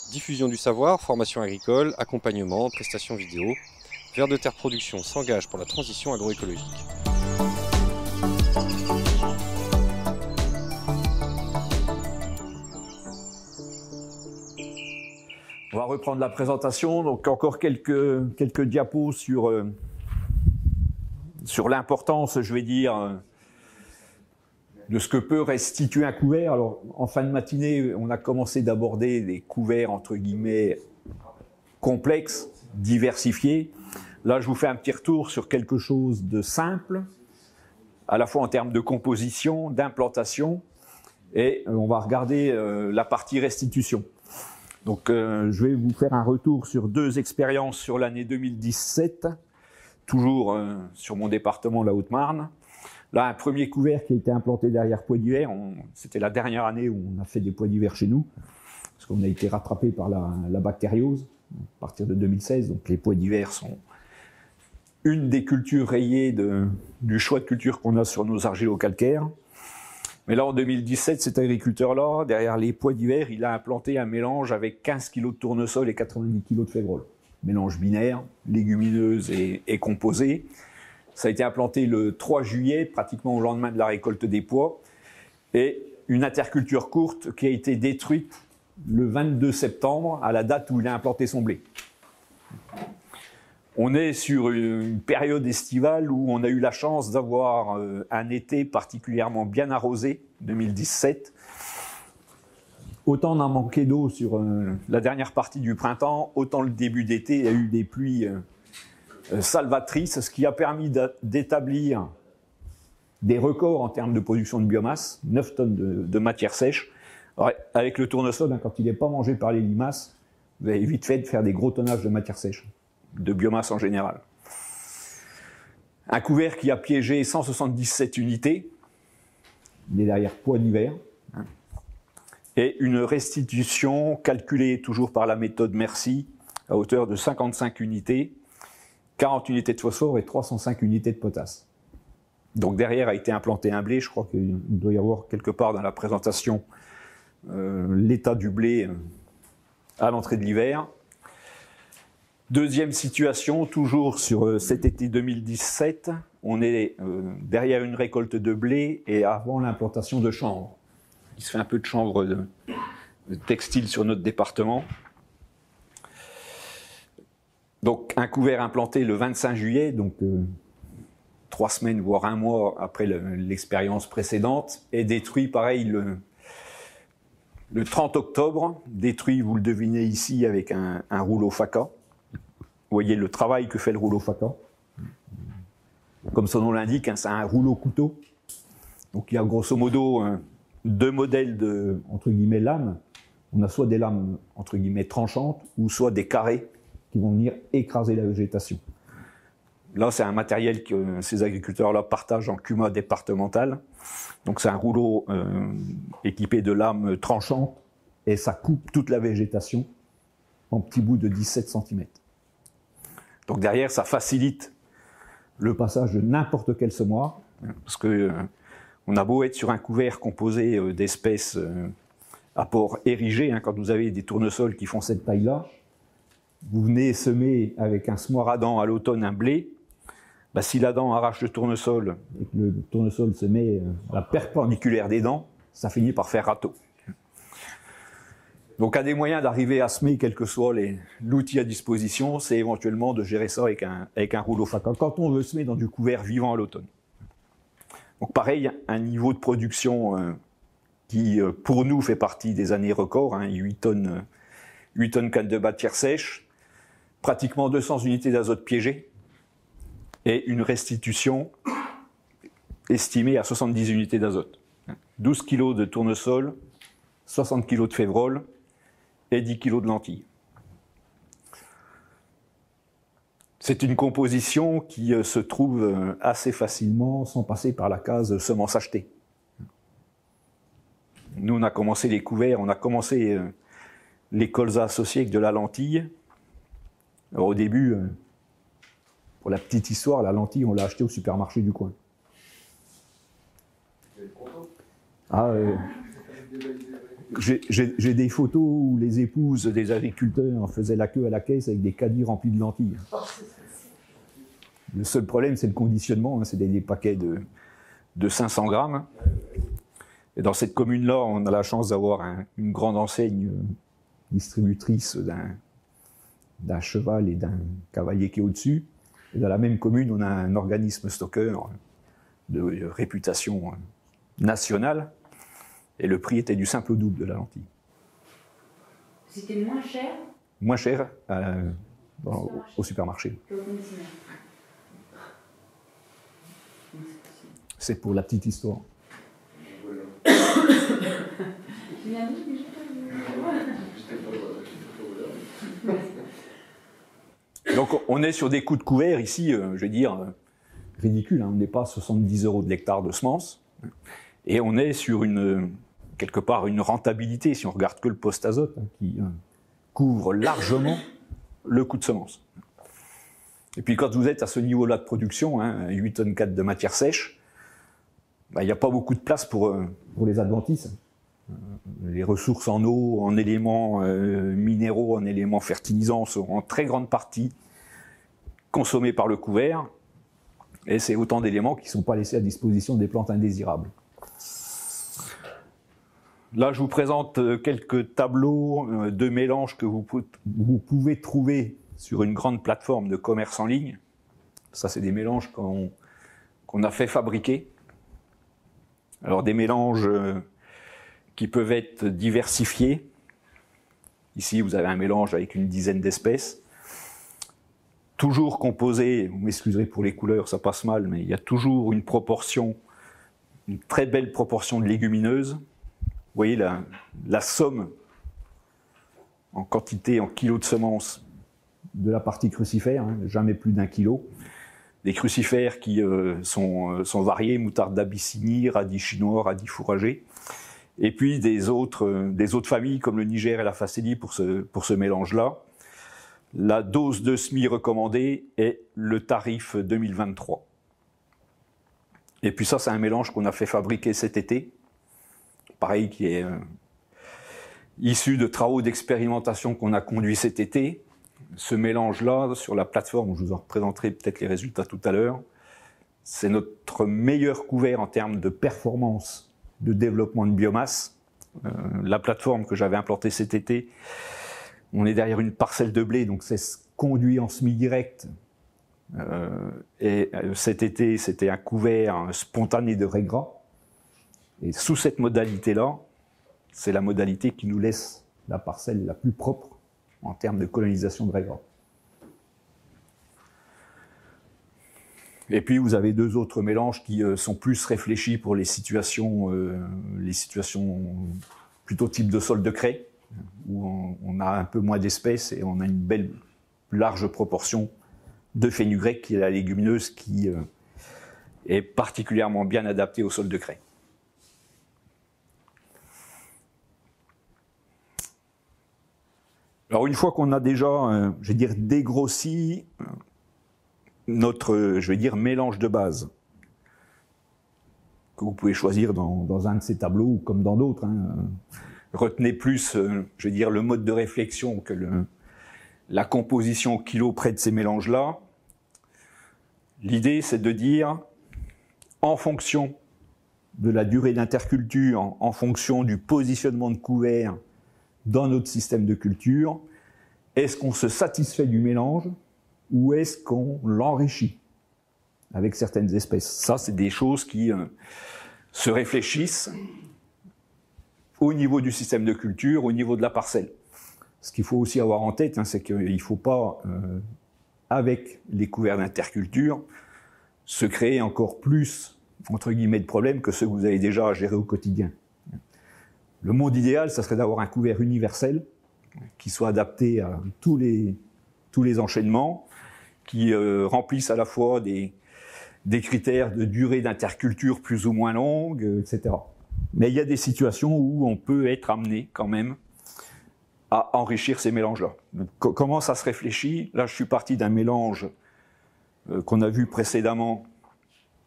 Diffusion du savoir, formation agricole, accompagnement, prestations vidéo. Vers de Terre Production s'engage pour la transition agroécologique. On va reprendre la présentation. Donc encore quelques diapos sur l'importance, je vais dire, de ce que peut restituer un couvert. Alors en fin de matinée, on a commencé d'aborder des couverts entre guillemets complexes, diversifiés. Là, je vous fais un petit retour sur quelque chose de simple, à la fois en termes de composition, d'implantation, et on va regarder la partie restitution. Donc je vais vous faire un retour sur deux expériences sur l'année 2017, toujours sur mon département, la Haute-Marne. Là, un premier couvert qui a été implanté derrière pois d'hiver. C'était la dernière année où on a fait des pois d'hiver chez nous, parce qu'on a été rattrapé par la bactériose à partir de 2016. Donc les pois d'hiver sont une des cultures rayées du choix de culture qu'on a sur nos argilo-calcaires. Mais là, en 2017, cet agriculteur-là, derrière les pois d'hiver, il a implanté un mélange avec 15 kg de tournesol et 90 kg de févrole. Mélange binaire, légumineuse et composée. Ça a été implanté le 3 juillet, pratiquement au lendemain de la récolte des pois. Et une interculture courte qui a été détruite le 22 septembre, à la date où il a implanté son blé. On est sur une période estivale où on a eu la chance d'avoir un été particulièrement bien arrosé, 2017. Autant on a manqué d'eau sur la dernière partie du printemps, autant le début d'été, il y a eu des pluies salvatrices, ce qui a permis d'établir des records en termes de production de biomasse, 9 tonnes de matière sèche. Alors, avec le tournesol, quand il n'est pas mangé par les limaces, vous avez vite fait de faire des gros tonnages de matière sèche, de biomasse en général. Un couvert qui a piégé 177 unités, des derrière pois d'hiver, et une restitution calculée toujours par la méthode Merci, à hauteur de 55 unités, 40 unités de phosphore et 305 unités de potasse. Donc derrière a été implanté un blé, je crois qu'il doit y avoir quelque part dans la présentation l'état du blé à l'entrée de l'hiver. Deuxième situation, toujours sur cet été 2017, on est derrière une récolte de blé et avant l'implantation de chanvre. Il se fait un peu de chanvre de textile sur notre département. Donc un couvert implanté le 25 juillet, donc 3 semaines voire 1 mois après l'expérience précédente, est détruit pareil le 30 octobre, détruit, vous le devinez ici, avec un rouleau FACA. Vous voyez le travail que fait le rouleau FACA. Comme son nom l'indique, c'est un rouleau couteau. Donc il y a grosso modo 2 modèles de, entre guillemets, lames. On a soit des lames, entre guillemets, tranchantes, ou soit des carrés qui vont venir écraser la végétation. Là, c'est un matériel que ces agriculteurs-là partagent en CUMA départemental. Donc c'est un rouleau équipé de lames tranchantes et ça coupe toute la végétation en petits bouts de 17 cm. Donc derrière, ça facilite le passage de n'importe quel semoir, parce que on a beau être sur un couvert composé d'espèces à port érigé, quand vous avez des tournesols qui font cette taille-là, vous venez semer avec un semoir à dents à l'automne un blé, si la dent arrache le tournesol et que le tournesol se met à la perpendiculaire des dents, ça finit par faire râteau. Donc un des moyens d'arriver à semer, quel que soit l'outil à disposition, c'est éventuellement de gérer ça avec un rouleau FACA, quand on veut semer dans du couvert vivant à l'automne. Donc pareil, un niveau de production qui pour nous fait partie des années records, 8 tonnes canne de matière sèche, pratiquement 200 unités d'azote piégées, et une restitution estimée à 70 unités d'azote. 12 kg de tournesol, 60 kg de févrole et 10 kg de lentilles. C'est une composition qui se trouve assez facilement sans passer par la case semences achetées. Nous, on a commencé les couverts, on a commencé les colzas associés avec de la lentille. Alors au début, pour la petite histoire, la lentille, on l'a achetée au supermarché du coin. J'ai des photos où les épouses des agriculteurs faisaient la queue à la caisse avec des caddies remplis de lentilles. Le seul problème, c'est le conditionnement, hein, c'est des paquets de 500 grammes. Et dans cette commune-là, on a la chance d'avoir une grande enseigne distributrice d'un cheval et d'un cavalier qui est au-dessus. Et dans la même commune, on a un organisme stockeur de réputation nationale. Et le prix était du simple au double de la lentille. C'était moins cher? Moins cher au supermarché. C'est pour la petite histoire. Donc on est sur des coûts de couvert ici, je veux dire, ridicules. Hein. On n'est pas à 70 € de l'hectare de semences. Et on est sur quelque part une rentabilité, si on regarde que le poste azote, hein, qui couvre largement le coût de semences. Et puis quand vous êtes à ce niveau-là de production, hein, 8,4 tonnes de matière sèche, il n'y a pas beaucoup de place pour les adventices. Les ressources en eau, en éléments minéraux, en éléments fertilisants sont en très grande partie consommés par le couvert. Et c'est autant d'éléments qui ne sont pas laissés à disposition des plantes indésirables. Là, je vous présente quelques tableaux de mélanges que vous pouvez trouver sur une grande plateforme de commerce en ligne. Ça, c'est des mélanges qu'on a fait fabriquer. Alors, des mélanges qui peuvent être diversifiés. Ici, vous avez un mélange avec une dizaine d'espèces. Toujours composé, vous m'excuserez pour les couleurs, ça passe mal, mais il y a toujours une très belle proportion de légumineuses. Vous voyez la somme en quantité, en kilos de semences de la partie crucifère, hein, jamais plus d'1 kilo. Des crucifères qui sont variés, moutarde d'Abyssinie, radis chinois, radis fourragés. Et puis des autres familles comme le Niger et la Facélie pour ce mélange-là. La dose de SMI recommandée est le tarif 2023. Et puis ça, c'est un mélange qu'on a fait fabriquer cet été. Pareil, qui est issu de travaux d'expérimentation qu'on a conduits cet été. Ce mélange-là, sur la plateforme, je vous en représenterai peut-être les résultats tout à l'heure, c'est notre meilleur couvert en termes de performance de développement de biomasse. La plateforme que j'avais implantée cet été, on est derrière une parcelle de blé, donc c'est conduit en semi-direct. Et cet été, c'était un couvert spontané de grès gras. Et sous cette modalité-là, c'est la modalité qui nous laisse la parcelle la plus propre en termes de colonisation de grès gras. Et puis vous avez deux autres mélanges qui sont plus réfléchis pour les situations plutôt type de sol de craie, où on a un peu moins d'espèces et on a une belle, large proportion de fenugrec, qui est la légumineuse qui est particulièrement bien adaptée au sol de craie. Alors une fois qu'on a déjà, je vais dire, dégrossi notre, je vais dire, mélange de base, que vous pouvez choisir dans un de ces tableaux ou comme dans d'autres, hein, retenez plus, je vais dire, le mode de réflexion que la composition au kilo près de ces mélanges-là. L'idée, c'est de dire, en fonction de la durée d'interculture, en fonction du positionnement de couvert dans notre système de culture, est-ce qu'on se satisfait du mélange ou est-ce qu'on l'enrichit avec certaines espèces? Ça, c'est des choses qui se réfléchissent au niveau du système de culture, au niveau de la parcelle. Ce qu'il faut aussi avoir en tête, hein, c'est qu'il ne faut pas, avec les couverts d'interculture, se créer encore plus, entre guillemets, de problèmes que ceux que vous avez déjà à gérer au quotidien. Le monde idéal, ça serait d'avoir un couvert universel qui soit adapté à tous les enchaînements, qui remplissent à la fois des critères de durée d'interculture plus ou moins longue, etc. Mais il y a des situations où on peut être amené quand même à enrichir ces mélanges-là. Comment ça se réfléchit? Là, je suis parti d'un mélange qu'on a vu précédemment,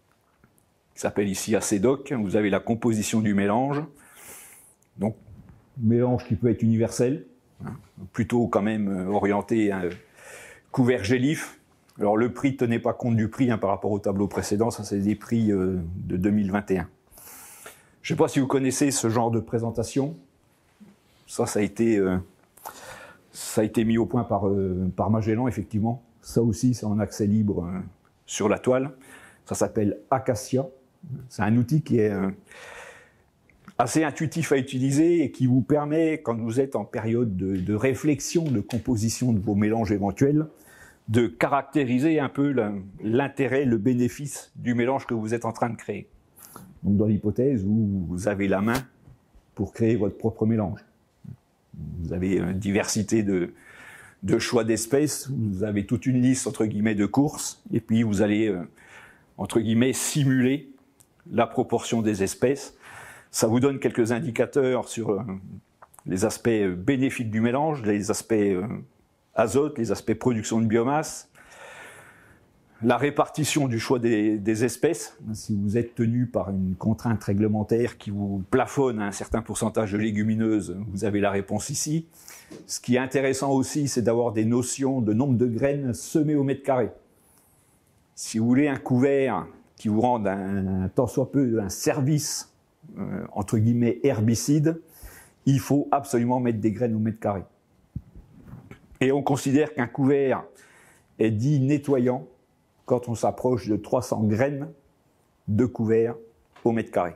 qui s'appelle ici ACEDOC. Vous avez la composition du mélange. Donc, mélange qui peut être universel, plutôt quand même orienté à couvert gélif. Alors le prix, tenez pas compte du prix par rapport au tableau précédent, ça c'est des prix de 2021. Je ne sais pas si vous connaissez ce genre de présentation. Ça a été mis au point par Magellan, effectivement. Ça aussi, c'est en accès libre sur la toile. Ça s'appelle Acacia. C'est un outil qui est assez intuitif à utiliser et qui vous permet, quand vous êtes en période de réflexion, de composition de vos mélanges éventuels, de caractériser un peu l'intérêt, le bénéfice du mélange que vous êtes en train de créer. Donc dans l'hypothèse où vous avez la main pour créer votre propre mélange. Vous avez une diversité de choix d'espèces, vous avez toute une liste entre guillemets de courses, et puis vous allez entre guillemets simuler la proportion des espèces. Ça vous donne quelques indicateurs sur les aspects bénéfiques du mélange, les aspects azote, les aspects production de biomasse, la répartition du choix des espèces. Si vous êtes tenu par une contrainte réglementaire qui vous plafonne à un certain pourcentage de légumineuses, vous avez la réponse ici. Ce qui est intéressant aussi, c'est d'avoir des notions de nombre de graines semées au mètre carré. Si vous voulez un couvert qui vous rende un tant soit peu un service, entre guillemets, herbicide, il faut absolument mettre des graines au mètre carré. Et on considère qu'un couvert est dit nettoyant quand on s'approche de 300 graines de couvert au mètre carré.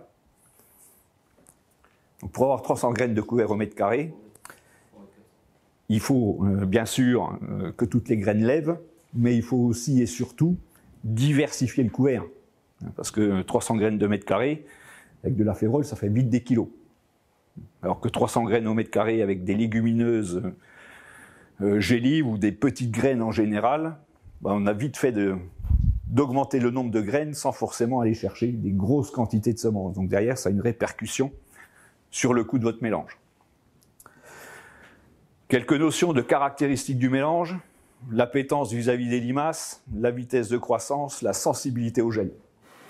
Donc pour avoir 300 graines de couvert au mètre carré, il faut bien sûr que toutes les graines lèvent, mais il faut aussi et surtout diversifier le couvert. Parce que 300 graines de mètre carré, avec de la férole, ça fait vite des kilos. Alors que 300 graines au mètre carré avec des légumineuses gélives ou des petites graines en général, on a vite fait d'augmenter le nombre de graines sans forcément aller chercher des grosses quantités de semences. Donc derrière, ça a une répercussion sur le coût de votre mélange. Quelques notions de caractéristiques du mélange: l'appétence vis-à-vis des limaces, la vitesse de croissance, la sensibilité au gel.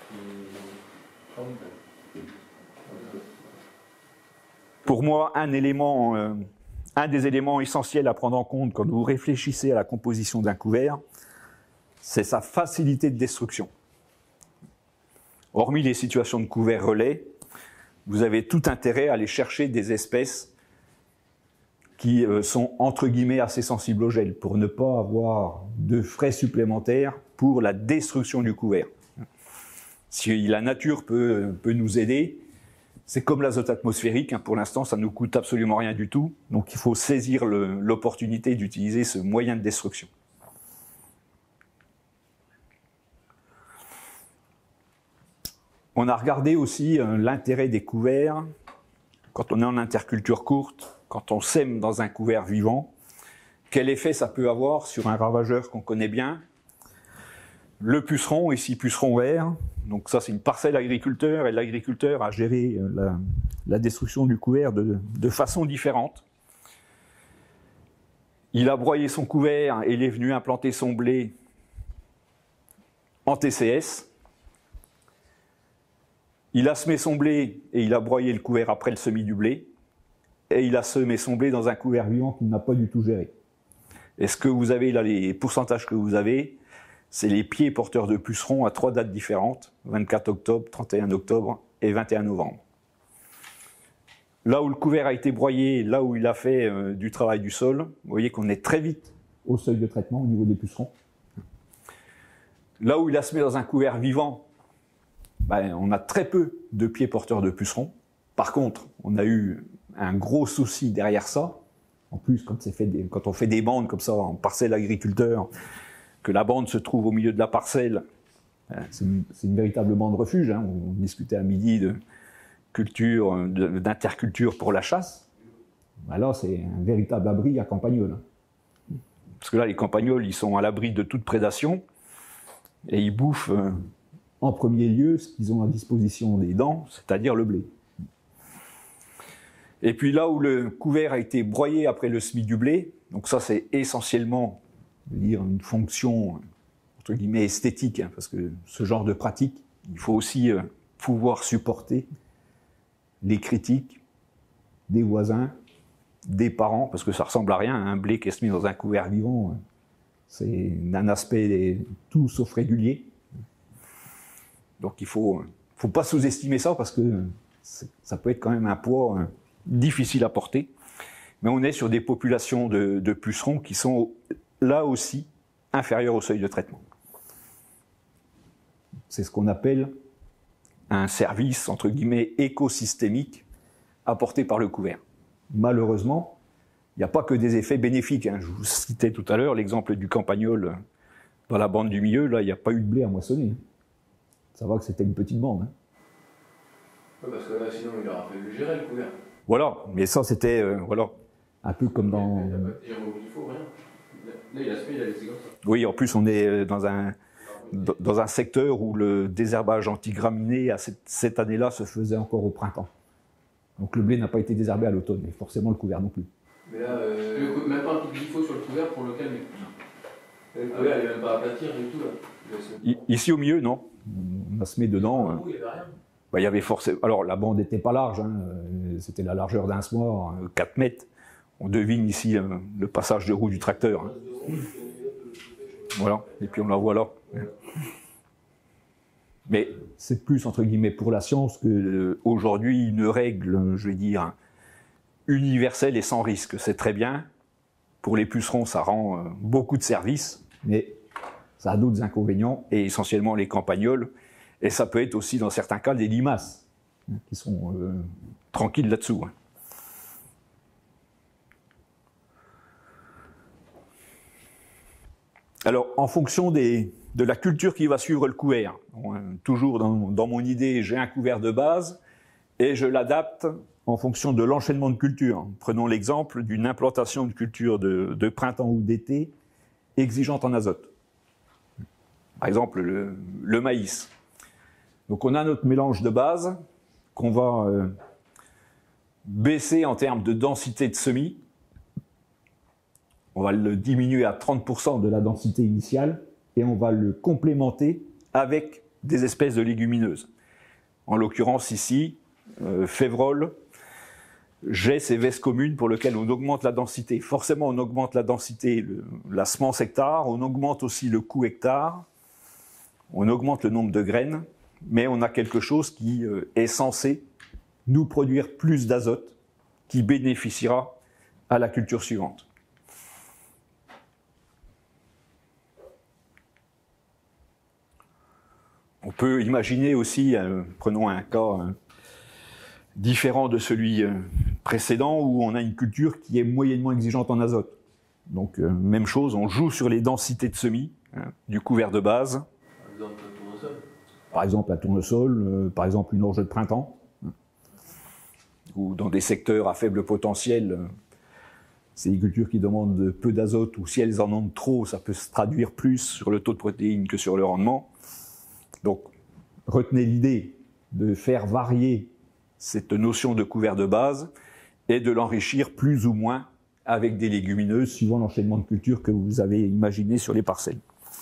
Pour moi, un des éléments essentiels à prendre en compte quand vous réfléchissez à la composition d'un couvert, c'est sa facilité de destruction. Hormis les situations de couvert relais, vous avez tout intérêt à aller chercher des espèces qui sont entre guillemets assez sensibles au gel pour ne pas avoir de frais supplémentaires pour la destruction du couvert. Si la nature peut nous aider, c'est comme l'azote atmosphérique, pour l'instant ça ne nous coûte absolument rien du tout, donc il faut saisir l'opportunité d'utiliser ce moyen de destruction. On a regardé aussi l'intérêt des couverts quand on est en interculture courte, quand on sème dans un couvert vivant, quel effet ça peut avoir sur un ravageur qu'on connaît bien. Le puceron, ici puceron vert, donc ça c'est une parcelle agriculteur, et l'agriculteur a géré la destruction du couvert de façon différente. Il a broyé son couvert et il est venu implanter son blé en TCS. Il a semé son blé et il a broyé le couvert après le semis du blé. Et il a semé son blé dans un couvert vivant qu'il n'a pas du tout géré. Et ce que vous avez là, les pourcentages que vous avez, c'est les pieds porteurs de pucerons à 3 dates différentes, 24 octobre, 31 octobre et 21 novembre. Là où le couvert a été broyé, là où il a fait du travail du sol, vous voyez qu'on est très vite au seuil de traitement au niveau des pucerons. Là où il a semé dans un couvert vivant, on a très peu de pieds porteurs de pucerons. Par contre, on a eu un gros souci derrière ça. En plus, quand on fait des bandes comme ça en parcelle agriculteur, que la bande se trouve au milieu de la parcelle, c'est une véritable bande refuge. On discutait à midi de culture, d'interculture pour la chasse. Là, c'est un véritable abri à campagnols. Parce que là, les campagnols, ils sont à l'abri de toute prédation et ils bouffent en premier lieu ce qu'ils ont à disposition des dents, c'est-à-dire le blé. Et puis là où le couvert a été broyé après le semis du blé, donc ça c'est essentiellement une fonction entre guillemets esthétique, parce que ce genre de pratique, il faut aussi pouvoir supporter les critiques des voisins, des parents, parce que ça ressemble à rien, un blé qui est mis dans un couvert vivant, c'est d'un aspect tout sauf régulier. Donc il faut pas sous-estimer ça, parce que ça peut être quand même un poids difficile à porter. Mais on est sur des populations de pucerons qui sont là aussi inférieures au seuil de traitement. C'est ce qu'on appelle un service, entre guillemets, écosystémique apporté par le couvert. Malheureusement, il n'y a pas que des effets bénéfiques. Je vous citais tout à l'heure l'exemple du campagnol dans la bande du milieu. Là, il n'y a pas eu de blé à moissonner. Ça va que c'était une petite bande. Ouais, parce que là, sinon, il aurait fallu gérer le couvert. Voilà, mais ça, c'était voilà, un peu comme dans... Il n'y a pas de tir au glifo, rien. Là, il a laissé comme ça. Oui, en plus, on est dans un secteur où le désherbage antigraminé, cette année-là, se faisait encore au printemps. Donc le blé n'a pas été désherbé à l'automne, et forcément le couvert non plus. Mais là, même pas un peu de glifo sur le couvert pour le calmer. Le couvert, il n'est même pas aplatir du tout, là. Ici, au milieu, non. On a semé dedans. Il n'y avait rien. Il y avait forcément... Alors, la bande n'était pas large, c'était la largeur d'un semoir, 4 mètres. On devine ici le passage de roue du tracteur. Voilà, et puis on la voit là. Mais c'est plus, entre guillemets, pour la science qu'aujourd'hui, une règle, je vais dire, universelle et sans risque. C'est très bien. Pour les pucerons, ça rend beaucoup de services, mais ça a d'autres inconvénients, et essentiellement les campagnols. Et ça peut être aussi, dans certains cas, des limaces, qui sont tranquilles là-dessous. Alors, en fonction de la culture qui va suivre le couvert, toujours dans mon idée, j'ai un couvert de base, et je l'adapte en fonction de l'enchaînement de cultures. Prenons l'exemple d'une implantation de culture de printemps ou d'été exigeante en azote. Par exemple, le maïs. Donc on a notre mélange de base qu'on va baisser en termes de densité de semis. On va le diminuer à 30% de la densité initiale et on va le complémenter avec des espèces de légumineuses. En l'occurrence ici, févrole, gesses et vesses communes pour lesquelles on augmente la densité. Forcément, on augmente la densité, la semence hectare, on augmente aussi le coût hectare, on augmente le nombre de graines, mais on a quelque chose qui est censé nous produire plus d'azote qui bénéficiera à la culture suivante. On peut imaginer aussi, prenons un cas différent de celui précédent, où on a une culture qui est moyennement exigeante en azote. Donc même chose, on joue sur les densités de semis du couvert de base. Par exemple, la tournesol, par exemple, une orge de printemps, ou dans des secteurs à faible potentiel, c'est des cultures qui demandent peu d'azote, ou si elles en ont trop, ça peut se traduire plus sur le taux de protéines que sur le rendement. Donc, retenez l'idée de faire varier cette notion de couvert de base et de l'enrichir plus ou moins avec des légumineuses, suivant l'enchaînement de cultures que vous avez imaginé sur les parcelles.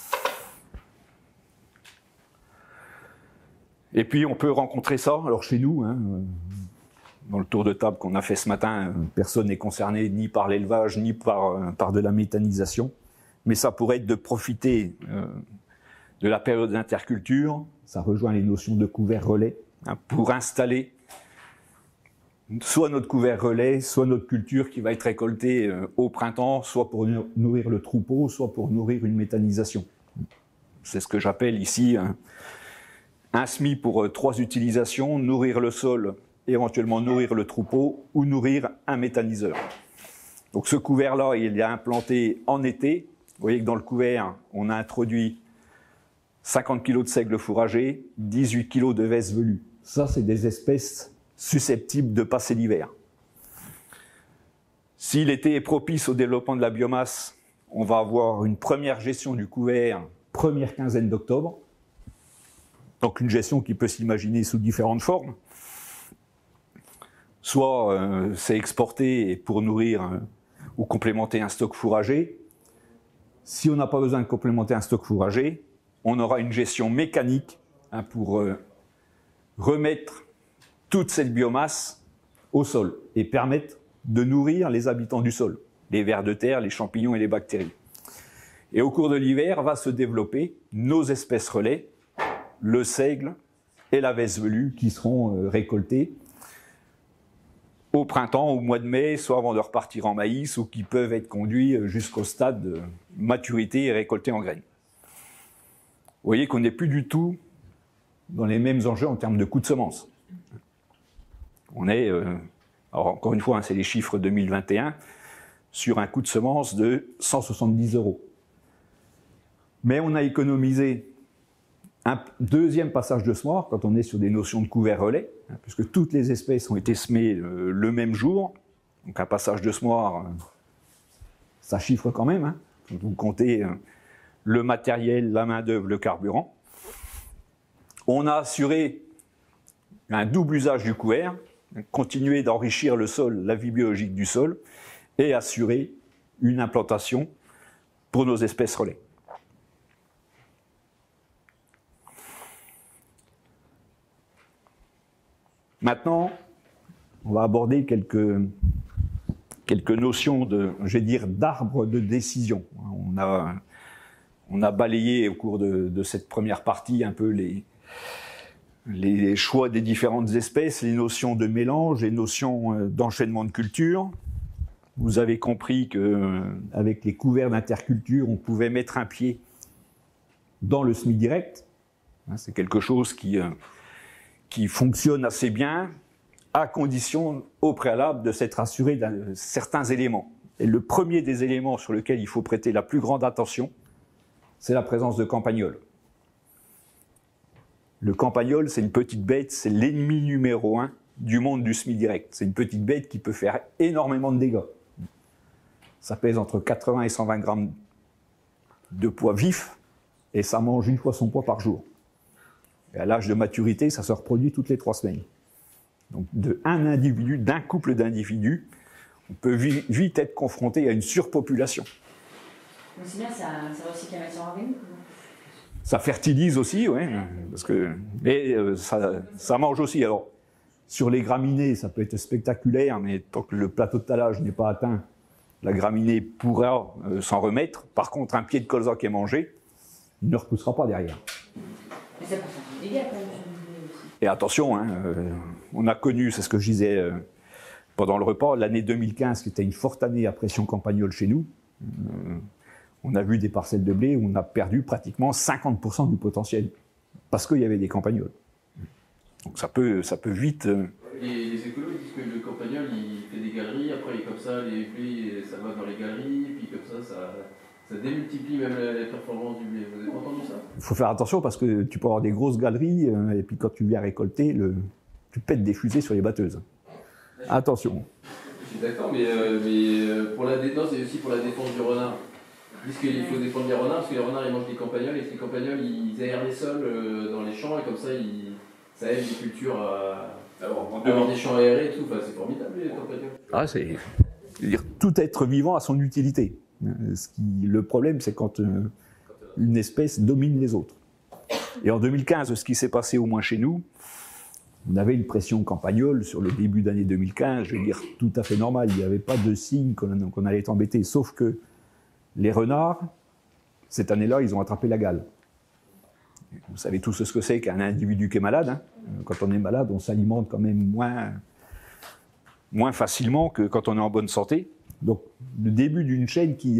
Et puis on peut rencontrer ça, alors chez nous, dans le tour de table qu'on a fait ce matin, personne n'est concerné ni par l'élevage, ni par de la méthanisation, mais ça pourrait être de profiter de la période d'interculture, ça rejoint les notions de couvert relais, pour installer soit notre couvert relais, soit notre culture qui va être récoltée au printemps, soit pour nourrir le troupeau, soit pour nourrir une méthanisation. C'est ce que j'appelle ici un semis pour 3 utilisations, nourrir le sol, éventuellement nourrir le troupeau ou nourrir un méthaniseur. Donc ce couvert-là, il est implanté en été. Vous voyez que dans le couvert, on a introduit 50 kg de seigle fourragé, 18 kg de vesses velues. Ça, c'est des espèces susceptibles de passer l'hiver. Si l'été est propice au développement de la biomasse, on va avoir une première gestion du couvert, première quinzaine d'octobre. Donc une gestion qui peut s'imaginer sous différentes formes. Soit c'est exporté pour nourrir ou complémenter un stock fourragé. Si on n'a pas besoin de complémenter un stock fourragé, on aura une gestion mécanique pour remettre toute cette biomasse au sol et permettent de nourrir les habitants du sol, les vers de terre, les champignons et les bactéries. Et au cours de l'hiver, va se développer nos espèces relais, le seigle et la vesse velue, qui seront récoltés au printemps, au mois de mai, soit avant de repartir en maïs, ou qui peuvent être conduits jusqu'au stade de maturité et récoltés en graines. Vous voyez qu'on n'est plus du tout dans les mêmes enjeux en termes de coûts de semences. On est, alors encore une fois, hein, c'est les chiffres 2021, sur un coût de semence de 170 €. Mais on a économisé un deuxième passage de semoir quand on est sur des notions de couvert relais, hein, puisque toutes les espèces ont été semées le même jour. Donc un passage de semoir, ça chiffre quand même, hein, quand vous comptez le matériel, la main-d'œuvre, le carburant. On a assuré un double usage du couvert, continuer d'enrichir le sol, la vie biologique du sol, et assurer une implantation pour nos espèces relais. Maintenant, on va aborder quelques notions de, je vais dire, d'arbre de décision. On a balayé au cours de cette première partie un peu les choix des différentes espèces, les notions de mélange, les notions d'enchaînement de culture. Vous avez compris qu'avec les couverts d'interculture, on pouvait mettre un pied dans le semi-direct. C'est quelque chose qui fonctionne assez bien, à condition, au préalable, de s'être assuré de certains éléments. Et le premier des éléments sur lequel il faut prêter la plus grande attention, c'est la présence de campagnols. Le campagnol, c'est une petite bête, c'est l'ennemi numéro 1 du monde du semi-direct. C'est une petite bête qui peut faire énormément de dégâts. Ça pèse entre 80 et 120 grammes de poids vif, et ça mange une fois son poids par jour. Et à l'âge de maturité, ça se reproduit toutes les 3 semaines. Donc d'un couple d'individus, on peut vite être confronté à une surpopulation. Mais c'est bien, ça recycle la matière organique. Ça fertilise aussi, oui, mais ça mange aussi. Alors, sur les graminées, ça peut être spectaculaire, mais tant que le plateau de talage n'est pas atteint, la graminée pourra s'en remettre. Par contre, un pied de colza qui est mangé, il ne repoussera pas derrière. Mais ça peut faire des dégâts quand même. Et attention, hein, on a connu, c'est ce que je disais pendant le repas, l'année 2015, qui était une forte année à pression campagnole chez nous. On a vu des parcelles de blé où on a perdu pratiquement 50% du potentiel, parce qu'il y avait des campagnols. Donc ça peut vite... Les écolos disent que le campagnol, il fait des galeries, après comme ça, les blés, ça va dans les galeries, puis comme ça démultiplie même les performances du blé. Vous avez entendu ça? Il faut faire attention parce que tu peux avoir des grosses galeries, et puis quand tu viens récolter, tu pètes des fusées sur les batteuses. Attention. Je suis d'accord, mais pour la défense, c'est aussi pour la défense du renard. Ils disent qu'il faut défendre les renards, parce que les renards ils mangent des campagnols, et que les campagnols ils aèrent les sols dans les champs, et comme ça ça aide les cultures à avoir des champs aérés et tout. Enfin, c'est formidable les campagnols. Ah, c'est-à-dire tout être vivant a son utilité. Le problème, c'est quand une espèce domine les autres. Et en 2015, ce qui s'est passé au moins chez nous, on avait une pression campagnole sur le début d'année 2015, je veux dire tout à fait normal, il n'y avait pas de signe qu'on allait être embêté, sauf que les renards, cette année-là, ils ont attrapé la gale. Vous savez tous ce que c'est qu'un individu qui est malade, hein. Quand on est malade, on s'alimente quand même moins facilement que quand on est en bonne santé. Donc, le début d'une chaîne qui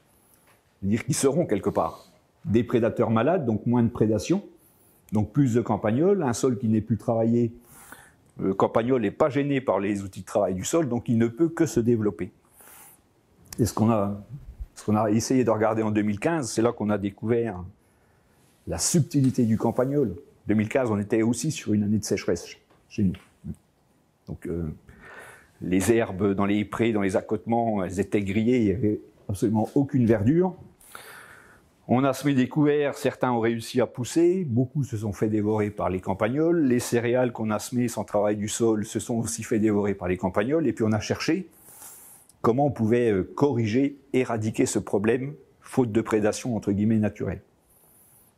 se rompt quelque part. Des prédateurs malades, donc moins de prédation, donc plus de campagnols, un sol qui n'est plus travaillé. Le campagnol n'est pas gêné par les outils de travail du sol, donc il ne peut que se développer. Et ce qu'on a essayé de regarder en 2015, c'est là qu'on a découvert la subtilité du campagnol. 2015, on était aussi sur une année de sécheresse chez nous. Donc, les herbes dans les prés, dans les accotements, elles étaient grillées, il n'y avait absolument aucune verdure. On a semé des couverts, certains ont réussi à pousser, beaucoup se sont fait dévorer par les campagnols. Les céréales qu'on a semées sans travail du sol se sont aussi fait dévorer par les campagnols. Et puis on a cherché comment on pouvait corriger, éradiquer ce problème, faute de prédation entre guillemets naturelle.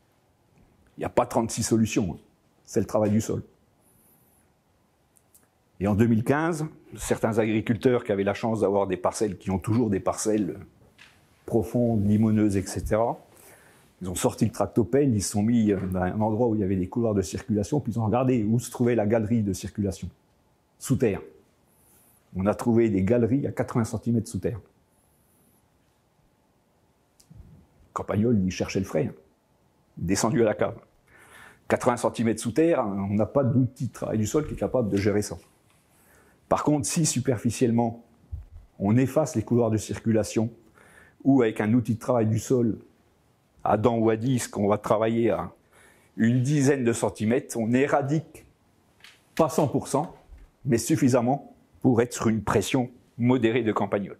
Il n'y a pas 36 solutions, hein. C'est le travail du sol. Et en 2015, certains agriculteurs qui avaient la chance d'avoir des parcelles, qui ont toujours des parcelles profondes, limoneuses, etc., ils ont sorti le tractopelle, ils se sont mis dans un endroit où il y avait des couloirs de circulation, puis ils ont regardé où se trouvait la galerie de circulation, sous terre. On a trouvé des galeries à 80 cm sous terre. Campagnol, il cherchait le frais, hein. Descendu à la cave. 80 cm sous terre, on n'a pas d'outil de travail du sol qui est capable de gérer ça. Par contre, si superficiellement, on efface les couloirs de circulation, ou avec un outil de travail du sol, à dents ou à disque, on va travailler à une dizaine de centimètres, on éradique pas 100%, mais suffisamment pour être sur une pression modérée de campagnol.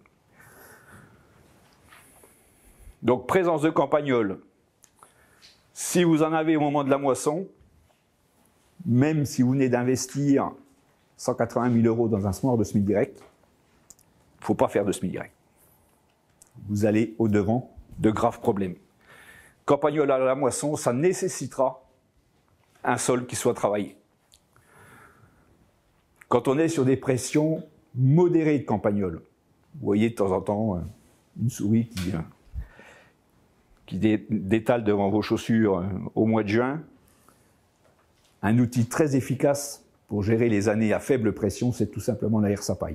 Donc, présence de campagnol, si vous en avez au moment de la moisson, même si vous venez d'investir 180 000 € dans un semoir de semis direct, il ne faut pas faire de semis direct. Vous allez au-devant de graves problèmes. Campagnol à la moisson, ça nécessitera un sol qui soit travaillé. Quand on est sur des pressions modérées de campagnol, vous voyez de temps en temps une souris qui détale devant vos chaussures au mois de juin. Un outil très efficace pour gérer les années à faible pression, c'est tout simplement la herse à paille.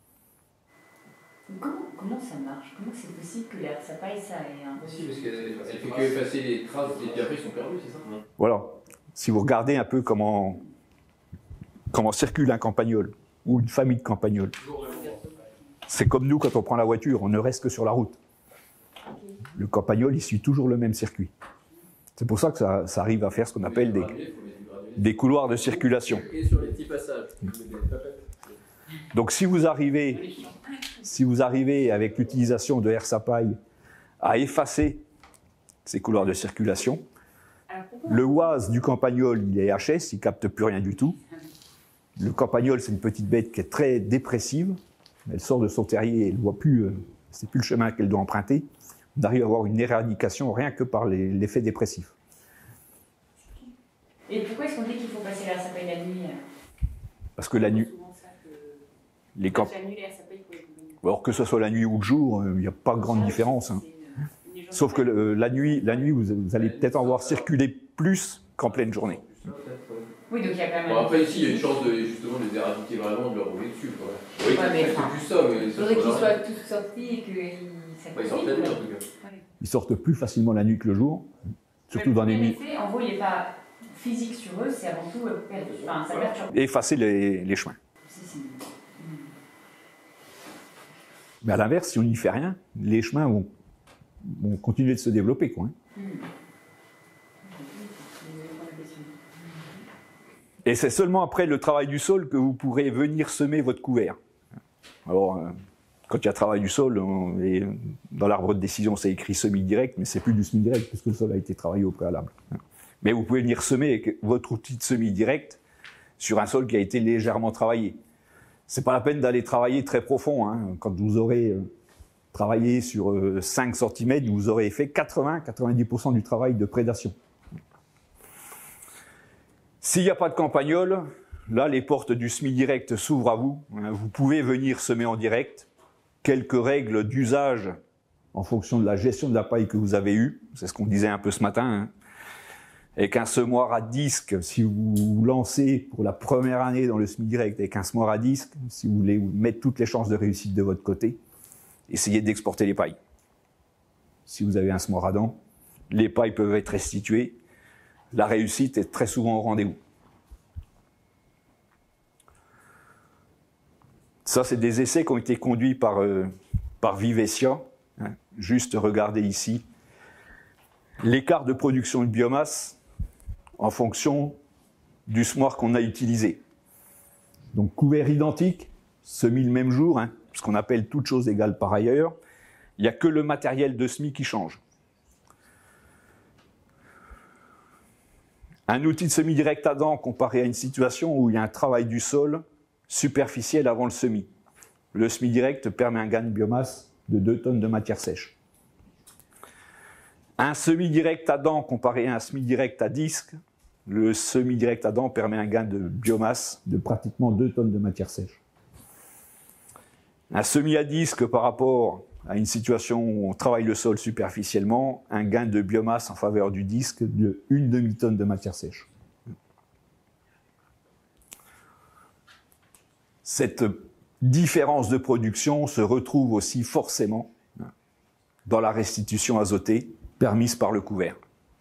Comment ça marche? Comment c'est possible que la herse à paille, ça ait un... Si, parce qu'elle fait que effacer les traces, et puis après ils sont perdus, c'est ça? Voilà. Si vous regardez un peu comment circule un campagnol, ou une famille de campagnols, c'est comme nous quand on prend la voiture, on ne reste que sur la route. Le campagnol, il suit toujours le même circuit. C'est pour ça que ça arrive à faire ce qu'on appelle des couloirs de circulation. Et sur les petits passages. Donc si vous arrivez avec l'utilisation de herse à paille à effacer ces couloirs de circulation, le oise du campagnol, il est HS, il ne capte plus rien du tout. Le campagnol, c'est une petite bête qui est très dépressive. Elle sort de son terrier, elle ne voit plus, c'est plus le chemin qu'elle doit emprunter. On arrive à avoir une éradication rien que par l'effet dépressif. Et pourquoi est-ce qu'on dit qu'il faut passer la herse à paille la nuit? Parce que la nuit, alors que ce soit la nuit ou le jour, il n'y a pas grande différence. Hein. Sauf que la nuit, vous allez peut-être en voir circuler plus qu'en pleine journée. Oui, donc il y a quand même... Bon, après ici, il y a une chance de justement les éradiquer vraiment, de leur rouler dessus. Quoi. Oui, mais c'est plus ça, mais... Il faudrait qu'ils soient tous sortis et qu'ils... Ils sortent la nuit, en tout cas. Ils sortent plus facilement la nuit que le jour, surtout dans les nuits. En gros, il n'est pas physique sur eux, c'est avant tout... Enfin, ça perturbe. Effacer les chemins. Mais à l'inverse, si on n'y fait rien, les chemins vont continuer de se développer, quoi. Et c'est seulement après le travail du sol que vous pourrez venir semer votre couvert. Alors, quand il y a travail du sol, dans l'arbre de décision, c'est écrit semi-direct, mais c'est plus du semi-direct, puisque le sol a été travaillé au préalable. Mais vous pouvez venir semer avec votre outil de semi-direct sur un sol qui a été légèrement travaillé. C'est pas la peine d'aller travailler très profond. Hein. Quand vous aurez travaillé sur 5 cm, vous aurez fait 80-90% du travail de prédation. S'il n'y a pas de campagnol, là, les portes du semi-direct s'ouvrent à vous. Vous pouvez venir semer en direct. Quelques règles d'usage en fonction de la gestion de la paille que vous avez eue. C'est ce qu'on disait un peu ce matin. Hein. Avec un semoir à disque, si vous vous lancez pour la première année dans le semi-direct avec un semoir à disque, si vous voulez mettre toutes les chances de réussite de votre côté, essayez d'exporter les pailles. Si vous avez un semoir à dents, les pailles peuvent être restituées. La réussite est très souvent au rendez-vous. Ça, c'est des essais qui ont été conduits par Vivesia. Hein. Juste regardez ici l'écart de production de biomasse en fonction du semoir qu'on a utilisé. Donc couvert identique, semis le même jour, hein, ce qu'on appelle toute chose égale par ailleurs. Il n'y a que le matériel de semis qui change. Un outil de semis direct à dents comparé à une situation où il y a un travail du sol superficiel avant le semis. Le semis direct permet un gain de biomasse de 2 tonnes de matière sèche. Un semis direct à dents comparé à un semis direct à disque, le semi-direct à dents permet un gain de biomasse de pratiquement 2 tonnes de matière sèche. Un semi à disque par rapport à une situation où on travaille le sol superficiellement, un gain de biomasse en faveur du disque de 1 demi-tonne de matière sèche. Cette différence de production se retrouve aussi forcément dans la restitution azotée permise par le couvert.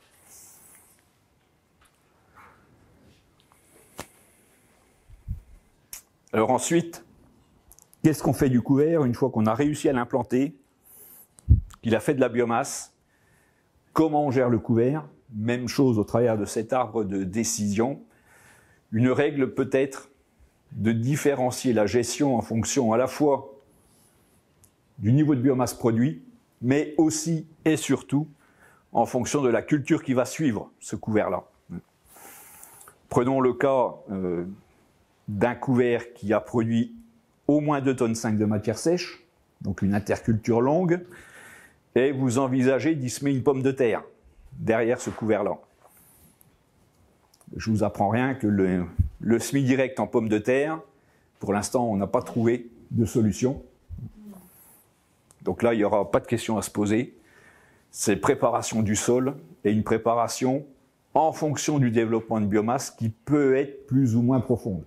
Alors ensuite, qu'est-ce qu'on fait du couvert une fois qu'on a réussi à l'implanter, qu'il a fait de la biomasse? Comment on gère le couvert? Même chose au travers de cet arbre de décision. Une règle peut être de différencier la gestion en fonction à la fois du niveau de biomasse produit, mais aussi et surtout en fonction de la culture qui va suivre ce couvert-là. Prenons le cas d'un couvert qui a produit au moins 2,5 tonnes de matière sèche, donc une interculture longue, et vous envisagez d'y semer une pomme de terre derrière ce couvert-là. Je ne vous apprends rien que le semis direct en pomme de terre, pour l'instant, on n'a pas trouvé de solution. Donc là, il n'y aura pas de question à se poser. C'est préparation du sol et une préparation en fonction du développement de biomasse qui peut être plus ou moins profonde.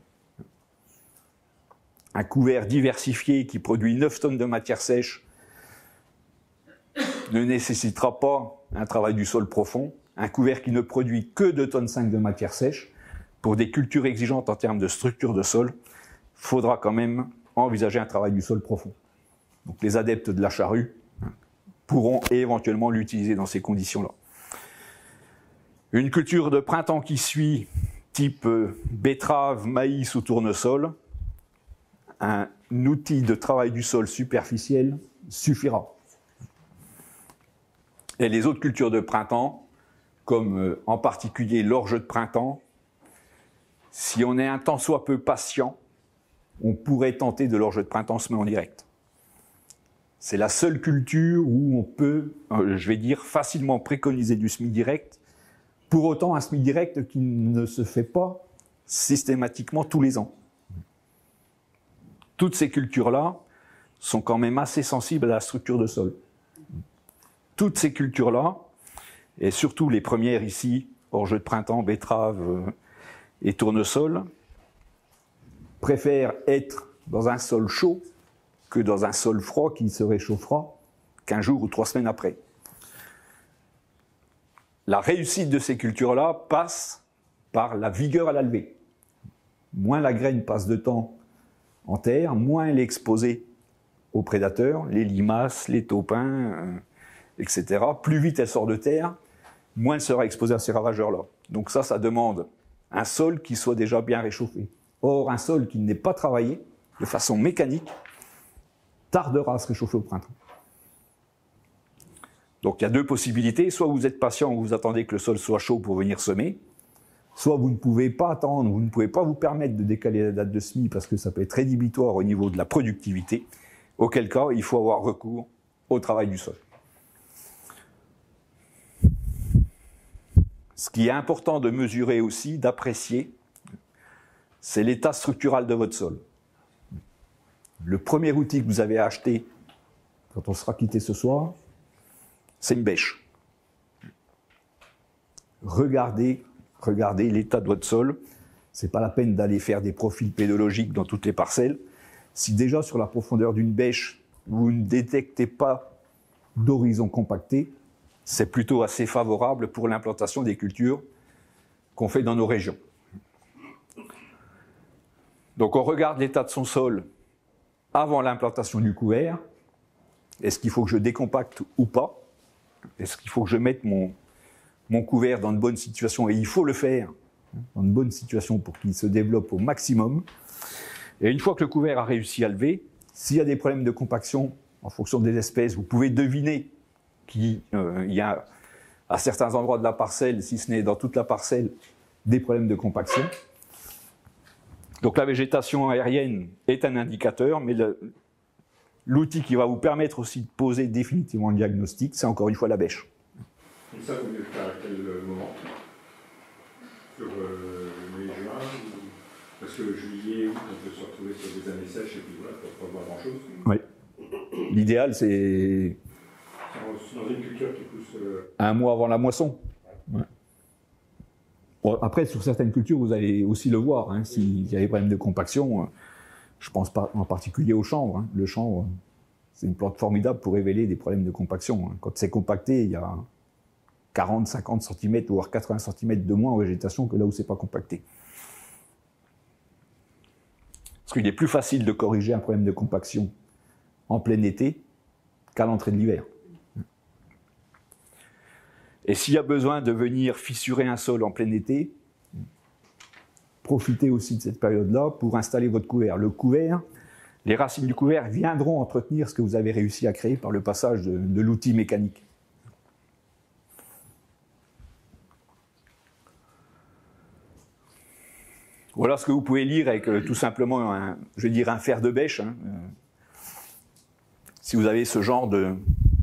Un couvert diversifié qui produit 9 tonnes de matière sèche ne nécessitera pas un travail du sol profond. Un couvert qui ne produit que 2,5 tonnes de matière sèche, pour des cultures exigeantes en termes de structure de sol, il faudra quand même envisager un travail du sol profond. Donc les adeptes de la charrue pourront éventuellement l'utiliser dans ces conditions-là. Une culture de printemps qui suit, type betterave, maïs ou tournesol, un outil de travail du sol superficiel suffira. Et les autres cultures de printemps, comme en particulier l'orge de printemps, si on est un tant soit peu patient, on pourrait tenter de l'orge de printemps semé en direct. C'est la seule culture où on peut, je vais dire, facilement préconiser du semis direct. Pour autant, un semis direct qui ne se fait pas systématiquement tous les ans. Toutes ces cultures-là sont quand même assez sensibles à la structure de sol. Toutes ces cultures-là, et surtout les premières ici, orge de printemps, betterave et tournesol, préfèrent être dans un sol chaud que dans un sol froid qui se réchauffera qu'un jour ou 3 semaines après. La réussite de ces cultures-là passe par la vigueur à la levée. Moins la graine passe de temps en terre, moins elle est exposée aux prédateurs, les limaces, les taupins, etc. Plus vite elle sort de terre, moins elle sera exposée à ces ravageurs-là. Donc ça demande un sol qui soit déjà bien réchauffé. Or, un sol qui n'est pas travaillé de façon mécanique tardera à se réchauffer au printemps. Donc il y a 2 possibilités, soit vous êtes patient, vous attendez que le sol soit chaud pour venir semer, soit vous ne pouvez pas attendre, vous ne pouvez pas vous permettre de décaler la date de semis parce que ça peut être rédhibitoire au niveau de la productivité, auquel cas il faut avoir recours au travail du sol. Ce qui est important de mesurer aussi, d'apprécier, c'est l'état structural de votre sol. Le premier outil que vous avez acheté quand on sera quitté ce soir, c'est une bêche. Regardez l'état de votre sol. Ce n'est pas la peine d'aller faire des profils pédologiques dans toutes les parcelles. Si déjà sur la profondeur d'une bêche, vous ne détectez pas d'horizon compacté, c'est plutôt assez favorable pour l'implantation des cultures qu'on fait dans nos régions. Donc on regarde l'état de son sol avant l'implantation du couvert. Est-ce qu'il faut que je décompacte ou pas? Est-ce qu'il faut que je mette mon couvert dans une bonne situation? Et il faut le faire dans une bonne situation pour qu'il se développe au maximum. Et une fois que le couvert a réussi à lever, s'il y a des problèmes de compaction en fonction des espèces, vous pouvez deviner qu'il y a à certains endroits de la parcelle, si ce n'est dans toute la parcelle, des problèmes de compaction. Donc la végétation aérienne est un indicateur, mais l'outil qui va vous permettre aussi de poser définitivement le diagnostic, c'est encore une fois la bêche. Et ça, vous voulez le faire à quel moment? sur le mai-juin, parce que juillet, août, on peut se retrouver sur des années sèches et puis voilà, on ne peut pas voir grand-chose. Oui. L'idéal, c'est Dans une culture qui pousse... un mois avant la moisson. Ouais. Bon, après, sur certaines cultures, vous allez aussi le voir. Hein, s'il y a des problèmes de compaction, je pense pas, en particulier au chanvre. Hein. Le chanvre, c'est une plante formidable pour révéler des problèmes de compaction. Hein. Quand c'est compacté, il y a 40, 50 cm, voire 80 cm de moins en végétation que là où c'est pas compacté. Parce qu'il est plus facile de corriger un problème de compaction en plein été qu'à l'entrée de l'hiver. Et s'il y a besoin de venir fissurer un sol en plein été, profitez aussi de cette période-là pour installer votre couvert. Le couvert, les racines du couvert viendront entretenir ce que vous avez réussi à créer par le passage de l'outil mécanique. Voilà ce que vous pouvez lire avec tout simplement un fer de bêche. Hein. Si vous avez ce genre de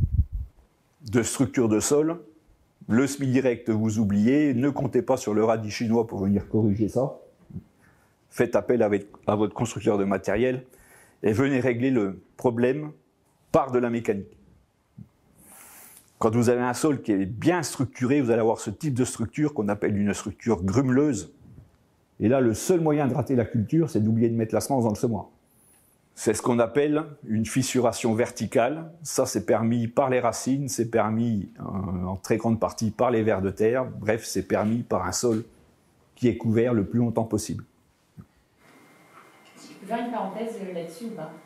structure de sol, le semi-direct vous oubliez, ne comptez pas sur le radis chinois pour venir corriger ça. Faites appel à votre constructeur de matériel et venez régler le problème par de la mécanique. Quand vous avez un sol qui est bien structuré, vous allez avoir ce type de structure qu'on appelle une structure grumeleuse. Et là, le seul moyen de rater la culture, c'est d'oublier de mettre la semence dans le semoir. C'est ce qu'on appelle une fissuration verticale. Ça, c'est permis par les racines, c'est permis en très grande partie par les vers de terre. Bref, c'est permis par un sol qui est couvert le plus longtemps possible. Je peux faire une parenthèse là-dessus ou pas?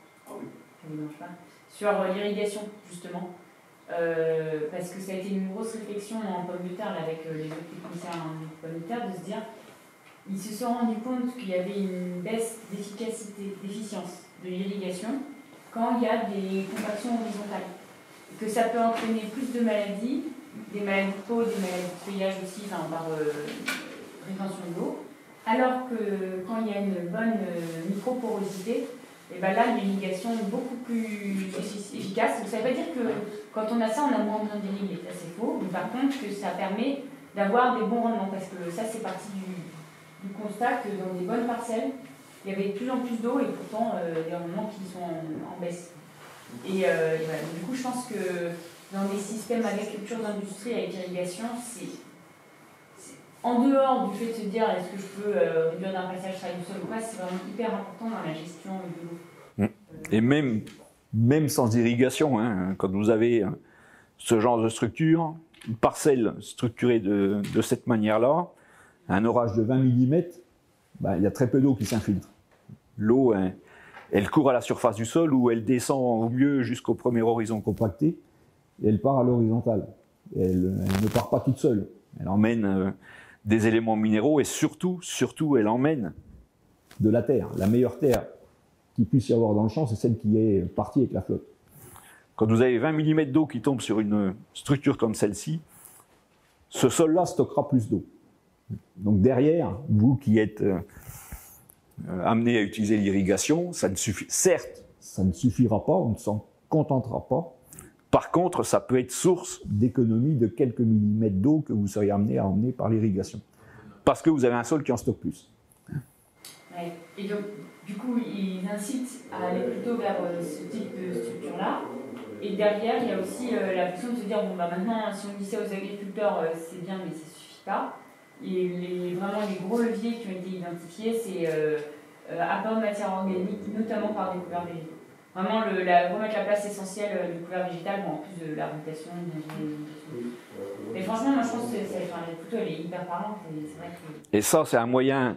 Sur l'irrigation, justement. Parce que ça a été une grosse réflexion en pomme de terre là, avec les autres techniciens en pomme de terre, de se dire, ils se sont rendus compte qu'il y avait une baisse d'efficacité, d'efficience de l'irrigation quand il y a des compactions horizontales. Et que ça peut entraîner plus de maladies, des maladies de peau, des maladies de feuillage aussi, enfin, par rétention de l'eau, alors que quand il y a une bonne microporosité, et ben là, l'irrigation est beaucoup plus efficace. Donc, ça ne veut pas dire que quand on a ça, on a moins besoin d'irriguer. Ça, c'est faux. Mais par contre, que ça permet d'avoir des bons rendements. Parce que ça, c'est parti du constat que dans des bonnes parcelles, il y avait de plus en plus d'eau et pourtant des rendements qui sont en baisse. Et voilà. Donc, du coup, je pense que dans des systèmes d'agriculture d'industrie avec irrigation, c'est en dehors du fait de se dire est-ce que je peux réduire d'un passage sur du sol ou pas, c'est vraiment hyper important dans la gestion de l'eau. Et même sans irrigation, hein, quand vous avez ce genre de structure, une parcelle structurée de cette manière-là, un orage de 20 mm, ben, il y a très peu d'eau qui s'infiltre. L'eau, hein, elle court à la surface du sol ou elle descend au mieux jusqu'au premier horizon compacté et elle part à l'horizontale. Elle ne part pas toute seule. Elle emmène des éléments minéraux et surtout, elle emmène de la terre. La meilleure terre qu'il puisse y avoir dans le champ, c'est celle qui est partie avec la flotte. Quand vous avez 20 mm d'eau qui tombe sur une structure comme celle-ci, ce sol-là stockera plus d'eau. Donc derrière, vous qui êtes amené à utiliser l'irrigation, ça ne suffit, certes, ça ne suffira pas, on ne s'en contentera pas. Par contre, ça peut être source d'économie de quelques millimètres d'eau que vous seriez amené à emmener par l'irrigation. Parce que vous avez un sol qui en stocke plus. Ouais. Et donc, du coup, ils incitent à aller plutôt vers ce type de structure-là. Et derrière, il y a aussi la question de se dire, bon, bah, maintenant, si on dit ça aux agriculteurs, c'est bien, mais ça ne suffit pas. Et vraiment, les gros leviers qui ont été identifiés, c'est apport de matière organique, notamment par des couverts végétaux. Vraiment, remettre la place essentielle du couvert végétal, bon, en plus de la rotation, mais franchement, moi je pense que la photo elle est hyper parlante. C'est vrai que... Et ça, c'est un moyen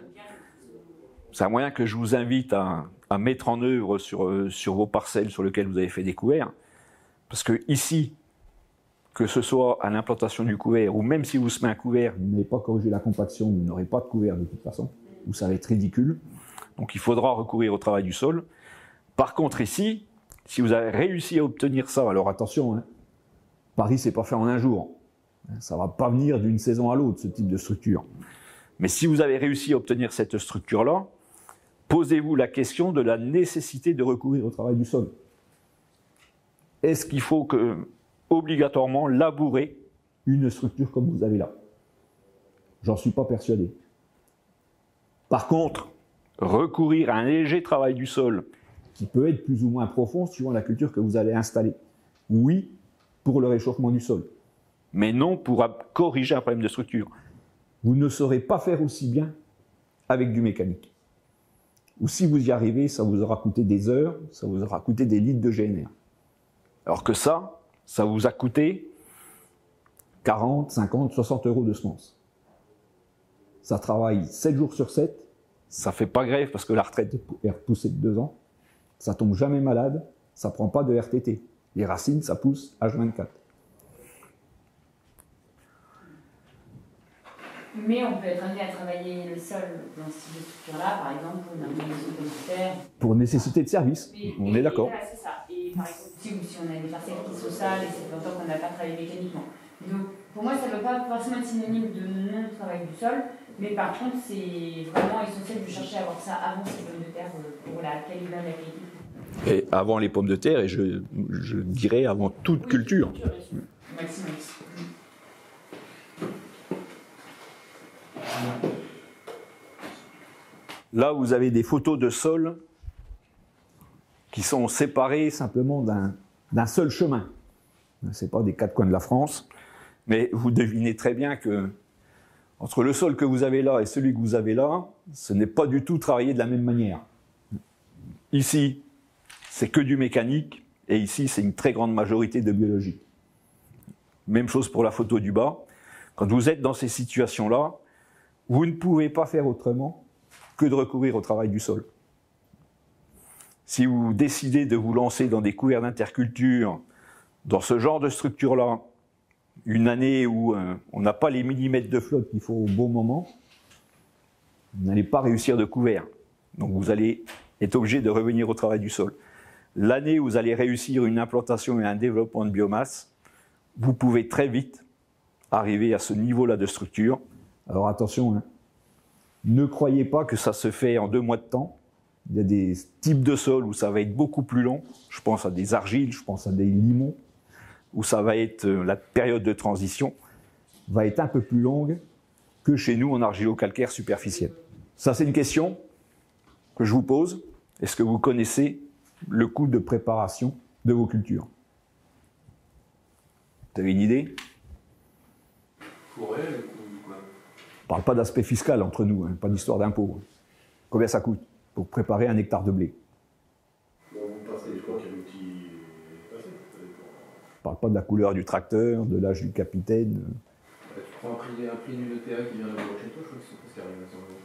que je vous invite à mettre en œuvre sur vos parcelles sur lesquelles vous avez fait des couverts. Parce que ici, que ce soit à l'implantation du couvert, ou même si vous semez un couvert, vous n'avez pas corrigé la compaction, vous n'aurez pas de couvert de toute façon, ou ça va être ridicule. Donc il faudra recourir au travail du sol. Par contre ici, si vous avez réussi à obtenir ça, alors attention, hein, Paris c'est pas fait en un jour. Ça ne va pas venir d'une saison à l'autre, ce type de structure. Mais si vous avez réussi à obtenir cette structure-là, posez-vous la question de la nécessité de recourir au travail du sol. Est-ce qu'il faut obligatoirement labourer une structure comme vous avez là? J'en suis pas persuadé. Par contre, recourir à un léger travail du sol, qui peut être plus ou moins profond suivant la culture que vous allez installer. Oui, pour le réchauffement du sol, mais non pour corriger un problème de structure. Vous ne saurez pas faire aussi bien avec du mécanique. Ou si vous y arrivez, ça vous aura coûté des heures, ça vous aura coûté des litres de GNR. Alors que ça vous a coûté 40, 50, 60 euros de semences. Ça travaille 7 jours sur 7, ça fait pas grève parce que la retraite est repoussée de 2 ans, ça tombe jamais malade, ça prend pas de RTT. Les racines, ça pousse H24. Mais on peut être amené à travailler le sol dans ce type de structure-là, par exemple, pour une harmonisation communautaire. Pour nécessité de service, on est d'accord. Voilà, c'est ça. Et par exemple, si on a des parcelles qui sont sales et c'est longtemps qu'on n'a pas travaillé mécaniquement. Donc, pour moi, ça ne veut pas forcément être synonyme de non-travail du sol, mais par contre, c'est vraiment essentiel de chercher à avoir ça avant ces pommes de terre pour la qualité de la qualité. Et avant les pommes de terre, et je dirais avant toute culture. Maximum. Là, vous avez des photos de sol qui sont séparées simplement d'un seul chemin. Ce n'est pas des 4 coins de la France, mais vous devinez très bien que entre le sol que vous avez là et celui que vous avez là, ce n'est pas du tout travaillé de la même manière. Ici, c'est que du mécanique, et ici, c'est une très grande majorité de biologie. Même chose pour la photo du bas. Quand vous êtes dans ces situations-là, vous ne pouvez pas faire autrement que de recourir au travail du sol. Si vous décidez de vous lancer dans des couverts d'interculture, dans ce genre de structure-là, une année où on n'a pas les millimètres de flotte qu'il faut au bon moment, vous n'allez pas réussir de couvert. Donc vous allez être obligé de revenir au travail du sol. L'année où vous allez réussir une implantation et un développement de biomasse, vous pouvez très vite arriver à ce niveau-là de structure. Alors attention, hein, ne croyez pas que ça se fait en 2 mois de temps. Il y a des types de sols où ça va être beaucoup plus long. Je pense à des argiles, je pense à des limons, où ça va être la période de transition va être un peu plus longue que chez nous en argilo-calcaire superficiel. Ça, c'est une question que je vous pose. Est-ce que vous connaissez le coût de préparation de vos cultures? Vous avez une idée? Pourrait, le coup, quoi. On ne parle pas d'aspect fiscal entre nous, hein, pas d'histoire d'impôt. Combien ça coûte pour préparer 1 hectare de blé? Bon, vous passez, je crois qu'il y a l'outil passé. On ne parle pas de la couleur du tracteur, de l'âge du capitaine. Tu prends un prix du ETA qui vient d'avoir chez toi, je crois que c'est presque arrivé à 100 euros.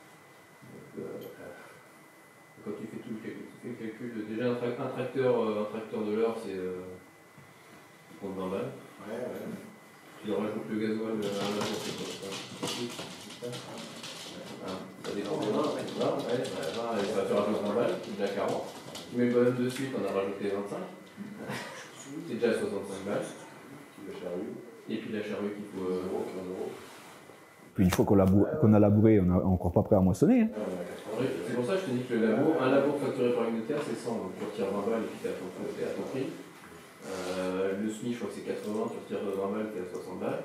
Quand tu fais tout le calcul, déjà un tracteur de l'heure, c'est 20 balles. Ouais. Tu rajoutes le gasoil à la journée, c'est quoi? Ça dépend des 20, ça va faire 20 balles, c'est déjà 40. Tu mets le bonhomme de suite, on a rajouté 25. C'est déjà 65 balles. Et puis la charrue qu'il faut 15 euros. Puis une fois qu'on a labouré, on n'est encore pas prêt à moissonner. Hein. C'est pour ça que je te dis que le labour, un labour facturé par une terre, c'est 100, donc tu retires 20 balles et puis tu es à ton prix. Le SMI, je crois que c'est 80, tu retires 20 balles, tu es à 60 balles.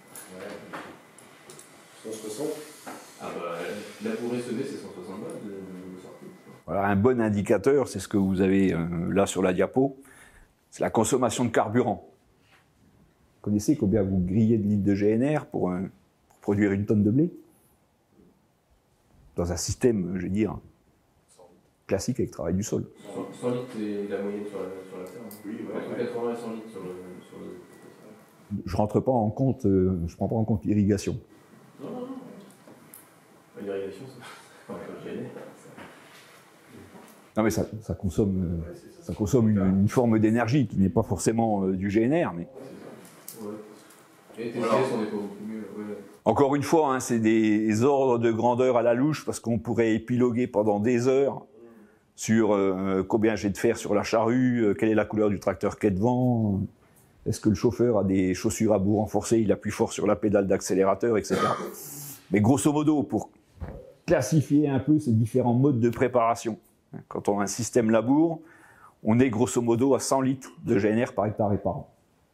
Ouais. 160. Ah bah, labourer, semer, c'est 160 balles de sortie. Alors, un bon indicateur, c'est ce que vous avez là sur la diapo, c'est la consommation de carburant. Vous connaissez combien vous grillez de litres de GNR pour produire 1 tonne de blé? Dans un système, je veux dire, classique avec travail du sol. 100 litres, c'est la moyenne sur la terre. Oui, Entre 80 et 100 litres sur le... Je rentre pas en compte, je prends pas en compte l'irrigation. Non. L'irrigation, c'est pas gêné. Non mais ça consomme une forme d'énergie qui n'est pas forcément du GNR, mais... Ouais. Et tes CS, on n'est pas beaucoup mieux. Ouais. Encore une fois, hein, c'est des ordres de grandeur à la louche parce qu'on pourrait épiloguer pendant des heures sur combien j'ai de fer sur la charrue, quelle est la couleur du tracteur qui est devant, est-ce que le chauffeur a des chaussures à bout renforcé, il appuie fort sur la pédale d'accélérateur, etc. Mais grosso modo, pour classifier un peu ces différents modes de préparation, quand on a un système labour, on est grosso modo à 100 litres de GNR par hectare et par an.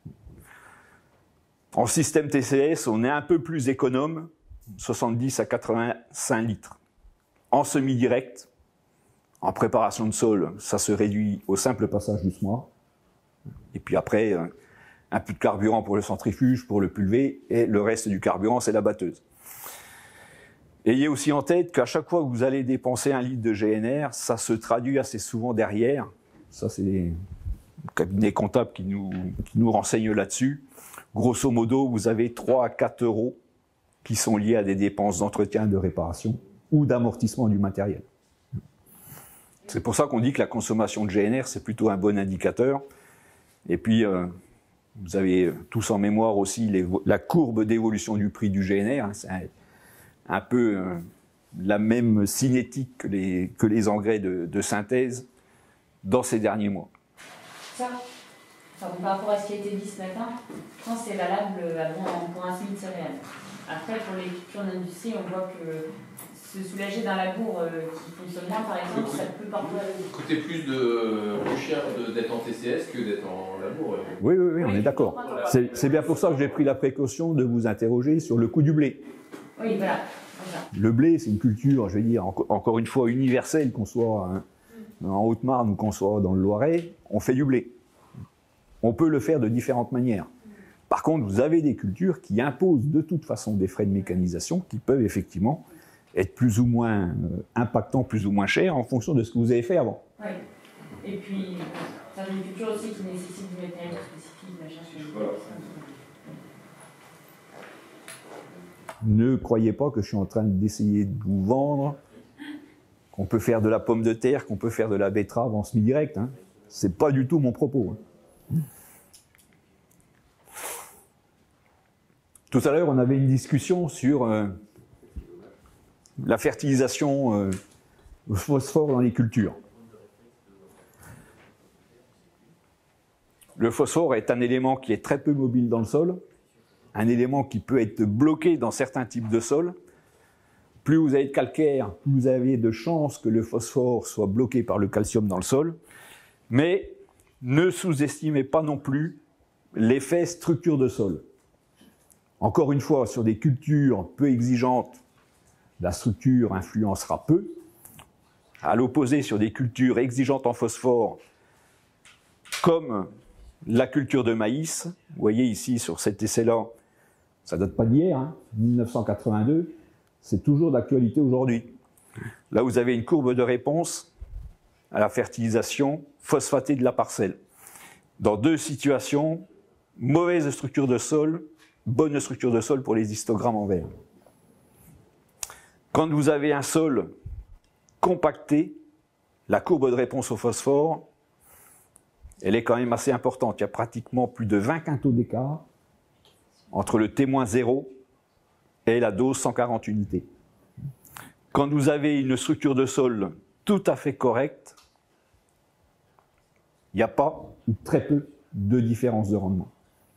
En système TCS, on est un peu plus économe, 70 à 85 litres En semi-direct, en préparation de sol, ça se réduit au simple passage du semoir. Et puis après, un peu de carburant pour le centrifuge, pour le pulver, et le reste du carburant, c'est la batteuse. Ayez aussi en tête qu'à chaque fois que vous allez dépenser 1 litre de GNR, ça se traduit assez souvent derrière. Ça, c'est les cabinets comptables qui nous renseignent là-dessus. Grosso modo, vous avez 3 à 4 euros qui sont liés à des dépenses d'entretien, de réparation ou d'amortissement du matériel. C'est pour ça qu'on dit que la consommation de GNR, c'est plutôt un bon indicateur. Et puis, vous avez tous en mémoire aussi la courbe d'évolution du prix du GNR. Hein, c'est un peu la même cinétique que les engrais de synthèse dans ces derniers mois. Ça, par rapport à ce qui a été dit ce matin, je pense que c'est valable pour un semis de céréales. Après, pour les cultures d'industrie, on voit que se soulager d'un labour qui fonctionne moins, par exemple, ça peut parfois... Coûter plus cher d'être en TCS que d'être en labour. Oui, on est d'accord. C'est bien pour ça que j'ai pris la précaution de vous interroger sur le coût du blé. Oui, voilà. Le blé, c'est une culture, je vais dire, encore une fois, universelle, qu'on soit en Haute-Marne ou qu'on soit dans le Loiret, on fait du blé. On peut le faire de différentes manières. Par contre, vous avez des cultures qui imposent de toute façon des frais de mécanisation qui peuvent effectivement être plus ou moins impactants, plus ou moins chers en fonction de ce que vous avez fait avant. Oui. Et puis, certaines cultures aussi qui nécessitent du matériel spécifique, machin. Ne croyez pas que je suis en train d'essayer de vous vendre qu'on peut faire de la pomme de terre, qu'on peut faire de la betterave en semi-direct. Hein. C'est pas du tout mon propos. Hein. Tout à l'heure, on avait une discussion sur la fertilisation au phosphore dans les cultures. Le phosphore est un élément qui est très peu mobile dans le sol, un élément qui peut être bloqué dans certains types de sols. Plus vous avez de calcaire, plus vous avez de chances que le phosphore soit bloqué par le calcium dans le sol. Mais ne sous-estimez pas non plus l'effet structure de sol. Encore une fois, sur des cultures peu exigeantes, la structure influencera peu. À l'opposé, sur des cultures exigeantes en phosphore, comme la culture de maïs, vous voyez ici sur cet essai-là, ça date pas d'hier, hein, 1982, c'est toujours d'actualité aujourd'hui. Là, vous avez une courbe de réponse à la fertilisation phosphatée de la parcelle. Dans 2 situations, mauvaise structure de sol, bonne structure de sol pour les histogrammes en vert. Quand vous avez un sol compacté, la courbe de réponse au phosphore, elle est quand même assez importante. Il y a pratiquement plus de 20 quintaux d'écart entre le témoin 0 et la dose 140 unités. Quand vous avez une structure de sol tout à fait correcte, il n'y a pas ou très peu de différence de rendement.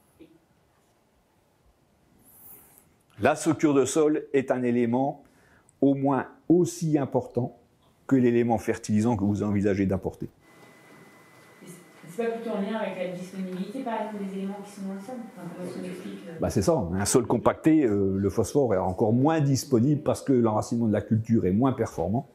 La structure de sol est un élément au moins aussi important que l'élément fertilisant que vous envisagez d'apporter. C'est pas plutôt en lien avec la disponibilité, par exemple, des éléments qui sont dans le sol? Enfin, comment est-ce qu'on explique C'est ça. Un sol compacté, le phosphore est encore moins disponible parce que l'enracinement de la culture est moins performant.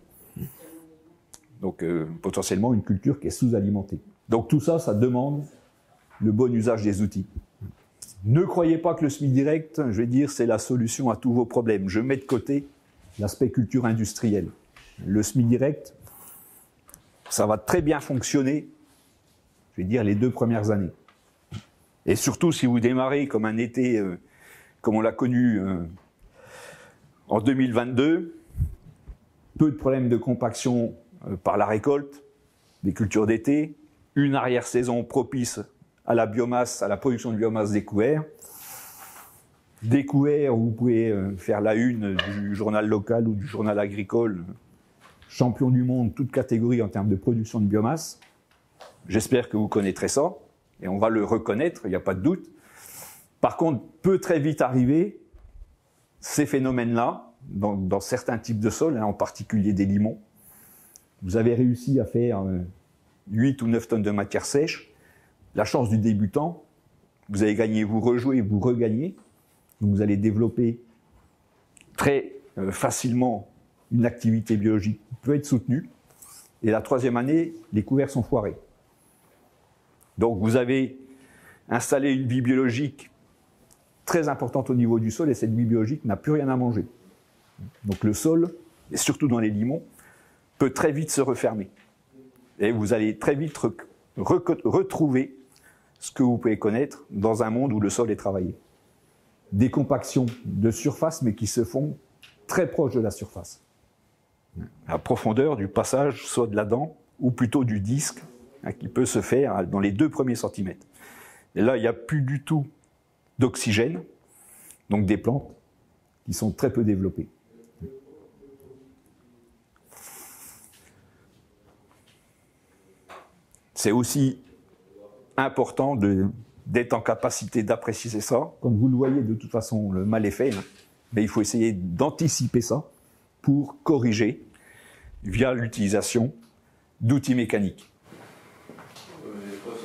Donc, potentiellement, une culture qui est sous-alimentée. Donc, tout ça, ça demande le bon usage des outils. Ne croyez pas que le semi-direct, je vais dire, c'est la solution à tous vos problèmes. Je mets de côté l'aspect culture industrielle. Le semi-direct, ça va très bien fonctionner, je vais dire, les 2 premières années. Et surtout, si vous démarrez comme un été, comme on l'a connu en 2022, peu de problèmes de compaction par la récolte, des cultures d'été, une arrière-saison propice à la biomasse, à la production de biomasse des couverts. Des couverts où vous pouvez faire la une du journal local ou du journal agricole, champion du monde, toute catégorie en termes de production de biomasse. J'espère que vous connaîtrez ça, et on va le reconnaître, il n'y a pas de doute. Par contre, peut très vite arriver ces phénomènes-là, dans certains types de sols, en particulier des limons. Vous avez réussi à faire 8 ou 9 tonnes de matière sèche. La chance du débutant, vous allez gagner, vous rejouez, vous regagnez. Donc vous allez développer très facilement une activité biologique peut être soutenue. Et la 3e année, les couverts sont foirés. Donc vous avez installé une vie biologique très importante au niveau du sol et cette vie biologique n'a plus rien à manger. Donc le sol, et surtout dans les limons, peut très vite se refermer. Et vous allez très vite retrouver ce que vous pouvez connaître dans un monde où le sol est travaillé. Des compactions de surface, mais qui se font très proches de la surface. La profondeur du passage, soit de la dent, ou plutôt du disque, qui peut se faire dans les 2 premiers centimètres. Et là, il n'y a plus du tout d'oxygène, donc des plantes qui sont très peu développées. C'est aussi important d'être en capacité d'apprécier ça. Comme vous le voyez, de toute façon, le mal est fait, hein, mais il faut essayer d'anticiper ça pour corriger via l'utilisation d'outils mécaniques. Des fois,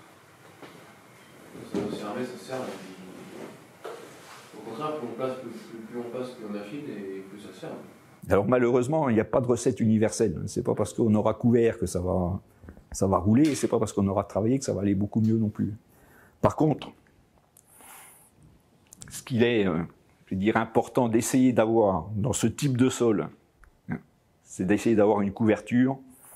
ça servait, ça sert. Au contraire, plus on passe, plus on affine et plus ça sert. Alors malheureusement, il n'y a pas de recette universelle. C'est pas parce qu'on aura couvert que ça va rouler, et c'est pas parce qu'on aura travaillé que ça va aller beaucoup mieux non plus. Par contre, ce qu'il est, je veux dire, important d'essayer d'avoir dans ce type de sol, c'est d'essayer d'avoir une couverture,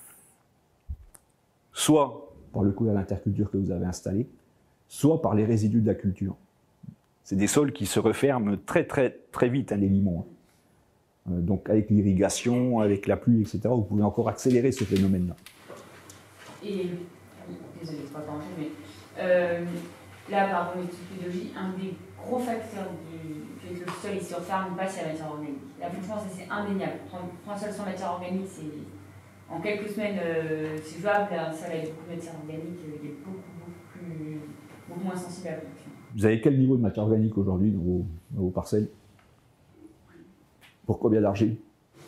soit par le couvert d'interculture que vous avez installé, soit par les résidus de la culture. C'est des sols qui se referment très très très vite, hein, les limons. Donc avec l'irrigation, avec la pluie, etc., vous pouvez encore accélérer ce phénomène-là. Et, désolé, c'est pas parler, mais là, par rapport aux méthodologies, un des gros facteurs du fait que le sol il se referme ou pas, c'est la matière organique. Là, franchement, ça c'est indéniable. Prendre un sol sans matière organique, c'est en quelques semaines, c'est jouable. Un sol avec beaucoup de matière organique, il est beaucoup moins sensible à la production. Vous avez quel niveau de matière organique aujourd'hui dans vos parcelles? Pour combien d'argile?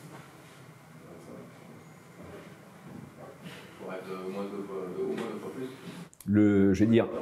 Pour être au moins 2 fois plus. Je vais dire.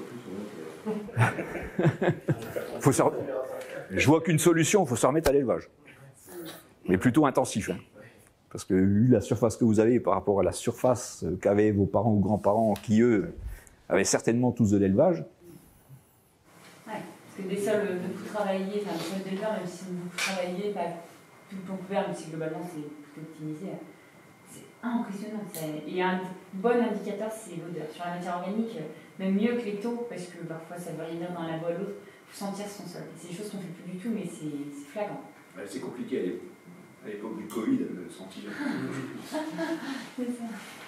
Je vois qu'une solution, il faut se remettre à l'élevage. Mais plutôt intensif. Hein. Parce que vu la surface que vous avez par rapport à la surface qu'avaient vos parents ou grands-parents, qui eux avaient certainement tous de l'élevage. Ouais, parce que des sols beaucoup travaillés, enfin des sols d'éleveurs, même si vous travaillez, pas tout le temps couvert, même si globalement c'est plutôt optimisé, c'est impressionnant. Et un bon indicateur, c'est l'odeur. Sur la matière organique, même mieux que les taux, parce que parfois ça varie d'un labo à l'autre, il faut sentir son sol. C'est des choses qu'on ne fait plus du tout, mais c'est flagrant. C'est compliqué à l'époque du Covid, le sentir. C'est ça.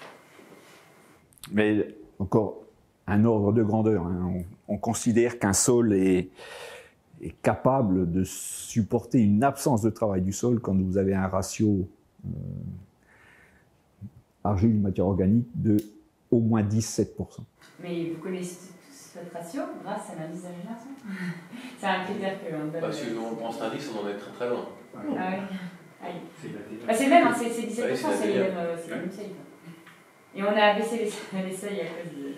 Mais encore un ordre de grandeur. Hein. On considère qu'un sol est capable de supporter une absence de travail du sol quand vous avez un ratio argile-matière organique de au moins 10-7%. Mais vous connaissez votre ratio grâce à l'indice d'agénération. C'est un critère qu'on donne. Parce que on prend cet indice, on en est très très loin. Ah ouais. C'est le même, hein, c'est 17%, Ouais, c'est les mêmes seuils. Et on a baissé les seuils à cause de...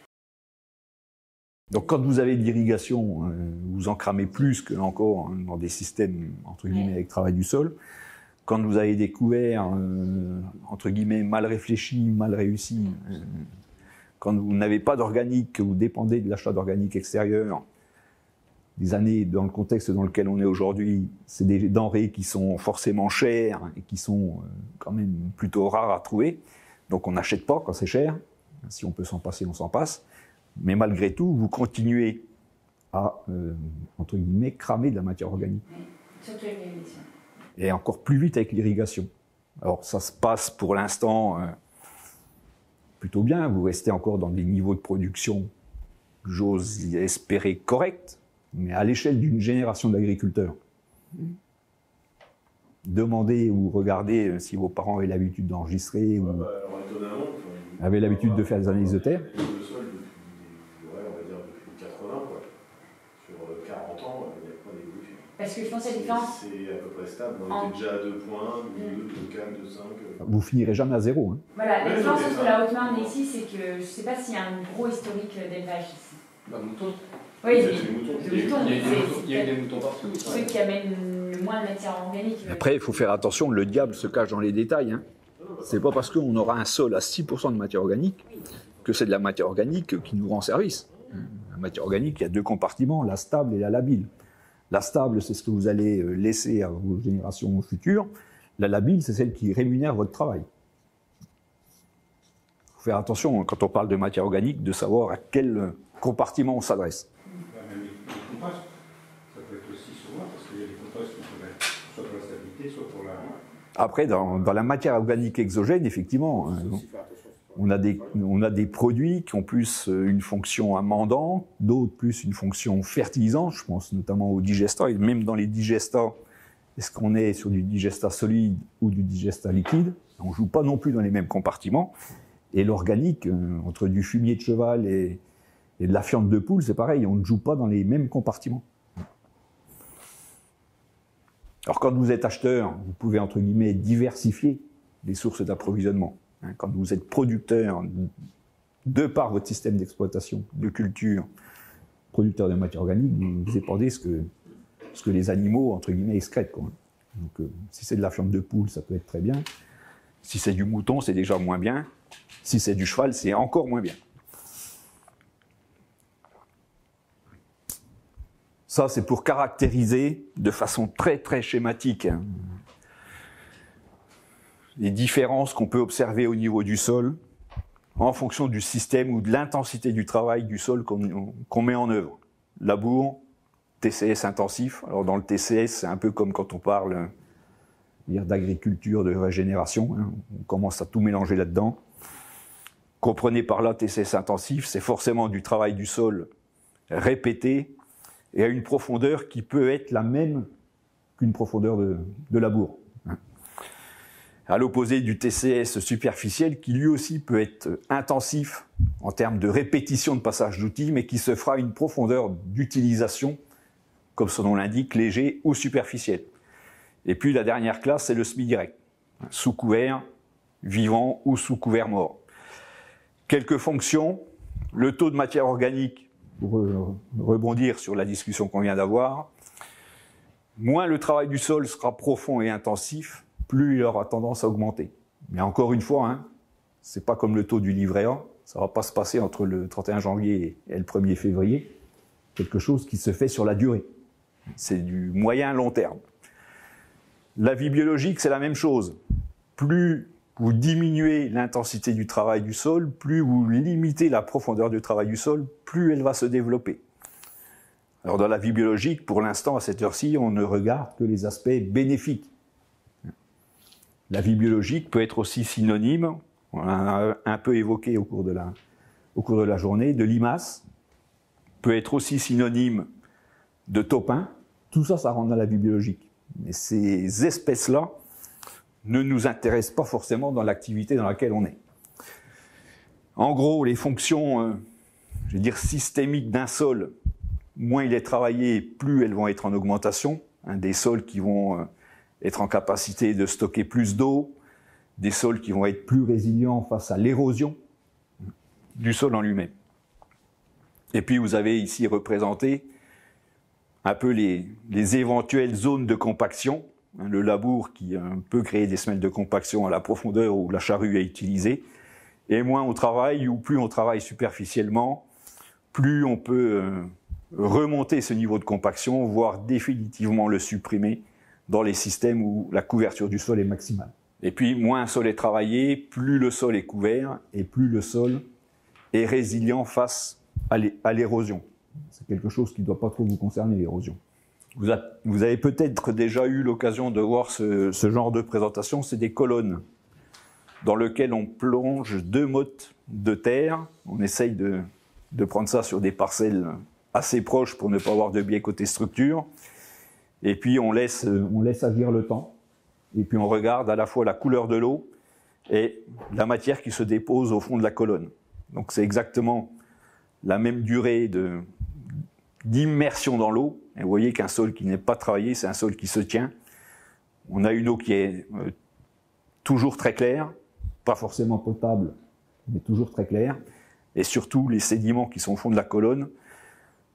Donc quand vous avez de l'irrigation, vous en cramez plus que encore hein, dans des systèmes entre guillemets avec travail du sol. Quand vous avez des couverts entre guillemets mal réfléchis, mal réussis, quand vous n'avez pas d'organique, que vous dépendez de l'achat d'organique extérieur, des années dans le contexte dans lequel on est aujourd'hui, c'est des denrées qui sont forcément chères et qui sont quand même plutôt rares à trouver. Donc on n'achète pas quand c'est cher. Si on peut s'en passer, on s'en passe. Mais malgré tout, vous continuez à, entre guillemets, cramer de la matière organique. Surtout avec l'irrigation. Et encore plus vite avec l'irrigation. Alors ça se passe pour l'instant plutôt bien. Vous restez encore dans des niveaux de production, j'ose espérer, corrects. Mais à l'échelle d'une génération d'agriculteurs, demandez ou regardez si vos parents avaient l'habitude d'enregistrer ou avaient l'habitude de faire des analyses de terre. Le sol depuis, on va dire depuis 80, quoi. Sur 40 ans, il n'y a pas d'évolution. Parce que je pense qu'il y a une différence. C'est à peu près stable. On était déjà à 2 points, 2, 4, 2, 5. Vous finirez jamais à zéro. Hein. Voilà, la Ouais, différence c'est entre ça. la Haute-Marne et ici, c'est que je ne sais pas s'il y a un gros historique d'élevage ici. Bah, mouton. Oui, C'est les moutons. le mouton, Il y a eu des moutons partout. c'est celui qui amène le moins de matière organique. Après, il faut faire attention, le diable se cache dans les détails. Hein. C'est pas parce qu'on aura un sol à 6% de matière organique que c'est de la matière organique qui nous rend service. La matière organique, il y a deux compartiments, la stable et la labile. La stable, c'est ce que vous allez laisser à vos générations futures. La labile, c'est celle qui rémunère votre travail. Il faut faire attention, quand on parle de matière organique, de savoir à quel compartiment on s'adresse. Même les composts, ça peut être aussi souvent, parce qu'il y a des composts qui peuvent être soit pour la stabilité, soit pour la... Après, dans la matière organique exogène, effectivement, on a des produits qui ont plus une fonction amendante, d'autres plus une fonction fertilisante. Je pense notamment aux digestats. Et même dans les digestats, est-ce qu'on est sur du digestat solide ou du digestat liquide? On ne joue pas non plus dans les mêmes compartiments. Et l'organique, entre du fumier de cheval et de la fiente de poule, c'est pareil, on ne joue pas dans les mêmes compartiments. Alors quand vous êtes acheteur, vous pouvez entre guillemets diversifier les sources d'approvisionnement. Quand vous êtes producteur, de par votre système d'exploitation, de culture, producteur de matière organique, vous épandez ce que les animaux, entre guillemets, excrètent, quoi. Donc si c'est de la fiente de poule, ça peut être très bien. Si c'est du mouton, c'est déjà moins bien. Si c'est du cheval, c'est encore moins bien. Ça, c'est pour caractériser de façon très très schématique les différences qu'on peut observer au niveau du sol en fonction du système ou de l'intensité du travail du sol qu'on met en œuvre. Labour, TCS intensif. Alors dans le TCS, c'est un peu comme quand on parle d'agriculture, de régénération. On commence à tout mélanger là-dedans. Comprenez par là TCS intensif, c'est forcément du travail du sol répété et à une profondeur qui peut être la même qu'une profondeur de labour. À l'opposé du TCS superficiel, qui lui aussi peut être intensif en termes de répétition de passage d'outils, mais qui se fera à une profondeur d'utilisation, comme son nom l'indique, léger ou superficiel. Et puis la dernière classe, c'est le semi-direct, sous couvert vivant ou sous couvert mort. Quelques fonctions, le taux de matière organique, pour rebondir sur la discussion qu'on vient d'avoir, moins le travail du sol sera profond et intensif, plus il aura tendance à augmenter. Mais encore une fois, c'est pas comme le taux du livret A, ça va pas se passer entre le 31 janvier et le 1er février, quelque chose qui se fait sur la durée. C'est du moyen long terme. La vie biologique, c'est la même chose. Plus vous diminuez l'intensité du travail du sol, plus vous limitez la profondeur du travail du sol, plus elle va se développer. Alors dans la vie biologique, pour l'instant, à cette heure-ci, on ne regarde que les aspects bénéfiques. La vie biologique peut être aussi synonyme, on l'a un peu évoqué au cours de la journée, de limaces, peut être aussi synonyme de taupin. Tout ça, ça rentre dans la vie biologique. Mais ces espèces-là ne nous intéressent pas forcément dans l'activité dans laquelle on est. En gros, les fonctions, systémiques d'un sol, moins il est travaillé, plus elles vont être en augmentation. Des sols qui vont être en capacité de stocker plus d'eau, des sols qui vont être plus résilients face à l'érosion du sol en lui-même. Et puis vous avez ici représenté un peu les éventuelles zones de compaction, le labour qui peut créer des semelles de compaction à la profondeur où la charrue est utilisée, et moins on travaille, ou plus on travaille superficiellement, plus on peut remonter ce niveau de compaction, voire définitivement le supprimer dans les systèmes où la couverture du sol est maximale. Et puis, moins un sol est travaillé, plus le sol est couvert, et plus le sol est résilient face à l'érosion. C'est quelque chose qui ne doit pas trop vous concerner, l'érosion. Vous avez peut-être déjà eu l'occasion de voir ce genre de présentation, c'est des colonnes dans lesquelles on plonge 2 mottes de terre. On essaye de prendre ça sur des parcelles assez proches pour ne pas avoir de biais côté structure. Et puis on laisse agir le temps. Et puis on regarde à la fois la couleur de l'eau et la matière qui se dépose au fond de la colonne. Donc c'est exactement la même durée d'immersion dans l'eau. Et vous voyez qu'un sol qui n'est pas travaillé, c'est un sol qui se tient. On a une eau qui est toujours très claire, pas forcément potable, mais toujours très claire. Et surtout, les sédiments qui sont au fond de la colonne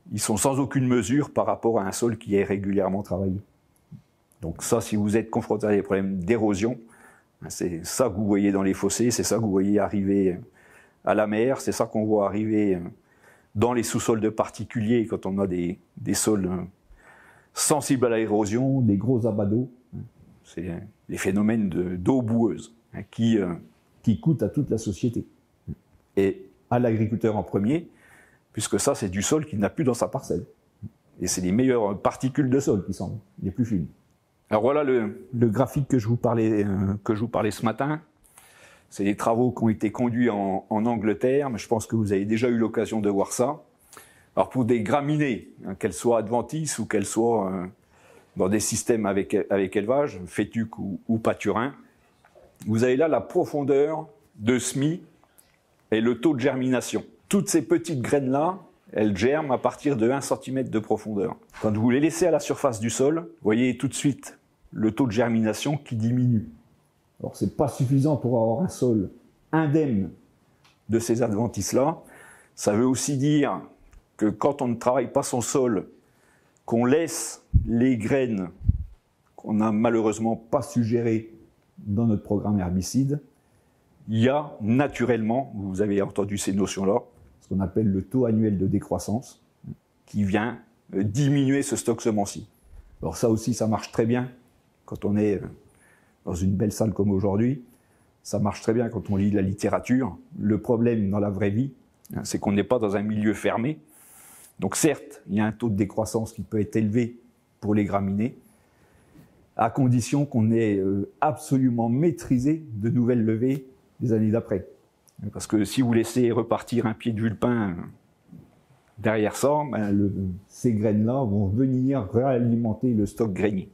ils sont sans aucune mesure par rapport à un sol qui est régulièrement travaillé. Donc ça, si vous êtes confronté à des problèmes d'érosion, c'est ça que vous voyez dans les fossés, c'est ça que vous voyez arriver à la mer, c'est ça qu'on voit arriver dans les sous-sols de particuliers quand on a des sols sensibles à l'érosion, des gros abats d'eau. C'est les phénomènes d'eau boueuse qui coûtent à toute la société. Et à l'agriculteur en premier, puisque ça, c'est du sol qu'il n'a plus dans sa parcelle. Et c'est les meilleures particules de sol qui sont les plus fines. Alors voilà le graphique que je vous parlais ce matin. C'est des travaux qui ont été conduits en Angleterre, mais je pense que vous avez déjà eu l'occasion de voir ça. Alors pour des graminées, qu'elles soient adventices ou qu'elles soient dans des systèmes avec élevage, fétuques ou pâturins, vous avez là la profondeur de semis et le taux de germination. Toutes ces petites graines-là, elles germent à partir de 1 cm de profondeur. Quand vous les laissez à la surface du sol, vous voyez tout de suite le taux de germination qui diminue. Alors c'est pas suffisant pour avoir un sol indemne de ces adventices-là. Ça veut aussi dire que quand on ne travaille pas son sol, qu'on laisse les graines qu'on n'a malheureusement pas suggérées dans notre programme herbicide, il y a naturellement, vous avez entendu ces notions-là, ce qu'on appelle le taux annuel de décroissance, qui vient diminuer ce stock semencier. Alors ça aussi, ça marche très bien quand on est dans une belle salle comme aujourd'hui. Ça marche très bien quand on lit de la littérature. Le problème dans la vraie vie, c'est qu'on n'est pas dans un milieu fermé. Donc certes, il y a un taux de décroissance qui peut être élevé pour les graminées, à condition qu'on ait absolument maîtrisé de nouvelles levées les années d'après. Parce que si vous laissez repartir un pied de vulpin derrière ça, ces graines-là vont venir réalimenter le stock grainier.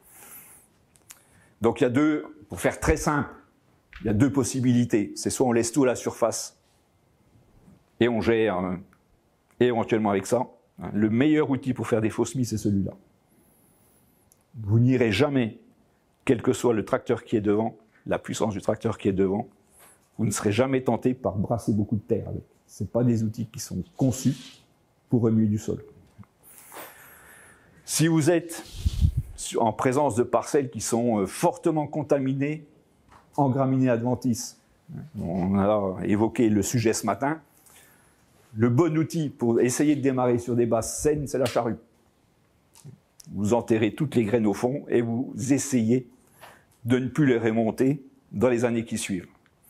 Donc il y a pour faire très simple, il y a 2 possibilités. C'est soit on laisse tout à la surface et on gère éventuellement avec ça. Le meilleur outil pour faire des faux semis, c'est celui-là. Vous n'irez jamais, quel que soit le tracteur qui est devant, la puissance du tracteur qui est devant, vous ne serez jamais tenté par brasser beaucoup de terre avec. Ce ne sont pas des outils qui sont conçus pour remuer du sol. Si vous êtes en présence de parcelles qui sont fortement contaminées en graminées adventices, on a évoqué le sujet ce matin, le bon outil pour essayer de démarrer sur des bases saines, c'est la charrue. Vous enterrez toutes les graines au fond et vous essayez de ne plus les remonter dans les années qui suivent.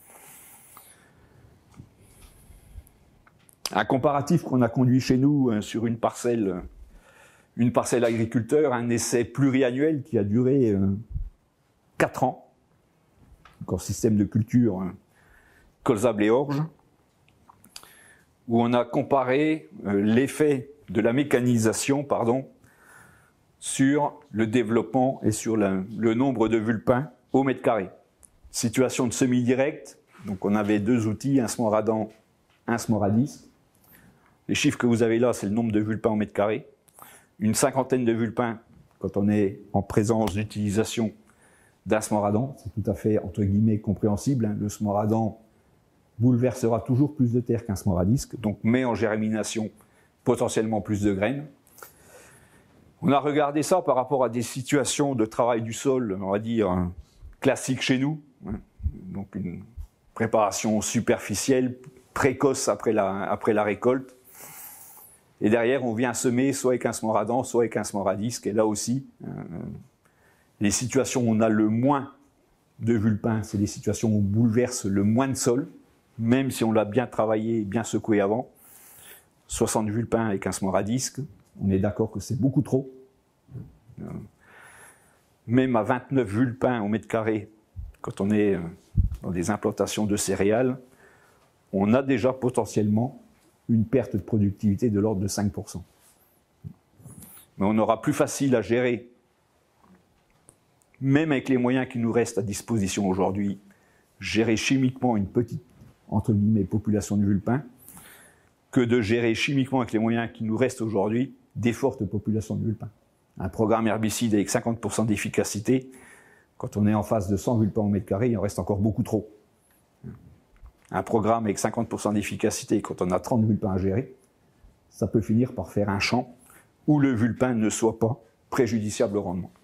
Un comparatif qu'on a conduit chez nous sur une parcelle agriculteur, un essai pluriannuel qui a duré 4 ans, encore système de culture colzable et orge, où on a comparé l'effet de la mécanisation sur le développement et sur le nombre de vulpins au mètre carré. Situation de semi-direct, donc on avait 2 outils, un Smoradent, un Smoradisc. Les chiffres que vous avez là, c'est le nombre de vulpins au mètre carré. Une 50aine de vulpins quand on est en présence d'utilisation d'un Smoradent. C'est tout à fait, entre guillemets, compréhensible. Le Smoradent bouleversera toujours plus de terre qu'un Smoradisc, donc met en germination potentiellement plus de graines. On a regardé ça par rapport à des situations de travail du sol, on va dire, classiques chez nous. Donc une préparation superficielle, précoce après la récolte. Et derrière, on vient semer soit avec un Smoradent, soit avec un Smoradisc. Et là aussi, les situations où on a le moins de vulpins, c'est les situations où on bouleverse le moins de sol, même si on l'a bien travaillé, bien secoué avant. 60 vulpins avec un Smoradisc, on est d'accord que c'est beaucoup trop. Même à 29 vulpins au mètre carré, quand on est dans des implantations de céréales, on a déjà potentiellement une perte de productivité de l'ordre de 5%. Mais on aura plus facile à gérer, même avec les moyens qui nous restent à disposition aujourd'hui, gérer chimiquement une petite, entre guillemets, population de vulpins, que de gérer chimiquement avec les moyens qui nous restent aujourd'hui des fortes populations de vulpins. Un programme herbicide avec 50% d'efficacité, quand on est en face de 100 vulpins au mètre carré, il en reste encore beaucoup trop. Un programme avec 50% d'efficacité, quand on a 30 vulpins à gérer, ça peut finir par faire un champ où le vulpin ne soit pas préjudiciable au rendement.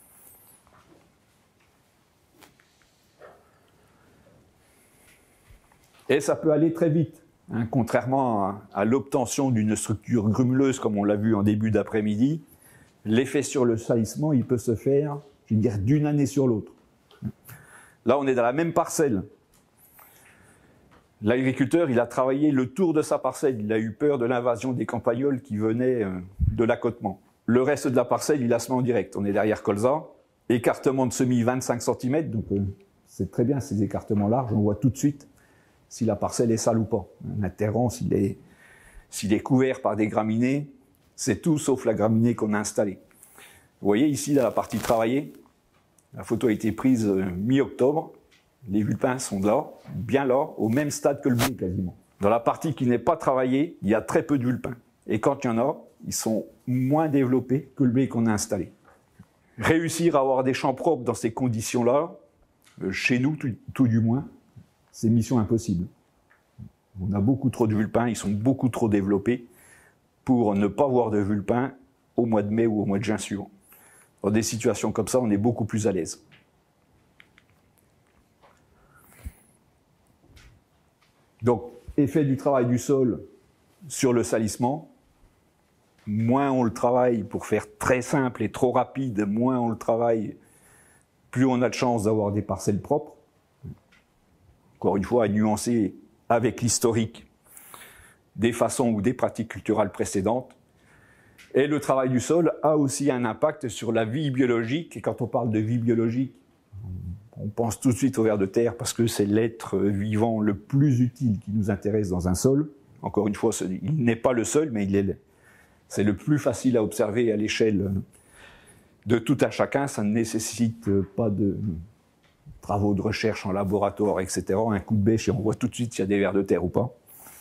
Et ça peut aller très vite, hein, contrairement à l'obtention d'une structure grumuleuse, comme on l'a vu en début d'après-midi. L'effet sur le salissement, il peut se faire, je veux dire, d'une année sur l'autre. Là, on est dans la même parcelle. L'agriculteur, il a travaillé le tour de sa parcelle. Il a eu peur de l'invasion des campagnols qui venaient de l'accotement. Le reste de la parcelle, il a semé en direct. On est derrière colza. Écartement de semis 25 cm. Donc, c'est très bien ces écartements larges. On voit tout de suite si la parcelle est sale ou pas. Un terrain, s'il est couvert par des graminées, c'est tout sauf la graminée qu'on a installée. Vous voyez ici, dans la partie travaillée, la photo a été prise mi-octobre. Les vulpins sont là, bien là, au même stade que le blé quasiment. Dans la partie qui n'est pas travaillée, il y a très peu de vulpins. Et quand il y en a, ils sont moins développés que le blé qu'on a installé. Réussir à avoir des champs propres dans ces conditions-là, chez nous tout du moins, c'est mission impossible. On a beaucoup trop de vulpins, ils sont beaucoup trop développés pour ne pas voir de vulpins au mois de mai ou au mois de juin suivant. Dans des situations comme ça, on est beaucoup plus à l'aise. Donc, effet du travail du sol sur le salissement. Moins on le travaille, pour faire très simple et trop rapide, moins on le travaille, plus on a de chances d'avoir des parcelles propres. Encore une fois, à nuancer avec l'historique des façons ou des pratiques culturales précédentes. Et le travail du sol a aussi un impact sur la vie biologique. Et quand on parle de vie biologique, on pense tout de suite au ver de terre parce que c'est l'être vivant le plus utile qui nous intéresse dans un sol. Encore une fois, il n'est pas le seul, mais c'est le plus facile à observer à l'échelle de tout un chacun. Ça ne nécessite pas de travaux de recherche en laboratoire, etc. Un coup de bêche et on voit tout de suite s'il y a des vers de terre ou pas.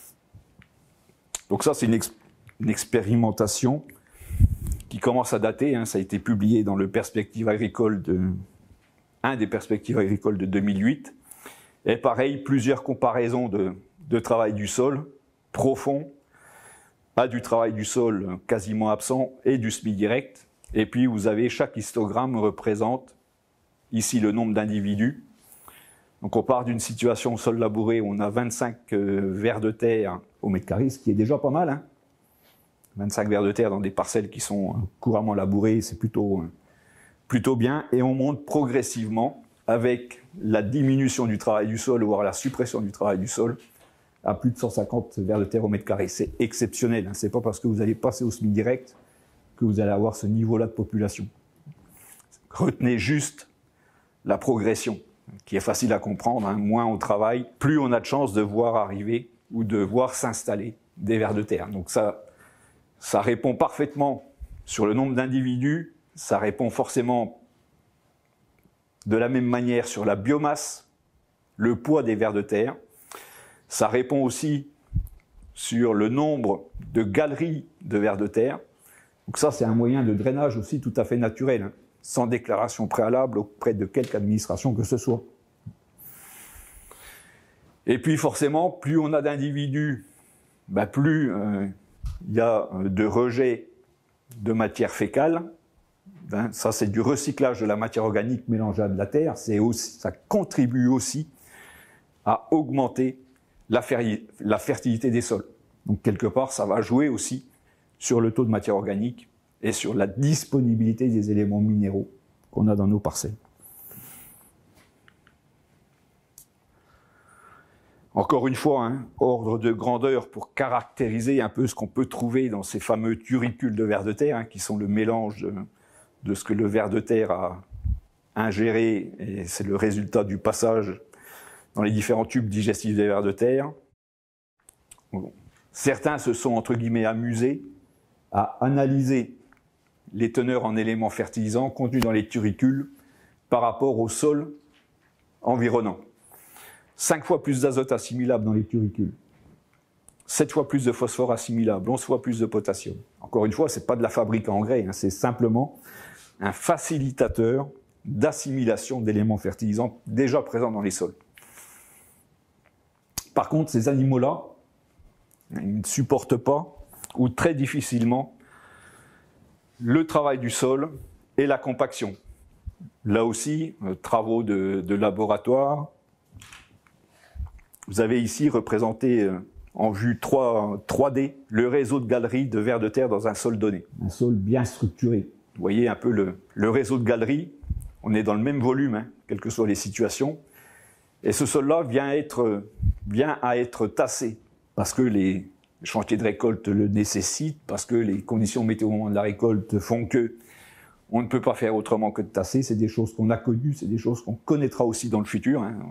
Donc ça, c'est une expérimentation qui commence à dater. Ça a été publié dans le Perspective agricole un des perspectives agricoles de 2008. Et pareil, plusieurs comparaisons de travail du sol profond à du travail du sol quasiment absent et du semis direct. Et puis vous avez chaque histogramme représente ici le nombre d'individus. Donc on part d'une situation au sol labouré où on a 25 vers de terre au mètre carré, ce qui est déjà pas mal. Hein. 25 vers de terre dans des parcelles qui sont couramment labourées, c'est plutôt bien. Et on monte progressivement avec la diminution du travail du sol, voire la suppression du travail du sol, à plus de 150 vers de terre au mètre carré. C'est exceptionnel. Hein. C'est pas parce que vous allez passer au semis direct que vous allez avoir ce niveau-là de population. Retenez juste la progression, qui est facile à comprendre. Hein. Moins on travaille, plus on a de chances de voir arriver ou de voir s'installer des vers de terre. Donc ça répond parfaitement sur le nombre d'individus, ça répond forcément de la même manière sur la biomasse, le poids des vers de terre. Ça répond aussi sur le nombre de galeries de vers de terre. Donc ça, c'est un moyen de drainage aussi tout à fait naturel, hein, sans déclaration préalable auprès de quelque administration que ce soit. Et puis forcément, plus on a d'individus, plus il y a de rejet de matière fécale. Ça, c'est du recyclage de la matière organique mélangée à de la terre. Ça contribue aussi à augmenter la fertilité des sols. Donc quelque part, ça va jouer aussi sur le taux de matière organique et sur la disponibilité des éléments minéraux qu'on a dans nos parcelles. Encore une fois, ordre de grandeur pour caractériser un peu ce qu'on peut trouver dans ces fameux turicules de vers de terre, qui sont le mélange de ce que le ver de terre a ingéré, et c'est le résultat du passage dans les différents tubes digestifs des vers de terre. Certains se sont, entre guillemets, amusés à analyser les teneurs en éléments fertilisants contenus dans les turicules par rapport au sol environnant. 5 fois plus d'azote assimilable dans les turicules, 7 fois plus de phosphore assimilable, 11 fois plus de potassium. Encore une fois, ce n'est pas de la fabrique à engrais, c'est simplement un facilitateur d'assimilation d'éléments fertilisants déjà présents dans les sols. Par contre, ces animaux-là, ils ne supportent pas ou très difficilement le travail du sol et la compaction. Là aussi, travaux de laboratoire. Vous avez ici représenté en vue 3D le réseau de galeries de vers de terre dans un sol donné. Un sol bien structuré. Vous voyez un peu le réseau de galeries. On est dans le même volume, hein, quelles que soient les situations. Et ce sol-là vient à être tassé parce que les chantiers de récolte le nécessitent, parce que les conditions météo au moment de la récolte font que on ne peut pas faire autrement que de tasser. C'est des choses qu'on a connues, c'est des choses qu'on connaîtra aussi dans le futur. Hein.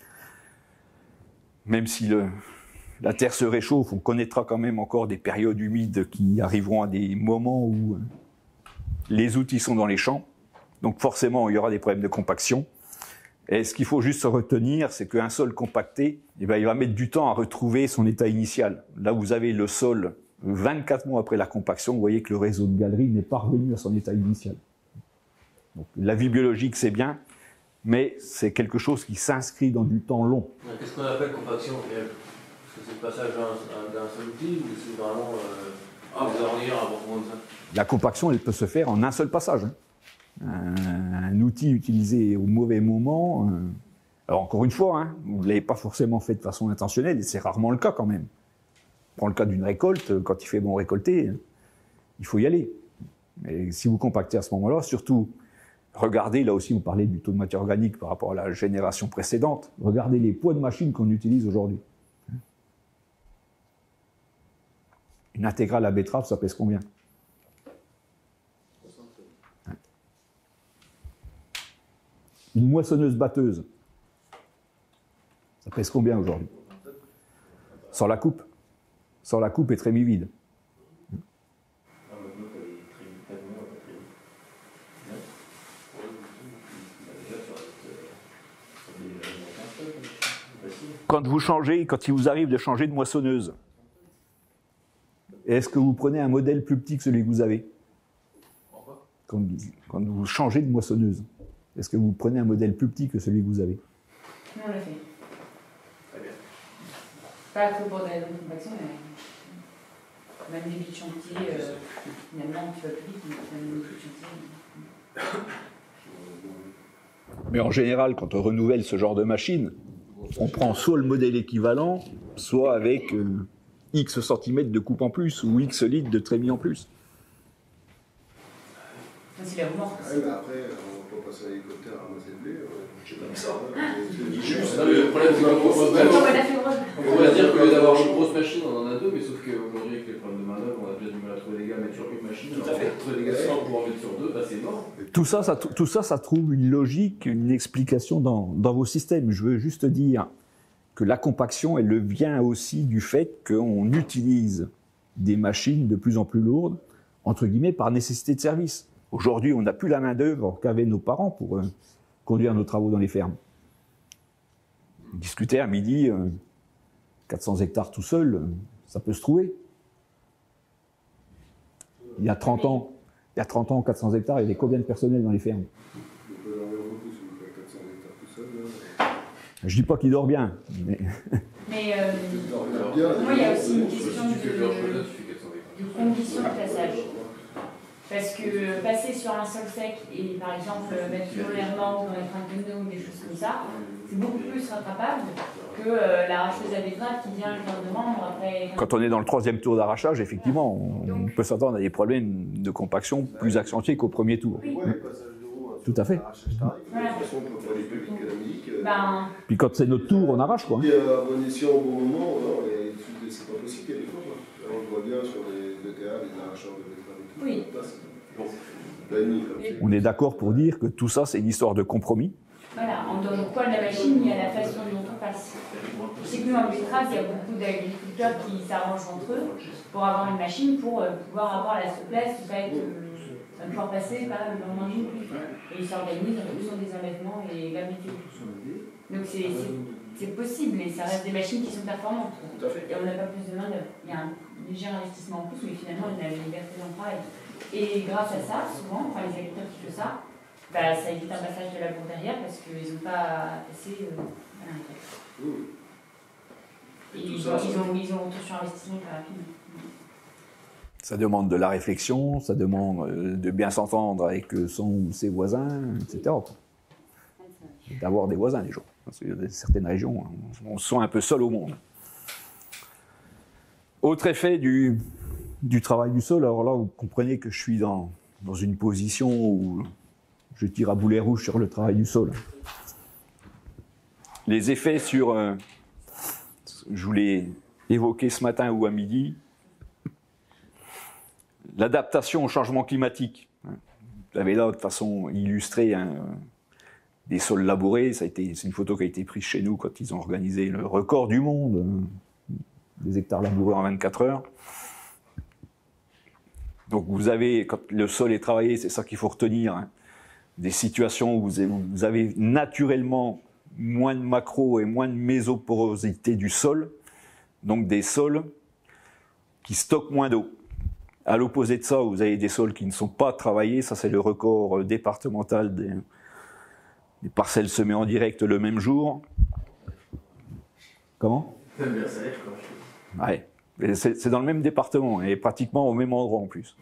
Même si la terre se réchauffe, on connaîtra quand même encore des périodes humides qui arriveront à des moments où les outils sont dans les champs. Donc forcément, il y aura des problèmes de compaction. Et ce qu'il faut juste retenir, c'est qu'un sol compacté, eh ben, il va mettre du temps à retrouver son état initial. Là, vous avez le sol 24 mois après la compaction, vous voyez que le réseau de galeries n'est pas revenu à son état initial. Donc, la vie biologique, c'est bien, mais c'est quelque chose qui s'inscrit dans du temps long. Qu'est-ce qu'on appelle compaction? Est-ce que c'est le passage d'un seul outil ou c'est vraiment des ornières à proprement ça? La compaction, elle peut se faire en un seul passage. Un outil utilisé au mauvais moment, alors encore une fois, hein, vous ne l'avez pas forcément fait de façon intentionnelle, et c'est rarement le cas quand même. Dans le cas d'une récolte, quand il fait bon récolter, il faut y aller. Et si vous compactez à ce moment-là, surtout, regardez, là aussi on parlait du taux de matière organique par rapport à la génération précédente, regardez les poids de machines qu'on utilise aujourd'hui. Une intégrale à betterave, ça pèse combien ? Une moissonneuse batteuse, ça pèse combien aujourd'hui? Sans la coupe. Sans la coupe et trémie vide. Quand il vous arrive de changer de moissonneuse, est-ce que vous prenez un modèle plus petit que celui que vous avez? Quand vous changez de moissonneuse, est-ce que vous prenez un modèle plus petit que celui que vous avez? Nous, on l'a fait. Très bien. Pas que pour des raisons de compaction, mais même des petits chantiers, finalement, tu vas plus vite, mais même des petits chantiers. Mais en général, quand on renouvelle ce genre de machine, on prend soit le modèle équivalent, soit avec X centimètres de coupe en plus, ou X litres de trémie en plus. C'est la remorque. Ouais, mais après, on peut passer à l'hélicoptère à ramasser le blé, je sais pas ça. Le problème, c'est qu'on va dire que d'avoir une grosse machine, on en a deux, mais sauf qu'aujourd'hui, avec les problèmes de main-d'œuvre, on a déjà du mal à trouver des gars à mettre sur une machine. Tout à fait. Trouver des gars pour en mettre sur deux, bah, c'est mort. Tout ça, ça trouve une logique, une explication dans vos systèmes. Je veux juste dire que la compaction, elle vient aussi du fait qu'on utilise des machines de plus en plus lourdes, entre guillemets, par nécessité de service. Aujourd'hui, on n'a plus la main-d'œuvre qu'avaient nos parents pour conduire nos travaux dans les fermes. Discuter à midi, 400 hectares tout seul, ça peut se trouver. Il y a 30 ans, 400 hectares, il y avait combien de personnel dans les fermes? Je dis pas qu'il dort bien, mais... Mais moi, il y a aussi une question de conditions de passage. Parce que passer sur un sol sec et par exemple mettre l'enlèvement dans les trains de pneus ou des choses comme ça, c'est beaucoup plus rattrapable que l'arracheuse à betterave qui vient le lendemain après. Quand on est dans le 3e tour d'arrachage, effectivement, on peut s'attendre à des problèmes de compaction plus accentués qu'au premier tour. Oui. Tout à fait. Voilà. Puis quand c'est notre tour, on arrache quoi. À bon escient au bon moment, c'est pas possible quelquefois. On voit bien sur les ETA, les arracheurs de betterave et tout. Oui. On est d'accord pour dire que tout ça, c'est une histoire de compromis. Voilà, en dehors du poids de la machine, il y a la façon dont on passe. Je sais que nous, en betterave, il y a beaucoup d'agriculteurs qui s'arrangent entre eux pour avoir une machine pour pouvoir avoir la souplesse, pas pouvoir passer par le lendemain d'une pluie. Et ils s'organisent en fonction des enlèvements et la météo. Donc c'est possible, mais ça reste des machines qui sont performantes. Et on n'a pas plus de main-d'œuvre. Il y a un léger investissement en plus, mais finalement, on a la liberté d'en travail. Et grâce à ça, souvent, les agriculteurs qui font ça, ça évite un passage de labour derrière parce qu'ils n'ont pas passé à l'arrêt. Et ils ont un retour sur investissement très rapide. Ça demande de la réflexion, ça demande de bien s'entendre avec son ou ses voisins, etc. D'avoir des voisins, les gens. Parce qu'il y a certaines régions, on se sent un peu seul au monde. Autre effet du travail du sol, alors là, vous comprenez que je suis dans une position où je tire à boulet rouge sur le travail du sol. Les effets sur... je vous l'ai évoqué ce matin ou à midi. L'adaptation au changement climatique. Vous avez là, de façon illustrée, des sols labourés. C'est une photo qui a été prise chez nous quand ils ont organisé le record du monde des hectares labourés en 24 heures. Donc vous avez, quand le sol est travaillé, c'est ça qu'il faut retenir, hein, des situations où vous avez naturellement moins de macro et moins de mésoporosité du sol, donc des sols qui stockent moins d'eau. À l'opposé de ça, vous avez des sols qui ne sont pas travaillés, ça c'est le record départemental des parcelles semées en direct le même jour. Comment ? Ouais, c'est dans le même département et pratiquement au même endroit en plus.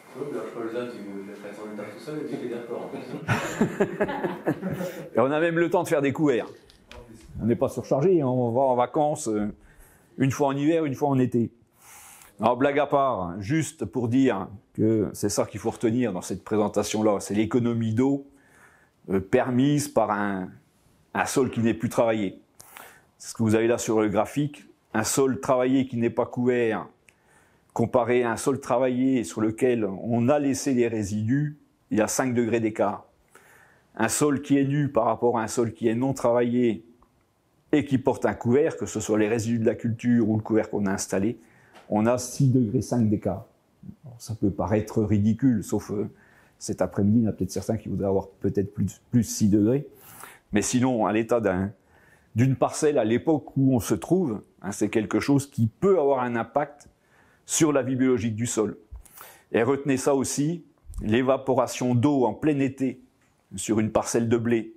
Et on a même le temps de faire des couverts. On n'est pas surchargé, on va en vacances une fois en hiver, une fois en été. Alors blague à part, juste pour dire que c'est ça qu'il faut retenir dans cette présentation-là, c'est l'économie d'eau permise par un sol qui n'est plus travaillé. C'est ce que vous avez là sur le graphique. Un sol travaillé qui n'est pas couvert, comparé à un sol travaillé sur lequel on a laissé les résidus, il y a 5 degrés d'écart. Un sol qui est nu par rapport à un sol qui est non travaillé et qui porte un couvert, que ce soit les résidus de la culture ou le couvert qu'on a installé, on a 6 degrés 5 d'écart. Ça peut paraître ridicule, sauf cet après-midi, il y en a peut-être certains qui voudraient avoir peut-être plus 6 degrés. Mais sinon, à l'état d'une parcelle à l'époque où on se trouve, hein, c'est quelque chose qui peut avoir un impact sur la vie biologique du sol. Et retenez ça aussi, l'évaporation d'eau en plein été sur une parcelle de blé.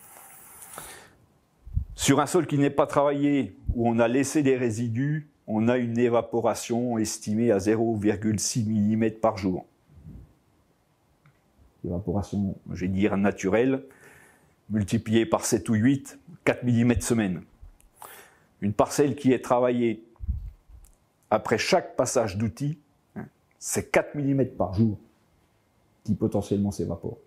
Sur un sol qui n'est pas travaillé, où on a laissé des résidus, on a une évaporation estimée à 0,6 mm par jour. Évaporation, je vais dire, naturelle, multipliée par 7 ou 8, 4 mm semaine. Une parcelle qui est travaillée après chaque passage d'outil, c'est 4 mm par jour qui potentiellement s'évaporent.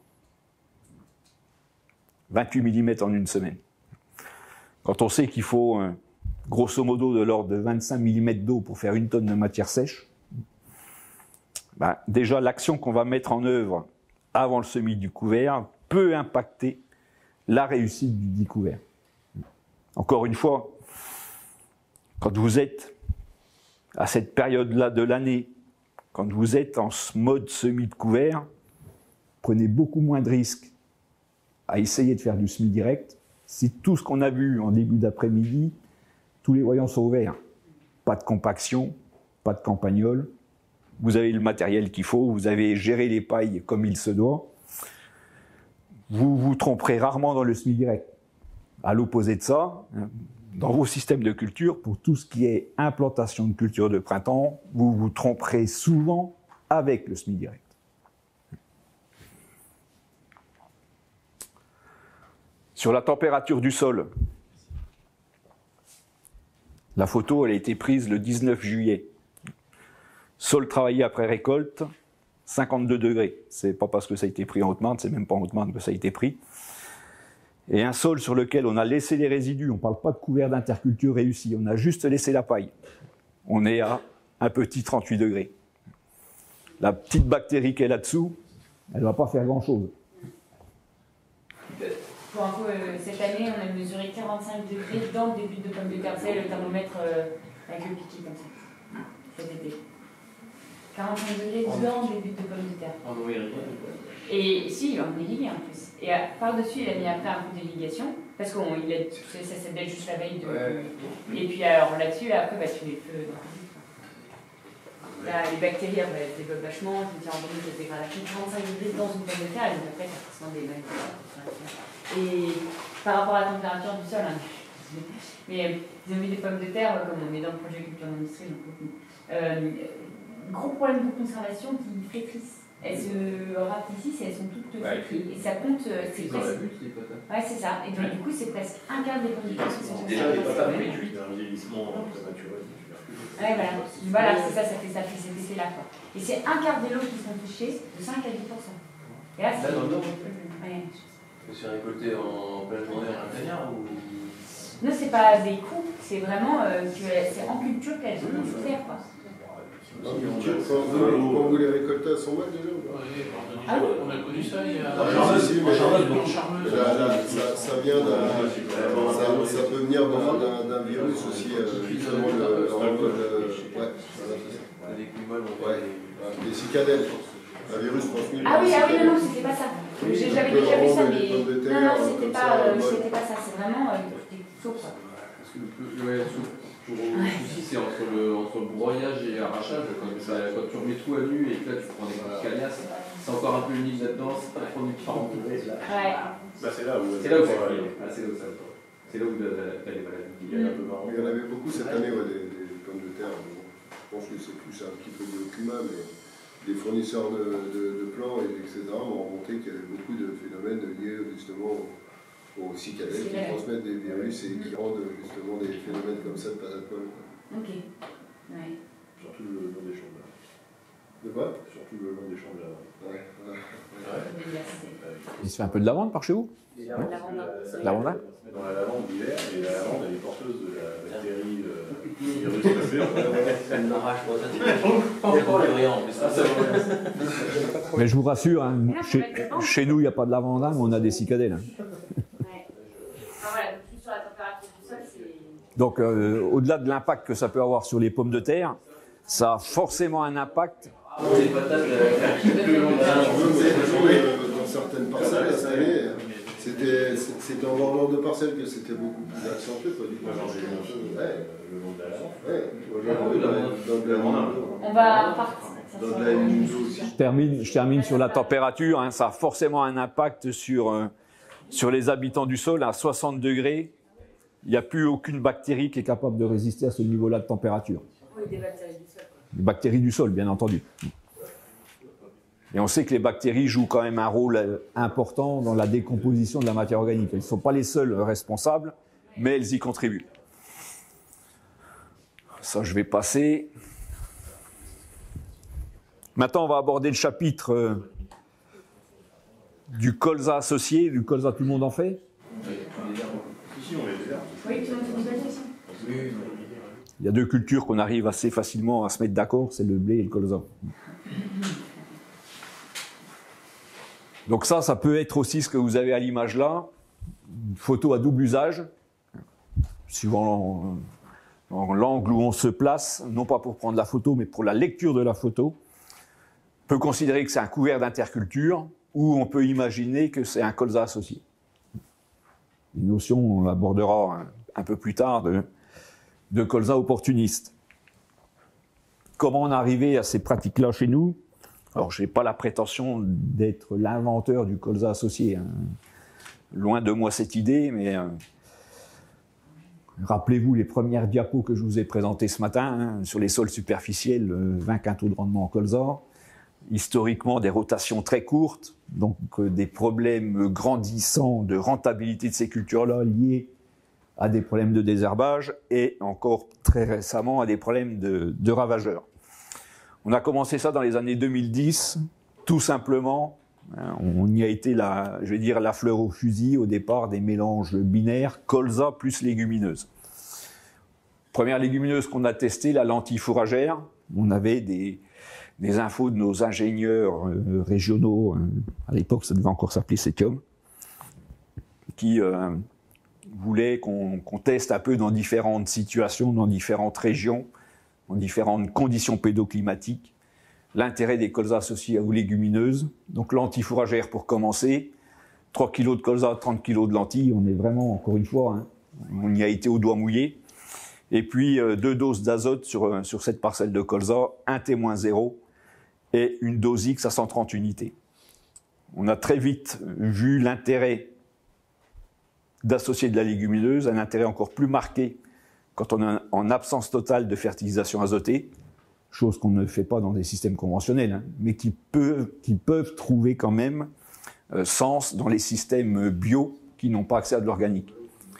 28 mm en une semaine. Quand on sait qu'il faut grosso modo de l'ordre de 25 mm d'eau pour faire 1 tonne de matière sèche, ben déjà l'action qu'on va mettre en œuvre avant le semis du couvert peut impacter la réussite du dit couvert. Encore une fois, quand vous êtes à cette période-là de l'année, quand vous êtes en mode semis de couvert, prenez beaucoup moins de risques à essayer de faire du semis direct. Si tout ce qu'on a vu en début d'après-midi, tous les voyants sont ouverts. Pas de compaction, pas de campagnole. Vous avez le matériel qu'il faut, vous avez géré les pailles comme il se doit. Vous vous tromperez rarement dans le semis direct. À l'opposé de ça, dans vos systèmes de culture, pour tout ce qui est implantation de culture de printemps, vous vous tromperez souvent avec le semis direct. Sur la température du sol, la photo elle a été prise le 19 juillet. Sol travaillé après récolte, 52 degrés. C'est pas parce que ça a été pris en Haute-Marne, c'est même pas en Haute-Marne que ça a été pris. Et un sol sur lequel on a laissé les résidus, on ne parle pas de couvert d'interculture réussi, on a juste laissé la paille. On est à un petit 38 degrés. La petite bactérie qui est là-dessous, elle ne va pas faire grand-chose. Pour info, cette année, on a mesuré 45 degrés dans le début de pommes de terre. C'est le thermomètre avec le piquet comme ça, cet été. 45 degrés dans le début de pommes de terre. En irrigué. Et si, on irrigué en plus. Et par-dessus, il a mis après un coup d'irrigation, parce que ça s'appelle juste la veille de... Ouais. Et puis alors là-dessus, après, bah, tu les feux... Là, les bactéries, elles se développent vachement, tu me dis en bonne de dégradation, 45 degrés dans une pomme de terre, et après, ça ressemble des bactéries. Et par rapport à la température du sol, hein, mais ils ont mis des pommes de terre, comme on met dans le projet Culture d'Industrie, donc gros problème de conservation qui flétrissent. Elles se rapetissent et elles sont toutes flétries. Et ça compte, c'est presque. Ouais, c'est ça. Et donc, du coup, c'est presque un quart des pommes de terre qui sont Déjà, les patates conservées. réduites, un vieillissement prématuré du tuberculose. Ouais, voilà. Voilà, c'est ça, ça fait cet effet-là, quoi. Et c'est un quart des lots qui sont touchés, de 5 à 10%. Et là, c'est. Ouais. C'est récolté en pleine journée à l'intérieur ou. Non, c'est pas des coûts, c'est vraiment c'est en culture qu'elles sont faire, quoi. Quand vous les récoltez à 100 balles déjà ou pas? Ah oui. On a connu ça il y a. Si, mais ça vient ça peut venir d'un virus aussi, justement des cicadelles. Un virus transmis. Ah oui, non, c'était pas ça. J'avais déjà vu ça, mais. Non, c'était pas ça, c'est vraiment des sauts, quoi. Parce que le souci, c'est entre le broyage et l'arrachage. Quand tu remets tout à nu et que là tu prends des cagnasses, c'est encore un peu humide là-dedans, c'est pas trop différent. Ouais. C'est là où c'est là où ça c'est là où t'as les maladies. Il y en avait beaucoup cette année, des pommes de terre. Je pense que c'est plus un petit peu lié au climat, mais les fournisseurs de plants, etc., m'ont remonté qu'il y avait beaucoup de phénomènes liés justement aux cicadelles qui transmettent des virus et qui rendent justement des phénomènes comme ça de patate molle. Ok. Ouais. Surtout le long des champs de là. De quoi? Surtout le long des champs de là. Ouais. Il se fait un peu de lavande par chez vous? Lavande? Dans la lavande d'hiver, et la lavande elle est porteuse de la bactérie virus passé. Elle n'arrache pas encore les brillants, mais ça Mais je vous rassure, hein, chez nous, il n'y a pas de lavande, mais on a des cicadelles. Voilà, plus sur la température du sol, c'est. Donc, au-delà de l'impact que ça peut avoir sur les pommes de terre, ça a forcément un impact. les patates, Dans certaines parcelles, cette année, c'était en bordure de parcelles que c'était beaucoup plus accentué. On va partir. Je termine sur la température. Hein, ça a forcément un impact sur les habitants du sol. À 60 degrés, il n'y a plus aucune bactérie qui est capable de résister à ce niveau-là de température. Oui, des bactéries du sol. Les bactéries du sol, bien entendu. Et on sait que les bactéries jouent quand même un rôle important dans la décomposition de la matière organique. Elles ne sont pas les seules responsables, mais elles y contribuent. Ça, je vais passer. Maintenant, on va aborder le chapitre du colza associé. Du colza, tout le monde en fait? Ici, on est déjà. Oui, tout le monde fait des aussi. Il y a deux cultures qu'on arrive assez facilement à se mettre d'accord, c'est le blé et le colza. Donc ça peut être aussi ce que vous avez à l'image là, une photo à double usage, suivant l'angle où on se place, non pas pour prendre la photo, mais pour la lecture de la photo. On peut considérer que c'est un couvert d'interculture, ou on peut imaginer que c'est un colza associé. Une notion, on l'abordera un peu plus tard, de colza opportuniste. Comment on est arrivé à ces pratiques-là chez nous? Alors, je n'ai pas la prétention d'être l'inventeur du colza associé. Hein. Loin de moi cette idée, mais rappelez-vous les premières diapos que je vous ai présentées ce matin, hein, sur les sols superficiels, 20 quintaux de rendement en colza. Historiquement, des rotations très courtes, donc des problèmes grandissants de rentabilité de ces cultures-là liés à des problèmes de désherbage et encore très récemment à des problèmes de ravageurs. On a commencé ça dans les années 2010, tout simplement. On y a été, la fleur au fusil au départ des mélanges binaires, colza plus légumineuses. Première légumineuse qu'on a testée, la lentille fourragère. On avait des infos de nos ingénieurs régionaux, à l'époque ça devait encore s'appeler Cetium, qui voulaient qu'on teste un peu dans différentes situations, dans différentes régions, dans différentes conditions pédoclimatiques, l'intérêt des colzas associés aux légumineuses. Donc lentilles fourragères pour commencer, 3 kg de colza, 30 kg de lentilles, on est vraiment, encore une fois, hein, on y a été au doigt mouillé. Et puis 2 doses d'azote sur cette parcelle de colza, 1 T-0 et une dose X à 130 unités. On a très vite vu l'intérêt d'associer de la légumineuse, un intérêt encore plus marqué quand on est en absence totale de fertilisation azotée. chose qu'on ne fait pas dans des systèmes conventionnels, hein, mais qui peuvent trouver quand même sens dans les systèmes bio qui n'ont pas accès à de l'organique.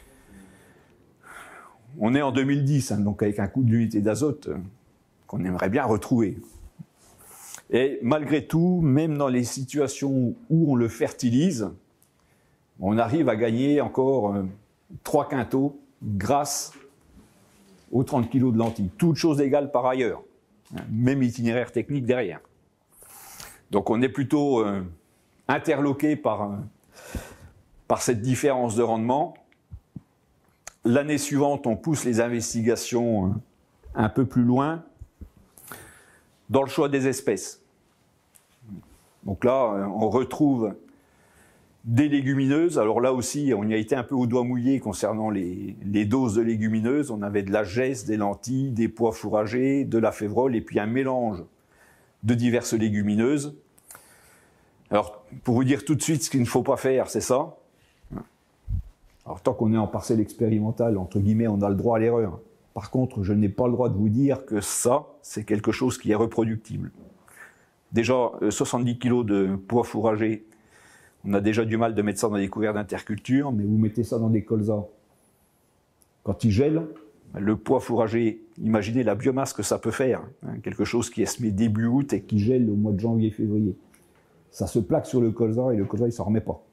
On est en 2010, hein, donc avec un coût d'unité d'azote qu'on aimerait bien retrouver. Et malgré tout, même dans les situations où on le fertilise, on arrive à gagner encore 3 quintaux grâce aux 30 kg de lentilles. Toutes choses égales par ailleurs. Même itinéraire technique derrière. Donc on est plutôt interloqué par cette différence de rendement. L'année suivante, on pousse les investigations un peu plus loin dans le choix des espèces. Donc là, on retrouve des légumineuses. Alors là aussi, on y a été un peu au doigt mouillé concernant les doses de légumineuses. On avait de la gesse, des lentilles, des pois fourragers, de la févrole et puis un mélange de diverses légumineuses. Alors, pour vous dire tout de suite ce qu'il ne faut pas faire, c'est ça. Alors, tant qu'on est en parcelle expérimentale, entre guillemets, on a le droit à l'erreur. Par contre, je n'ai pas le droit de vous dire que ça, c'est quelque chose qui est reproductible. Déjà, 70 kg de pois fourragers, on a déjà du mal de mettre ça dans des couverts d'interculture, mais vous mettez ça dans des colzas. Quand ils gèlent, le pois fourragé, imaginez la biomasse que ça peut faire. Hein, quelque chose qui est semé début août et qui gèle au mois de janvier-février. Ça se plaque sur le colza et le colza, il ne s'en remet pas.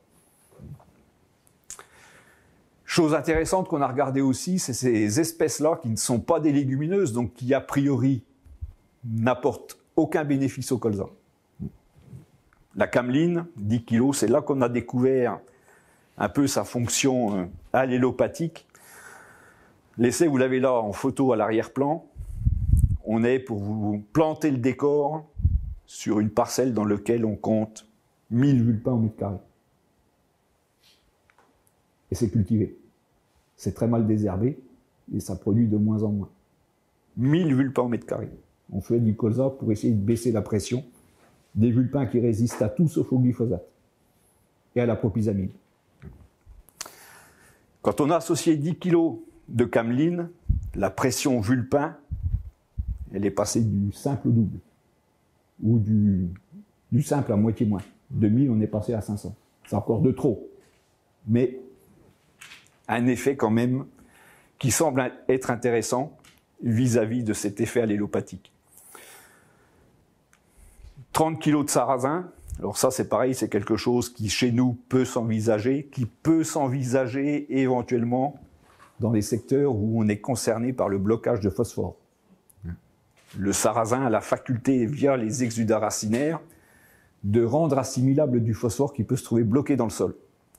Chose intéressante qu'on a regardé aussi, c'est ces espèces-là qui ne sont pas des légumineuses, donc qui a priori n'apportent aucun bénéfice au colza. La cameline, 10 kg, c'est là qu'on a découvert un peu sa fonction allélopathique. L'essai, vous l'avez là en photo à l'arrière-plan. On est pour vous planter le décor sur une parcelle dans laquelle on compte 1000 vulpins au mètre carré. Et c'est cultivé. C'est très mal désherbé et ça produit de moins en moins. 1000 vulpins au mètre carré. On fait du colza pour essayer de baisser la pression. Des vulpins qui résistent à tout sauf au glyphosate et à la propysamine. Quand on a associé 10 kg de cameline, la pression vulpin, elle est passée du simple au double. Ou du simple à moitié moins. De 1000, on est passé à 500. C'est encore de trop. Mais un effet quand même qui semble être intéressant vis-à-vis de cet effet allélopathique. 30 kg de sarrasin, alors ça c'est pareil, c'est quelque chose qui chez nous peut s'envisager, éventuellement dans les secteurs où on est concerné par le blocage de phosphore. Le sarrasin a la faculté, via les exudats racinaires, de rendre assimilable du phosphore qui peut se trouver bloqué dans le sol.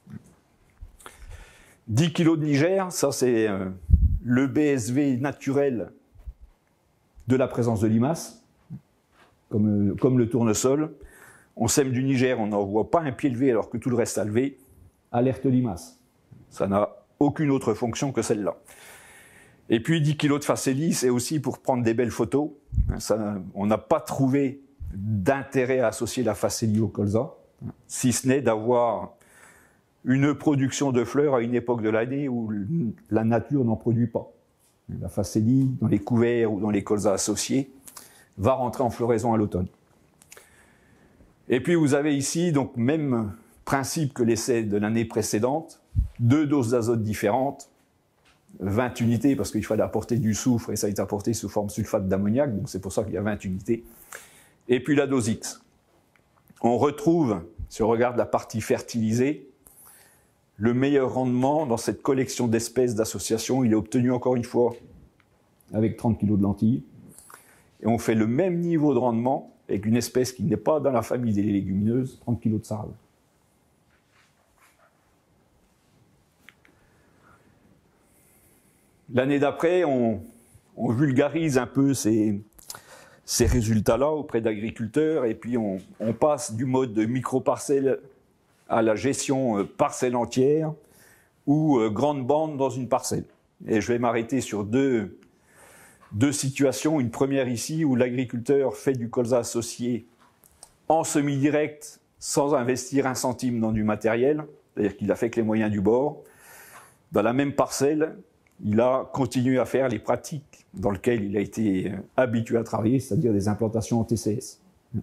10 kg de Niger, ça c'est le BSV naturel de la présence de limaces, comme le tournesol. On sème du Niger, on n'en voit pas un pied levé alors que tout le reste a levé. Alerte limace. Ça n'a aucune autre fonction que celle-là. Et puis 10 kg de facélie, c'est aussi pour prendre des belles photos. On n'a pas trouvé d'intérêt à associer la facélie au colza, si ce n'est d'avoir une production de fleurs à une époque de l'année où la nature n'en produit pas. La facélie, dans les couverts ou dans les colzas associés, va rentrer en floraison à l'automne. Et puis vous avez ici, donc même principe que l'essai de l'année précédente, 2 doses d'azote différentes, 20 unités parce qu'il fallait apporter du soufre et ça a été apporté sous forme sulfate d'ammoniac, donc c'est pour ça qu'il y a 20 unités. Et puis la dose X. On retrouve, si on regarde la partie fertilisée, le meilleur rendement dans cette collection d'espèces d'association. Il est obtenu encore une fois avec 30 kg de lentilles. Et on fait le même niveau de rendement avec une espèce qui n'est pas dans la famille des légumineuses, 30 kg de sarrasin. L'année d'après, on vulgarise un peu ces résultats-là auprès d'agriculteurs et puis on passe du mode de micro-parcelle à la gestion parcelle entière ou grande bande dans une parcelle. Et je vais m'arrêter sur deux situations. Une première ici où l'agriculteur fait du colza associé en semi-direct sans investir un centime dans du matériel, c'est-à-dire qu'il a fait avec les moyens du bord. Dans la même parcelle, il a continué à faire les pratiques dans lesquelles il a été habitué à travailler, c'est-à-dire des implantations en TCS.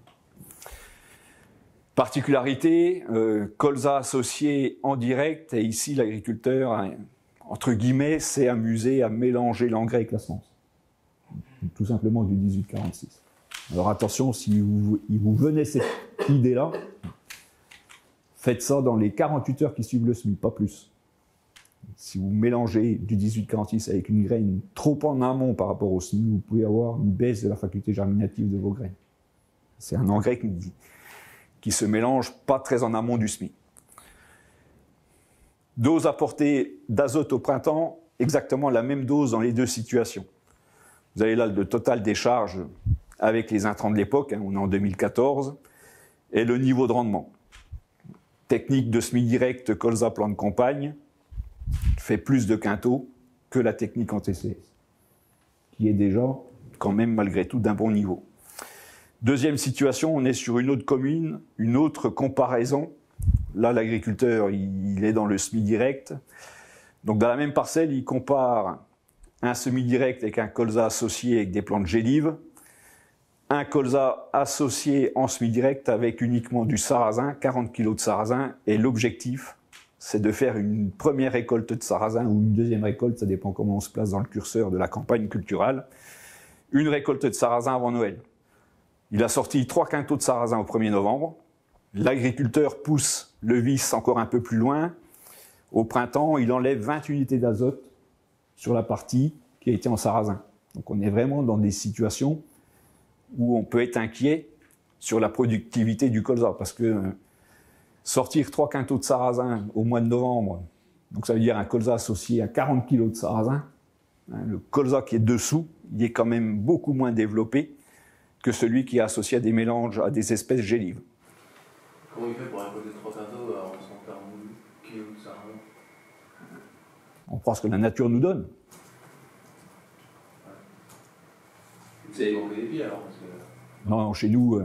Particularité, colza associé en direct, et ici l'agriculteur, entre guillemets, s'est amusé à mélanger l'engrais avec la semence. Tout simplement du 1846. Alors attention, si vous venez cette idée-là, faites ça dans les 48 heures qui suivent le semis, pas plus. Si vous mélangez du 1846 avec une graine trop en amont par rapport au semis, vous pouvez avoir une baisse de la faculté germinative de vos graines. C'est un engrais qui se mélange pas très en amont du semis. Dose apportée d'azote au printemps, exactement la même dose dans les deux situations. Vous avez là le total des charges avec les intrants de l'époque, on est en 2014, et le niveau de rendement. Technique de semis direct colza plan de campagne fait plus de quintaux que la technique en TCS, qui est déjà quand même malgré tout d'un bon niveau. Deuxième situation, on est sur une autre commune, une autre comparaison. Là, l'agriculteur, il est dans le semis direct. Donc, dans la même parcelle, il compare un semis direct avec un colza associé avec des plants de gélive, un colza associé en semis direct avec uniquement du sarrasin, 40 kg de sarrasin, et l'objectif, c'est de faire une première récolte de sarrasin ou une deuxième récolte, ça dépend comment on se place dans le curseur de la campagne culturale, une récolte de sarrasin avant Noël. Il a sorti 3 quintaux de sarrasin au 1er novembre. L'agriculteur pousse le vice encore un peu plus loin. Au printemps, il enlève 20 unités d'azote sur la partie qui a été en sarrasin. Donc on est vraiment dans des situations où on peut être inquiet sur la productivité du colza, parce que sortir 3 quintaux de sarrasin au mois de novembre, donc ça veut dire un colza associé à 40 kg de sarrasin, le colza qui est dessous, il est quand même beaucoup moins développé que celui qui est associé à des mélanges, à des espèces gélives. Comment il fait pour récolter 3 quintaux en 140 kg de sarrasin? On prend ce que la nature nous donne. Vous avez manqué des pieds alors parce que... Non, chez nous,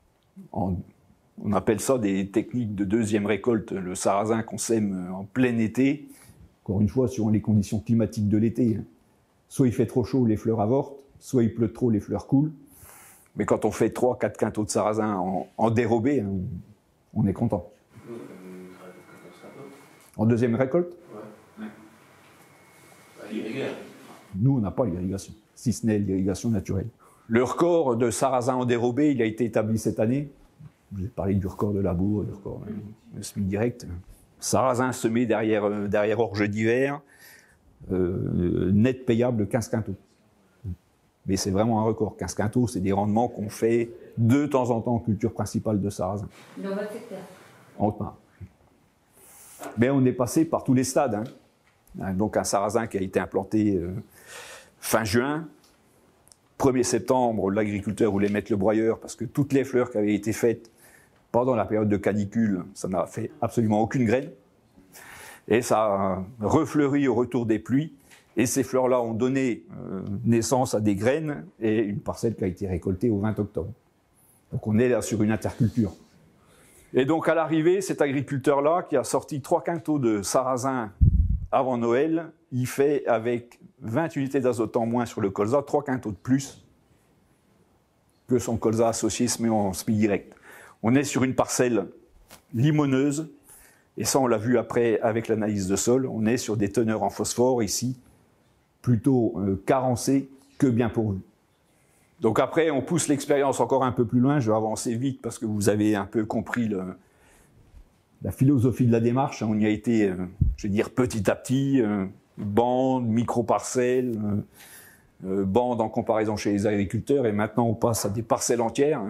on appelle ça des techniques de deuxième récolte, le sarrasin qu'on sème en plein été, encore une fois, suivant les conditions climatiques de l'été. Soit il fait trop chaud, les fleurs avortent, soit il pleut trop, les fleurs coulent. Mais quand on fait 3-4 quintaux de sarrasin en dérobé, on est content. En deuxième récolte? Ouais. L'irrigation. Nous, on n'a pas l'irrigation, si ce n'est l'irrigation naturelle. Le record de sarrasin en dérobé, il a été établi cette année. Je vous ai parlé du record de Labour, du record de semis direct. Sarrasin semé derrière orge d'hiver, net payable 15 quintaux. Mais c'est vraiment un record. 15 quintaux, c'est des rendements qu'on fait de temps en temps en culture principale de sarrasin. Dans votre secteur? En Haute-Marne. Mais on est passé par tous les stades. Donc un sarrasin qui a été implanté fin juin. 1er septembre, l'agriculteur voulait mettre le broyeur parce que toutes les fleurs qui avaient été faites pendant la période de canicule, ça n'a fait absolument aucune graine. Et ça a refleuri au retour des pluies. Et ces fleurs-là ont donné naissance à des graines et une parcelle qui a été récoltée au 20 octobre. Donc on est là sur une interculture. Et donc à l'arrivée, cet agriculteur-là qui a sorti 3 quintaux de sarrasin avant Noël, il fait avec 20 unités d'azote en moins sur le colza, 3 quintaux de plus que son colza associé semé en semis direct. On est sur une parcelle limoneuse, et ça on l'a vu après avec l'analyse de sol, on est sur des teneurs en phosphore ici, plutôt carencées que bien pourvues. Donc après, on pousse l'expérience encore un peu plus loin, je vais avancer vite parce que vous avez un peu compris la philosophie de la démarche, on y a été, je vais dire, petit à petit, bande, micro-parcelles, bande en comparaison chez les agriculteurs, et maintenant on passe à des parcelles entières.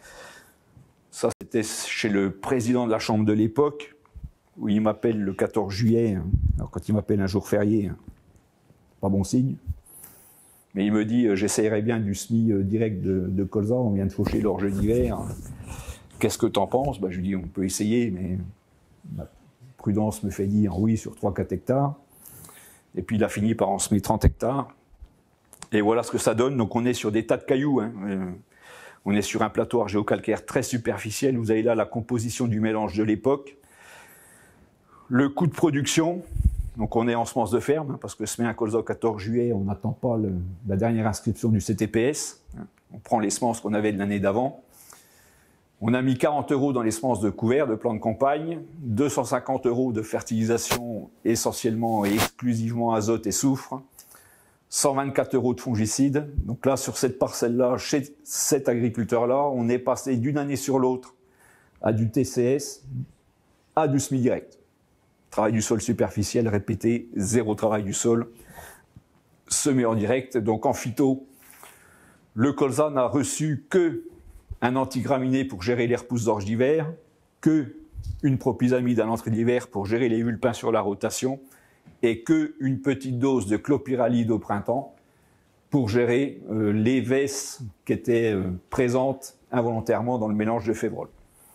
Ça, c'était chez le président de la Chambre de l'époque, où il m'appelle le 14 juillet, alors quand il m'appelle un jour férié, pas bon signe, mais il me dit j'essayerai bien du semis direct de colza, on vient de faucher l'orge d'hiver, qu'est-ce que t'en penses? Je lui dis on peut essayer, mais ma prudence me fait dire oui sur 3-4 hectares, et puis il a fini par en semer 30 hectares, et voilà ce que ça donne. Donc on est sur des tas de cailloux, on est sur un plateau argéocalcaire très superficiel, vous avez là la composition du mélange de l'époque, le coût de production, Donc on est en semences de ferme, hein, parce que semer un colza au 14 juillet, on n'attend pas la dernière inscription du CTPS. On prend les semences qu'on avait de l'année d'avant. On a mis 40 € dans les semences de couvert, de plants de campagne, 250 € de fertilisation essentiellement et exclusivement azote et soufre, 124 € de fongicides. Donc là, sur cette parcelle-là, chez cet agriculteur-là, on est passé d'une année sur l'autre à du TCS, à du SMI direct. Travail du sol superficiel répété, zéro travail du sol, semé en direct. Donc en phyto, le colza n'a reçu que un antigraminé pour gérer les repousses d'orge d'hiver, que une propylamide à l'entrée de l'hiver pour gérer les vulpins sur la rotation, et que une petite dose de clopyralide au printemps pour gérer les vesses qui étaient présentes involontairement dans le mélange de févrole.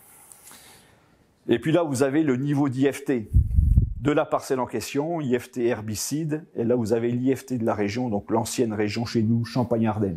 Et puis là, vous avez le niveau d'IFT de la parcelle en question, IFT herbicide, et là vous avez l'IFT de la région, donc l'ancienne région chez nous, Champagne-Ardenne.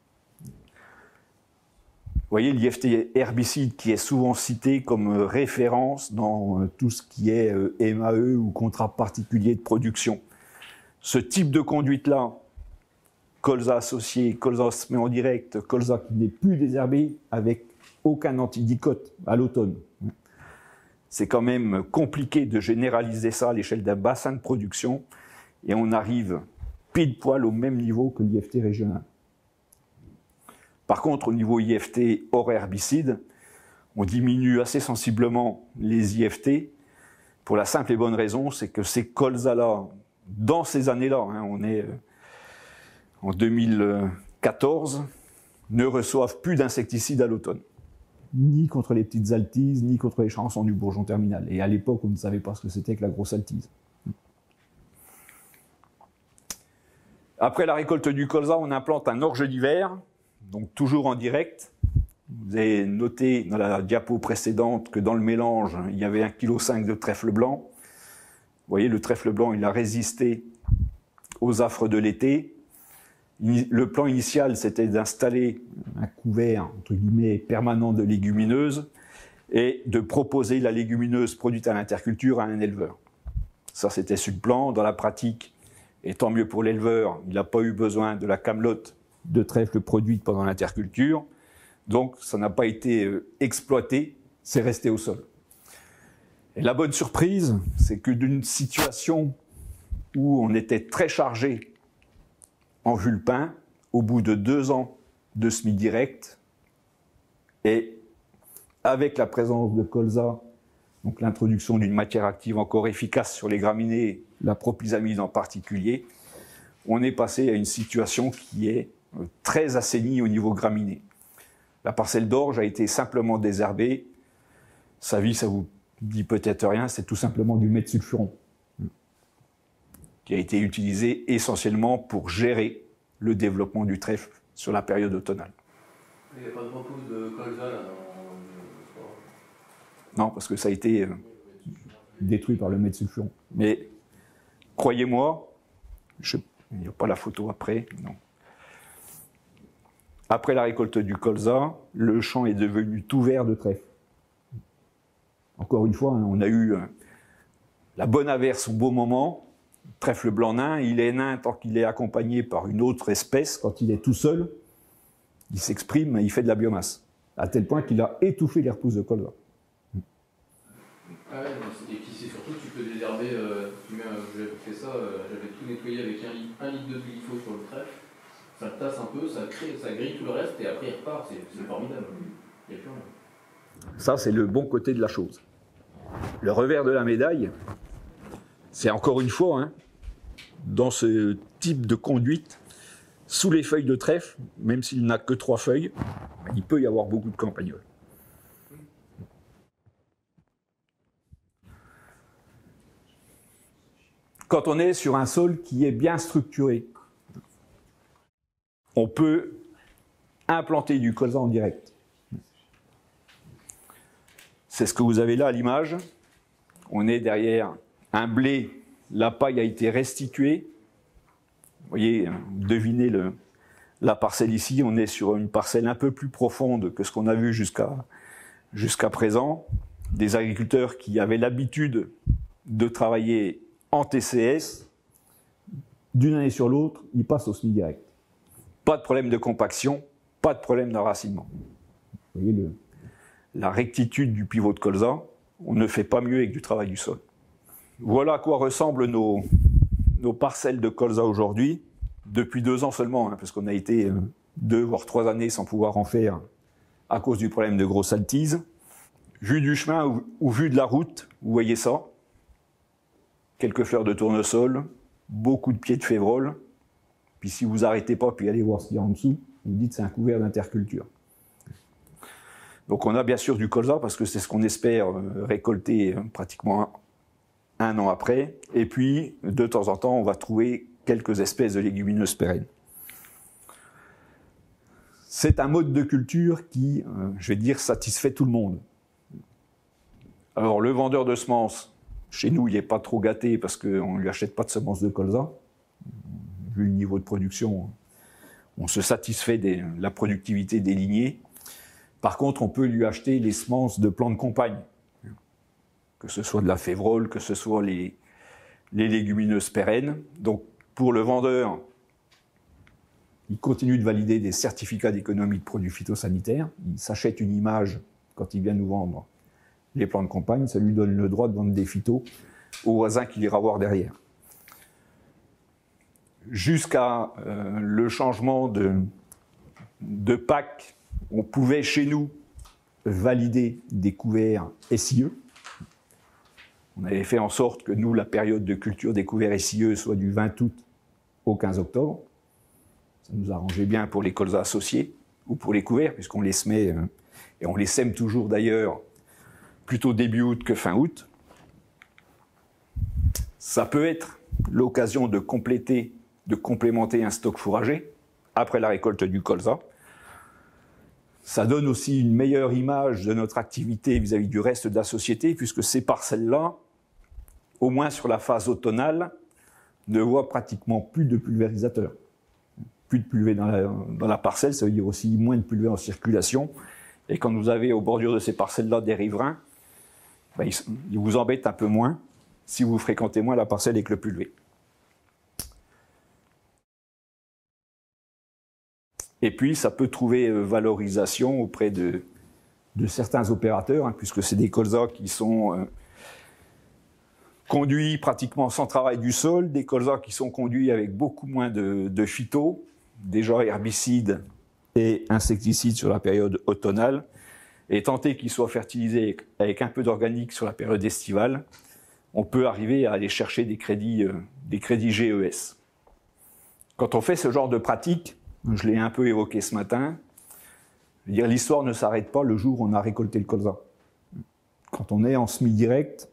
Vous voyez l'IFT herbicide qui est souvent cité comme référence dans tout ce qui est MAE ou contrat particulier de production. Ce type de conduite-là, colza associé, colza semé en direct, colza qui n'est plus désherbé avec aucun antidicote à l'automne. C'est quand même compliqué de généraliser ça à l'échelle d'un bassin de production et on arrive pile poil au même niveau que l'IFT régional. Par contre, au niveau IFT hors herbicide, on diminue assez sensiblement les IFT pour la simple et bonne raison, c'est que ces colzas-là, dans ces années-là, hein, on est en 2014, ne reçoivent plus d'insecticides à l'automne. Ni contre les petites altises, ni contre les charançons du bourgeon terminal. Et à l'époque, on ne savait pas ce que c'était que la grosse altise. Après la récolte du colza, on implante un orge d'hiver, donc toujours en direct. Vous avez noté dans la diapo précédente que dans le mélange, il y avait 1,5 kg de trèfle blanc. Vous voyez, le trèfle blanc, il a résisté aux affres de l'été. Le plan initial, c'était d'installer un couvert, entre guillemets, permanent de légumineuses et de proposer la légumineuse produite à l'interculture à un éleveur. Ça, c'était sur le plan. Dans la pratique, et tant mieux pour l'éleveur, il n'a pas eu besoin de la camelote de trèfle produite pendant l'interculture. Donc, ça n'a pas été exploité, c'est resté au sol. Et la bonne surprise, c'est que d'une situation où on était très chargé en vulpin, au bout de 2 ans de SMI direct, et avec la présence de colza, donc l'introduction d'une matière active encore efficace sur les graminées, la propylamide en particulier, on est passé à une situation qui est très assainie au niveau graminé. La parcelle d'orge a été simplement désherbée. Sa vie, ça vous dit peut-être rien, c'est tout simplement du métsulfuron, qui a été utilisé essentiellement pour gérer le développement du trèfle sur la période automnale. Il n'y a pas de repousse de colza là Non, parce que ça a été détruit par le métsulfuron. Mais croyez-moi, il n'y a pas la photo après, non. Après la récolte du colza, le champ est devenu tout vert de trèfle. Encore une fois, on a eu la bonne averse au beau moment. Trèfle blanc nain, il est nain tant qu'il est accompagné par une autre espèce. Quand il est tout seul, il s'exprime, il fait de la biomasse. À tel point qu'il a étouffé les repousses de colza. Ah ouais, et puis c'est surtout que tu peux désherber, j'avais fait ça, j'avais tout nettoyé avec 1 litre de glyphosate sur le trèfle. Ça tasse un peu, ça grille tout le reste et après il repart, c'est formidable. Il n'y a plus rien. Ça, c'est le bon côté de la chose. Le revers de la médaille, c'est encore une fois, hein, dans ce type de conduite, sous les feuilles de trèfle, même s'il n'a que 3 feuilles, il peut y avoir beaucoup de campagnols. Quand on est sur un sol qui est bien structuré, on peut implanter du colza en direct. C'est ce que vous avez là à l'image. On est derrière un blé, la paille a été restituée. Vous voyez, devinez la parcelle ici, on est sur une parcelle un peu plus profonde que ce qu'on a vu jusqu'à présent. Des agriculteurs qui avaient l'habitude de travailler en TCS, d'une année sur l'autre, ils passent au semi-direct. Pas de problème de compaction, pas de problème d'enracinement. Vous voyez la rectitude du pivot de colza, on ne fait pas mieux avec du travail du sol. Voilà à quoi ressemblent nos parcelles de colza aujourd'hui, depuis 2 ans seulement, parce qu'on a été 2 voire 3 années sans pouvoir en faire à cause du problème de grosse altise. Vue du chemin ou vue de la route, vous voyez ça. Quelques fleurs de tournesol, beaucoup de pieds de févrole. Puis si vous arrêtez pas, puis allez voir ce qu'il y a en dessous, vous dites c'est un couvert d'interculture. Donc on a bien sûr du colza, parce que c'est ce qu'on espère récolter pratiquement 1 an après. Et puis, de temps en temps, on va trouver quelques espèces de légumineuses pérennes. C'est un mode de culture qui, je vais dire, satisfait tout le monde. Alors, le vendeur de semences, chez nous, il n'est pas trop gâté parce qu'on ne lui achète pas de semences de colza. Vu le niveau de production, on se satisfait de la productivité des lignées. Par contre, on peut lui acheter les semences de plants de campagne, que ce soit de la févrole, que ce soit les légumineuses pérennes. Donc, pour le vendeur, il continue de valider des certificats d'économie de produits phytosanitaires. Il s'achète une image quand il vient nous vendre les plants de campagne. Ça lui donne le droit de vendre des phytos aux voisins qu'il ira voir derrière. Jusqu'à le changement de PAC, on pouvait chez nous valider des couverts SIE. On avait fait en sorte que nous, la période de culture des couverts SIE soit du 20 août au 15 octobre. Ça nous arrangeait bien pour les colzas associés ou pour les couverts, puisqu'on les semait, et on les sème toujours d'ailleurs, plutôt début août que fin août. Ça peut être l'occasion de complémenter un stock fourragé après la récolte du colza. Ça donne aussi une meilleure image de notre activité vis-à-vis du reste de la société, puisque ces parcelles-là, au moins sur la phase automnale, ne voient pratiquement plus de pulvérisateurs. Plus de pulvé dans la parcelle, ça veut dire aussi moins de pulvé en circulation. Et quand vous avez aux bordures de ces parcelles-là des riverains, ben, ils vous embêtent un peu moins si vous fréquentez moins la parcelle avec le pulvé. Et puis, ça peut trouver valorisation auprès de certains opérateurs, puisque c'est des colzas qui sont conduits pratiquement sans travail du sol, des colzas qui sont conduits avec beaucoup moins de phytos, déjà herbicides et insecticides sur la période automnale, et tenter qu'ils soient fertilisés avec un peu d'organique sur la période estivale, on peut arriver à aller chercher des crédits GES. Quand on fait ce genre de pratique, je l'ai un peu évoqué ce matin, je veux dire, l'histoire ne s'arrête pas le jour où on a récolté le colza. Quand on est en semi-direct,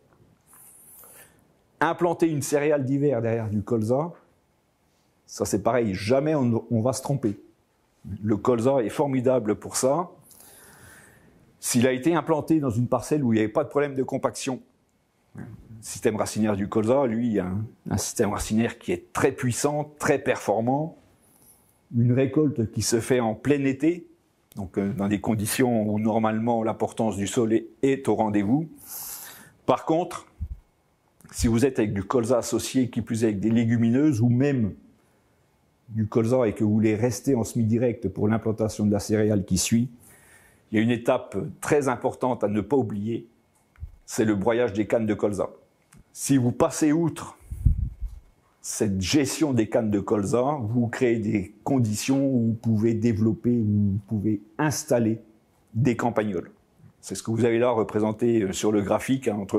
implanter une céréale d'hiver derrière du colza, ça c'est pareil, jamais on va se tromper. Le colza est formidable pour ça. S'il a été implanté dans une parcelle où il n'y avait pas de problème de compaction, le système racinaire du colza, lui, il y a un système racinaire qui est très puissant, très performant, une récolte qui se fait en plein été, donc dans des conditions où normalement l'importance du sol est au rendez-vous. Par contre, si vous êtes avec du colza associé, qui plus est avec des légumineuses, ou même du colza et que vous voulez rester en semi-direct pour l'implantation de la céréale qui suit, il y a une étape très importante à ne pas oublier, c'est le broyage des cannes de colza. Si vous passez outre cette gestion des cannes de colza, vous créez des conditions où vous pouvez développer, où vous pouvez installer des campagnols. C'est ce que vous avez là représenté sur le graphique, entre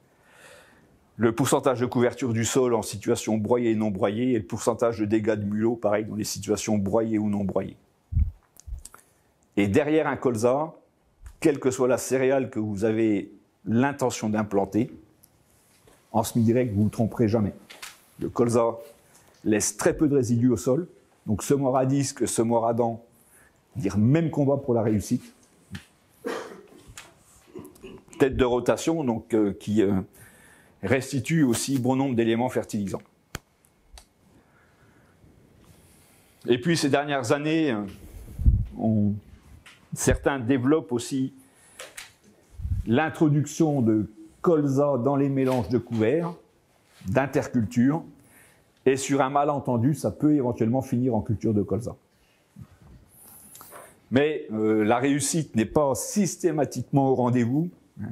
le pourcentage de couverture du sol en situation broyée et non broyée, et le pourcentage de dégâts de mulot, pareil, dans les situations broyées ou non broyées. Et derrière un colza, quelle que soit la céréale que vous avez l'intention d'implanter, en semi-direct, vous ne vous tromperez jamais. Le colza laisse très peu de résidus au sol, donc semoir à disque, semoir à dents, dire même combat pour la réussite. Tête de rotation, donc qui restitue aussi bon nombre d'éléments fertilisants. Et puis ces dernières années, certains développent aussi l'introduction de colza dans les mélanges de couverts. d'interculture, et sur un malentendu, ça peut éventuellement finir en culture de colza. Mais la réussite n'est pas systématiquement au rendez-vous.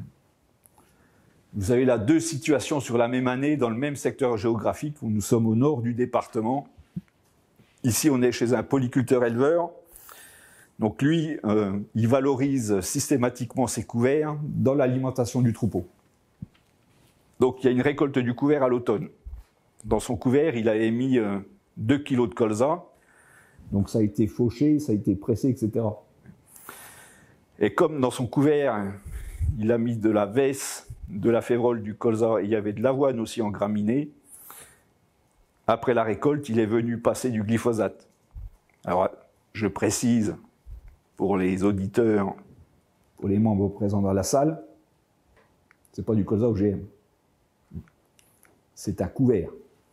Vous avez là deux situations sur la même année dans le même secteur géographique où nous sommes au nord du département. Ici, on est chez un polyculteur-éleveur. Donc lui, il valorise systématiquement ses couverts dans l'alimentation du troupeau. Donc il y a une récolte du couvert à l'automne. Dans son couvert, il avait mis 2 kg de colza. Donc ça a été fauché, ça a été pressé, etc. Et comme dans son couvert, il a mis de la vesse, de la févrole, du colza, et il y avait de l'avoine aussi en graminée, après la récolte, il est venu passer du glyphosate. Alors, je précise pour les auditeurs, pour les membres présents dans la salle, c'est pas du colza OGM. C'est un couvert.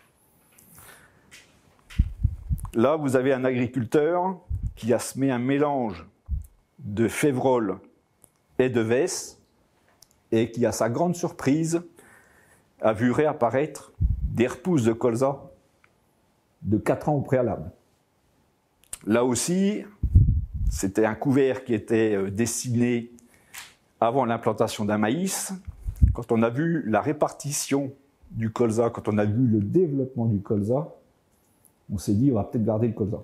Là, vous avez un agriculteur qui a semé un mélange de févrole et de vesse, et qui, à sa grande surprise, a vu réapparaître des repousses de colza de 4 ans au préalable. Là aussi, c'était un couvert qui était destiné avant l'implantation d'un maïs. Quand on a vu la répartition du colza, quand on a vu le développement du colza, on s'est dit, on va peut-être garder le colza.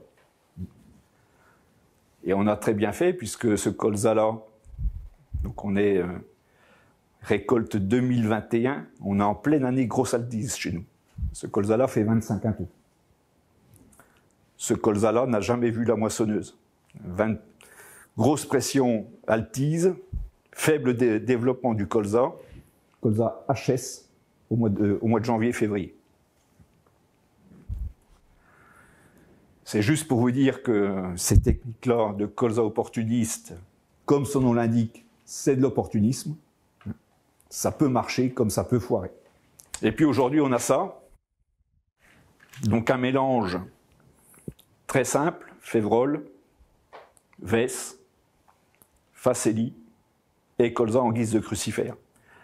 Et on a très bien fait, puisque ce colza-là, donc on est récolte 2021, on est en pleine année grosse altise chez nous. Ce colza-là fait 25 quintaux. Ce colza-là n'a jamais vu la moissonneuse. Grosse pression altise, faible développement du colza HS au mois de janvier-février. C'est juste pour vous dire que ces techniques-là de colza opportuniste, comme son nom l'indique, c'est de l'opportunisme. Ça peut marcher comme ça peut foirer. Et puis aujourd'hui, on a ça. Donc un mélange très simple, févrole, vesse, facélie et colza en guise de crucifère.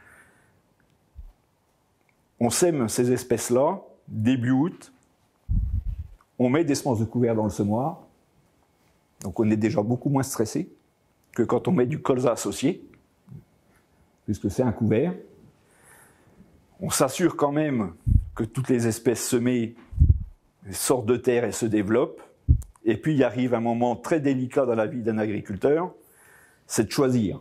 On sème ces espèces-là début août. On met des semences de couvert dans le semoir. Donc on est déjà beaucoup moins stressé que quand on met du colza associé, puisque c'est un couvert. On s'assure quand même que toutes les espèces semées sortent de terre et se développent. Et puis il arrive un moment très délicat dans la vie d'un agriculteur, c'est de choisir.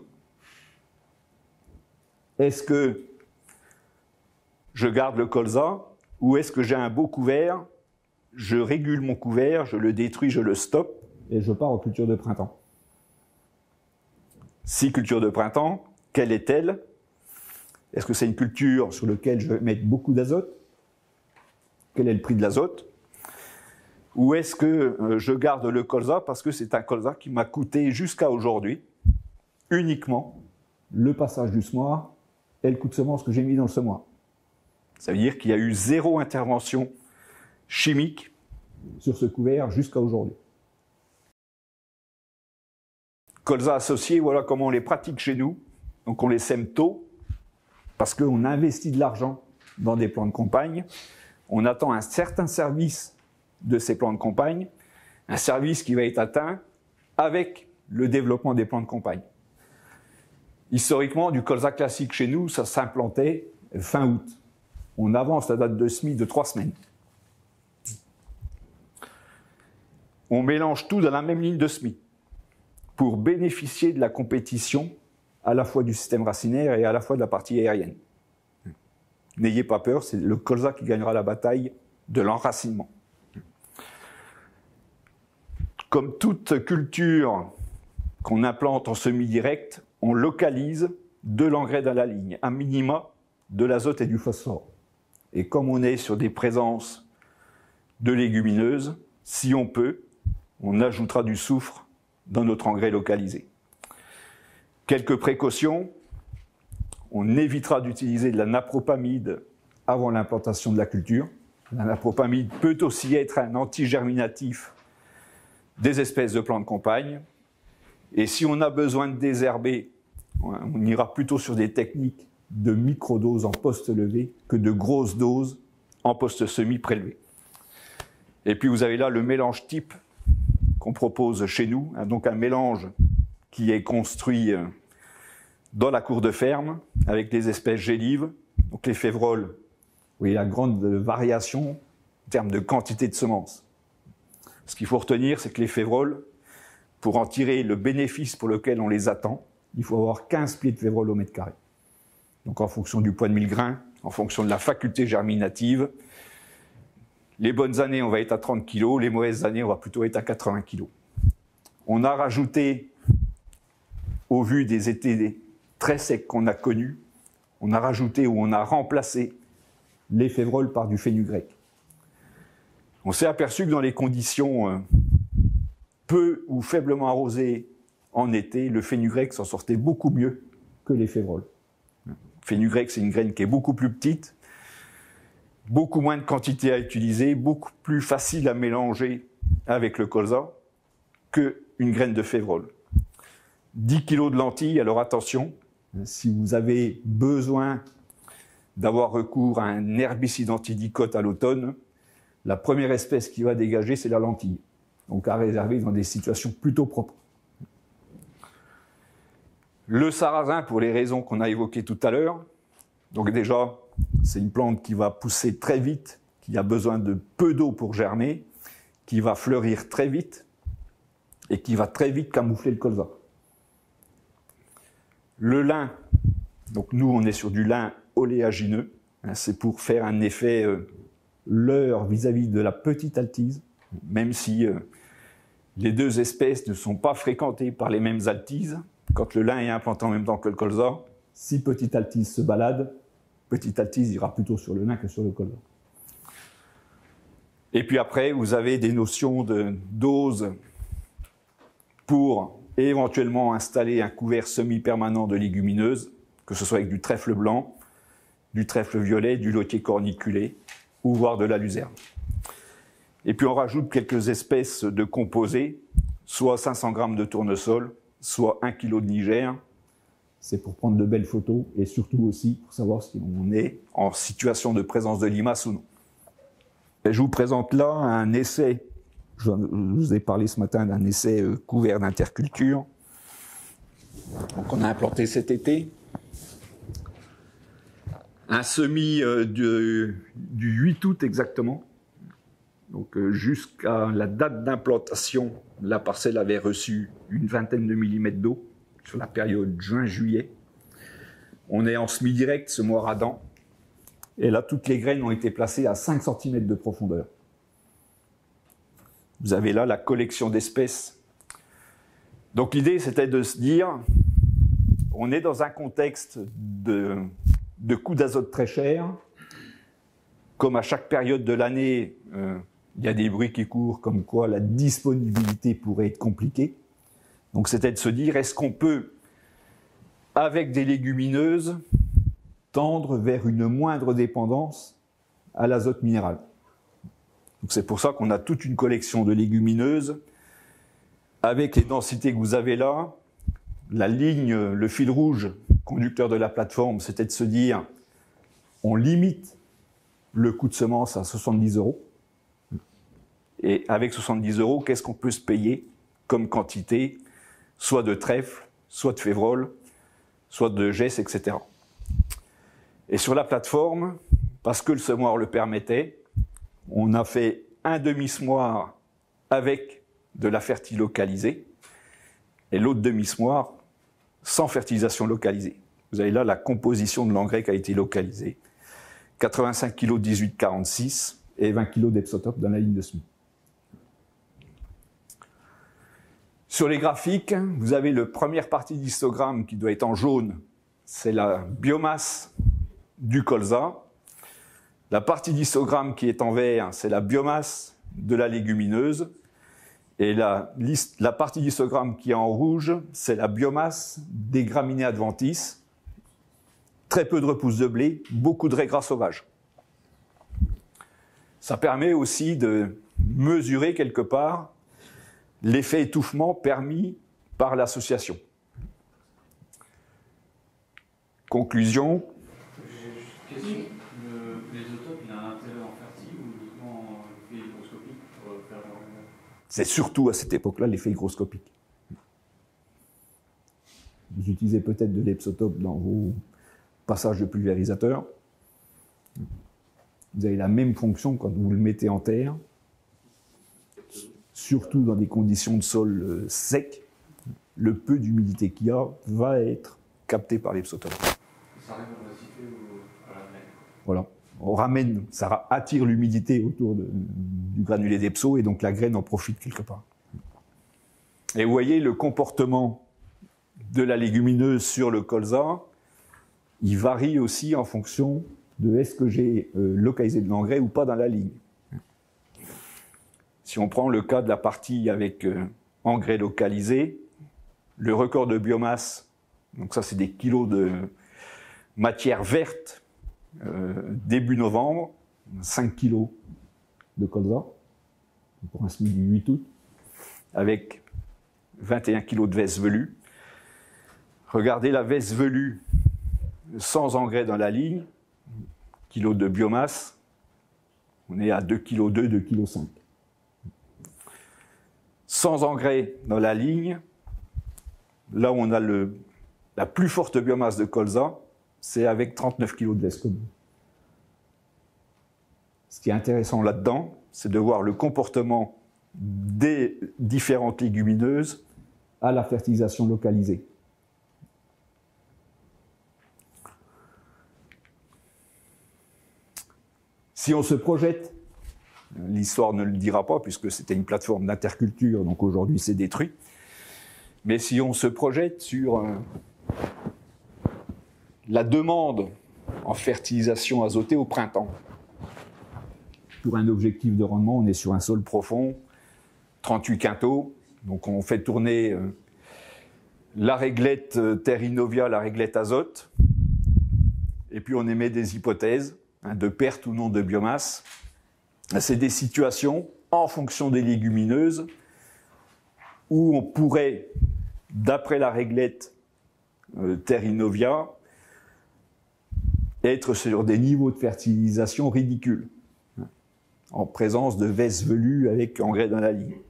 Est-ce que je garde le colza ou est-ce que j'ai un beau couvert, je régule mon couvert, je le détruis, je le stoppe et je pars en culture de printemps. Si culture de printemps, quelle est-elle? Est-ce que c'est une culture sur laquelle je vais mettre beaucoup d'azote? Quel est le prix de l'azote? Ou est-ce que je garde le colza parce que c'est un colza qui m'a coûté jusqu'à aujourd'hui uniquement le passage du semoir et le coup de semence que j'ai mis dans le semoir? Ça veut dire qu'il y a eu 0 intervention chimique sur ce couvert jusqu'à aujourd'hui. Colza associé, voilà comment on les pratique chez nous. Donc on les sème tôt, parce qu'on investit de l'argent dans des plans de campagne. On attend un certain service de ces plans de campagne, un service qui va être atteint avec le développement des plans de campagne. Historiquement, du colza classique chez nous, ça s'implantait fin août. On avance la date de semis de 3 semaines. On mélange tout dans la même ligne de semis pour bénéficier de la compétition à la fois du système racinaire et à la fois de la partie aérienne. N'ayez pas peur, c'est le colza qui gagnera la bataille de l'enracinement. Comme toute culture qu'on implante en semi-direct, on localise de l'engrais dans la ligne, à minima de l'azote et du phosphore. Et comme on est sur des présences de légumineuses, si on peut, on ajoutera du soufre dans notre engrais localisé. Quelques précautions, on évitera d'utiliser de la napropamide avant l'implantation de la culture. La napropamide peut aussi être un antigerminatif des espèces de plants de campagne. Et si on a besoin de désherber, on ira plutôt sur des techniques de microdoses en post-levé que de grosses doses en post-semis prélevé. Et puis vous avez là le mélange type qu'on propose chez nous, hein, donc un mélange qui est construit dans la cour de ferme avec des espèces gélives. Donc les févroles, vous voyez la grande variation en termes de quantité de semences. Ce qu'il faut retenir, c'est que les févroles, pour en tirer le bénéfice pour lequel on les attend, il faut avoir 15 pieds de févroles au mètre carré. Donc en fonction du poids de 1000 grains, en fonction de la faculté germinative, les bonnes années, on va être à 30 kg, les mauvaises années, on va plutôt être à 80 kg. On a rajouté, au vu des étés très secs qu'on a connus, on a rajouté ou on a remplacé les févroles par du fenugrec. On s'est aperçu que dans les conditions peu ou faiblement arrosées en été, le fenugrec s'en sortait beaucoup mieux que les févroles. Le fenugrec, c'est une graine qui est beaucoup plus petite, beaucoup moins de quantité à utiliser, beaucoup plus facile à mélanger avec le colza qu'une graine de févrole. 10 kg de lentilles, alors attention, si vous avez besoin d'avoir recours à un herbicide antidicote à l'automne, la première espèce qui va dégager, c'est la lentille. Donc à réserver dans des situations plutôt propres. Le sarrasin, pour les raisons qu'on a évoquées tout à l'heure, donc déjà, c'est une plante qui va pousser très vite, qui a besoin de peu d'eau pour germer, qui va fleurir très vite et qui va très vite camoufler le colza. Le lin, donc nous on est sur du lin oléagineux, hein, c'est pour faire un effet leurre vis-à-vis de la petite altise, même si les deux espèces ne sont pas fréquentées par les mêmes altises. Quand le lin est implanté en même temps que le colza, si petite altise se balade, petite altise ira plutôt sur le lin que sur le colza. Et puis après, vous avez des notions de dose pour éventuellement installer un couvert semi-permanent de légumineuses, que ce soit avec du trèfle blanc, du trèfle violet, du lotier corniculé, ou voire de la luzerne. Et puis on rajoute quelques espèces de composés, soit 500 g de tournesol, soit 1 kg de Niger. C'est pour prendre de belles photos et surtout aussi pour savoir si on est en situation de présence de limaces ou non. Et je vous présente là un essai, je vous ai parlé ce matin d'un essai couvert d'interculture. Donc on a implanté cet été. Un semis du 8 août exactement. Donc jusqu'à la date d'implantation, la parcelle avait reçu une vingtaine de millimètres d'eau sur la période juin-juillet. On est en semi-direct, ce mois radant. Et là, toutes les graines ont été placées à 5 cm de profondeur. Vous avez là la collection d'espèces. Donc l'idée, c'était de se dire, on est dans un contexte de coût d'azote très cher. Comme à chaque période de l'année, il y a des bruits qui courent comme quoi la disponibilité pourrait être compliquée. Donc c'était de se dire, est-ce qu'on peut, avec des légumineuses, tendre vers une moindre dépendance à l'azote minéral. Donc c'est pour ça qu'on a toute une collection de légumineuses avec les densités que vous avez là. La ligne, le fil rouge conducteur de la plateforme, c'était de se dire, on limite le coût de semence à 70 €. Et avec 70 €, qu'est-ce qu'on peut se payer comme quantité, soit de trèfle, soit de févrole, soit de gesse, etc. Et sur la plateforme, parce que le semoir le permettait, on a fait un demi-semoir avec de la fertilisation localisée et l'autre demi-semoir sans fertilisation localisée. Vous avez là la composition de l'engrais qui a été localisée. 85 kg de 1846 et 20 kg d'Epsotope dans la ligne de semis. Sur les graphiques, vous avez la première partie d'histogramme qui doit être en jaune, c'est la biomasse du colza. La partie d'histogramme qui est en vert, c'est la biomasse de la légumineuse. Et la partie d'histogramme qui est en rouge, c'est la biomasse des graminées adventices. Très peu de repousses de blé, beaucoup de raies sauvages. Ça permet aussi de mesurer quelque part l'effet étouffement permis par l'association. Conclusion. Question. L'ésotope, il a un intérêt en fertile ou uniquement l'effet hygroscopique pour faire C'est surtout à cette époque-là l'effet hygroscopique. Vous utilisez peut-être de l'epsotope dans vos passages de pulvérisateur. Vous avez la même fonction quand vous le mettez en terre, surtout dans des conditions de sol sec. Le peu d'humidité qu'il y a va être capté par l'epsotope. Ça arrive à massifier ou à la graine. Voilà. On ramène, ça attire l'humidité autour du granulé d'Epso et donc la graine en profite quelque part. Et vous voyez le comportement de la légumineuse sur le colza, il varie aussi en fonction de est-ce que j'ai localisé de l'engrais ou pas dans la ligne. Si on prend le cas de la partie avec engrais localisé, le record de biomasse, donc ça c'est des kilos de matière verte, début novembre, 5 kilos de colza, pour un semis du 8 août, avec 21 kilos de veste velue. Regardez la veste velue sans engrais dans la ligne, kilos de biomasse, on est à 2,2 kg, 2,5 kg. Sans engrais dans la ligne, là où on a la plus forte biomasse de colza, c'est avec 39 kg de veste commune. Ce qui est intéressant là-dedans, c'est de voir le comportement des différentes légumineuses à la fertilisation localisée. Si on se projette, l'histoire ne le dira pas puisque c'était une plateforme d'interculture, donc aujourd'hui c'est détruit, mais si on se projette sur la demande en fertilisation azotée au printemps, pour un objectif de rendement, on est sur un sol profond, 38 quintaux, donc on fait tourner la réglette terre innovia, la réglette azote, et puis on émet des hypothèses de perte ou non de biomasse. C'est des situations, en fonction des légumineuses, où on pourrait, d'après la réglette terre innovia, être sur des niveaux de fertilisation ridicules, en présence de veste velue avec engrais dans la ligne.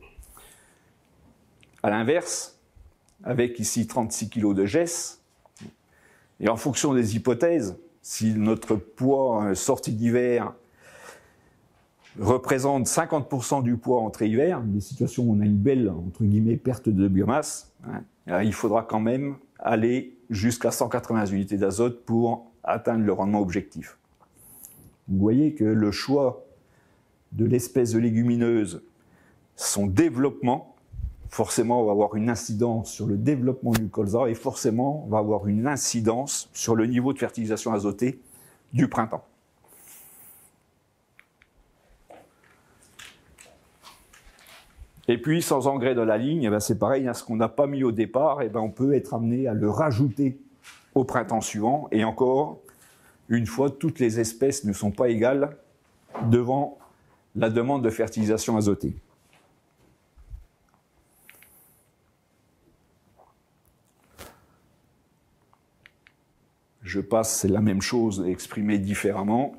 À l'inverse, avec ici 36 kg de gesse, et en fonction des hypothèses, si notre poids sortie d'hiver représente 50% du poids entrée-hiver, des situations où on a une belle, entre guillemets, perte de biomasse, il faudra quand même aller jusqu'à 180 unités d'azote pour atteindre le rendement objectif. Vous voyez que le choix de l'espèce de légumineuse, son développement, forcément va avoir une incidence sur le développement du colza et forcément va avoir une incidence sur le niveau de fertilisation azotée du printemps. Et puis, sans engrais dans la ligne, c'est pareil, ce qu'on n'a pas mis au départ, on peut être amené à le rajouter au printemps suivant. Et encore, une fois, toutes les espèces ne sont pas égales devant la demande de fertilisation azotée. Je passe, c'est la même chose exprimée différemment.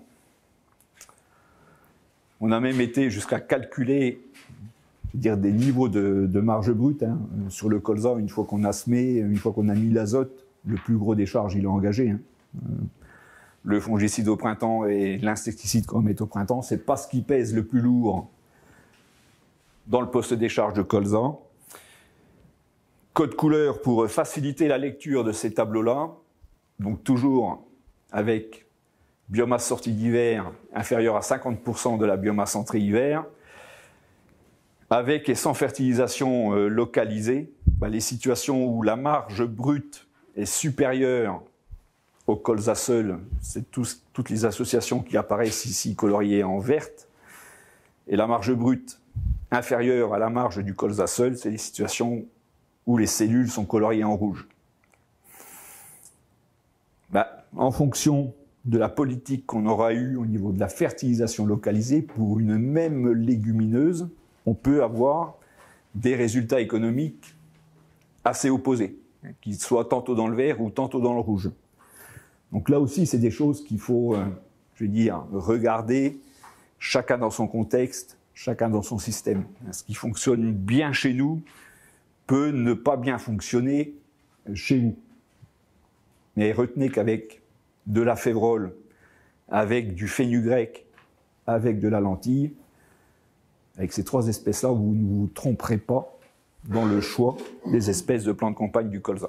On a même été jusqu'à calculer des niveaux de marge brute sur le colza une fois qu'on a semé, une fois qu'on a mis l'azote. Le plus gros des charges, il est engagé. Le fongicide au printemps et l'insecticide qu'on met au printemps, c'est pas ce qui pèse le plus lourd dans le poste des charges de colza. Code couleur pour faciliter la lecture de ces tableaux-là. Donc toujours avec biomasse sortie d'hiver inférieure à 50% de la biomasse entrée hiver, avec et sans fertilisation localisée, les situations où la marge brute est supérieure au colza seul, c'est toutes les associations qui apparaissent ici coloriées en verte, et la marge brute inférieure à la marge du colza seul, c'est les situations où les cellules sont coloriées en rouge. En fonction de la politique qu'on aura eue au niveau de la fertilisation localisée, pour une même légumineuse, on peut avoir des résultats économiques assez opposés, qu'ils soient tantôt dans le vert ou tantôt dans le rouge. Donc là aussi, c'est des choses qu'il faut, regarder chacun dans son contexte, chacun dans son système. Ce qui fonctionne bien chez nous peut ne pas bien fonctionner chez vous. Mais retenez qu'avec de la févrole, avec du fenugrec, avec de la lentille, avec ces 3 espèces-là, vous ne vous tromperez pas dans le choix des espèces de plantes de campagne du colza.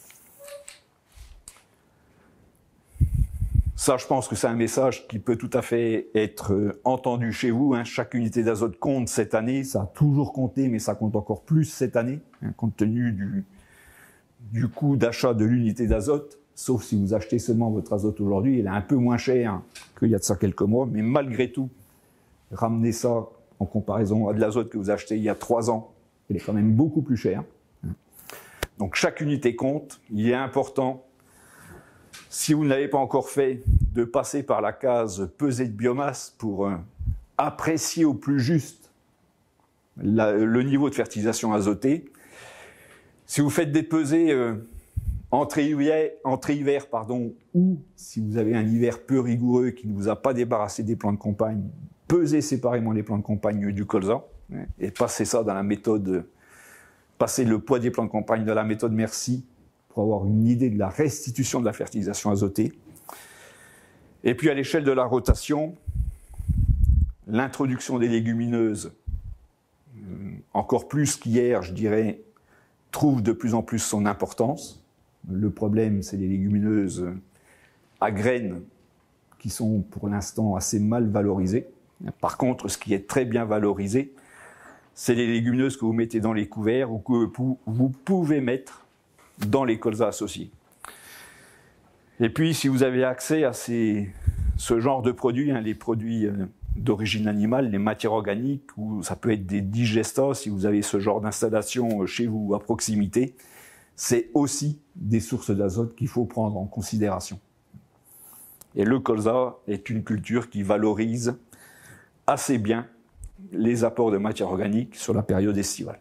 Ça, je pense que c'est un message qui peut tout à fait être entendu chez vous. Chaque unité d'azote compte cette année. Ça a toujours compté, mais ça compte encore plus cette année, compte tenu du coût d'achat de l'unité d'azote. Sauf si vous achetez seulement votre azote aujourd'hui, il est un peu moins cher qu'il y a de ça quelques mois. Mais malgré tout, ramenez ça en comparaison à de l'azote que vous achetez il y a 3 ans. Il est quand même beaucoup plus cher. Donc chaque unité compte. Il est important, si vous ne l'avez pas encore fait, de passer par la case pesée de biomasse pour apprécier au plus juste le niveau de fertilisation azotée. Si vous faites des pesées entre hiver, ou si vous avez un hiver peu rigoureux qui ne vous a pas débarrassé des plants de campagne, pesez séparément les plants de campagne du colza et passez ça dans la méthode, passez le poids des plants de campagne dans la méthode Merci pour avoir une idée de la restitution de la fertilisation azotée. Et puis à l'échelle de la rotation, l'introduction des légumineuses, encore plus qu'hier, je dirais, trouve de plus en plus son importance. Le problème, c'est les légumineuses à graines qui sont pour l'instant assez mal valorisées. Par contre, ce qui est très bien valorisé, c'est les légumineuses que vous mettez dans les couverts ou que vous pouvez mettre dans les colzas associés. Et puis, si vous avez accès à ce genre de produits, les produits d'origine animale, les matières organiques, ou ça peut être des digestats, si vous avez ce genre d'installation chez vous à proximité, c'est aussi des sources d'azote qu'il faut prendre en considération. Et le colza est une culture qui valorise assez bien les apports de matières organiques sur la période estivale.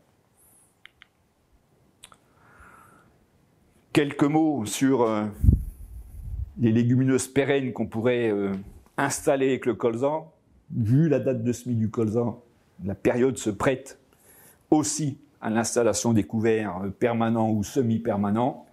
Quelques mots sur les légumineuses pérennes qu'on pourrait installer avec le colza. Vu la date de semis du colza, la période se prête aussi à l'installation des couverts permanents ou semi-permanents.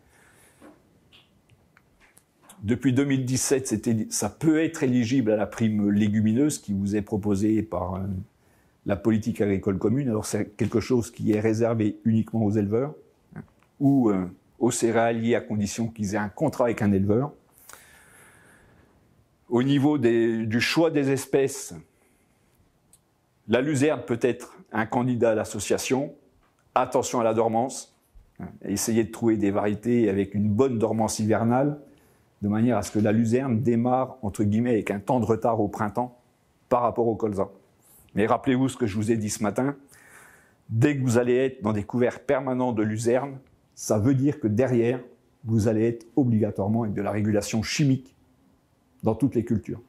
Depuis 2017, ça peut être éligible à la prime légumineuse qui vous est proposée par la politique agricole commune. Alors c'est quelque chose qui est réservé uniquement aux éleveurs ou aux céréaliers à condition qu'ils aient un contrat avec un éleveur. Au niveau du choix des espèces, la luzerne peut être un candidat à l'association. Attention à la dormance. Essayez de trouver des variétés avec une bonne dormance hivernale, de manière à ce que la luzerne démarre, entre guillemets, avec un temps de retard au printemps par rapport au colza. Mais rappelez-vous ce que je vous ai dit ce matin, dès que vous allez être dans des couverts permanents de luzerne, ça veut dire que derrière, vous allez être obligatoirement avec de la régulation chimique dans toutes les cultures.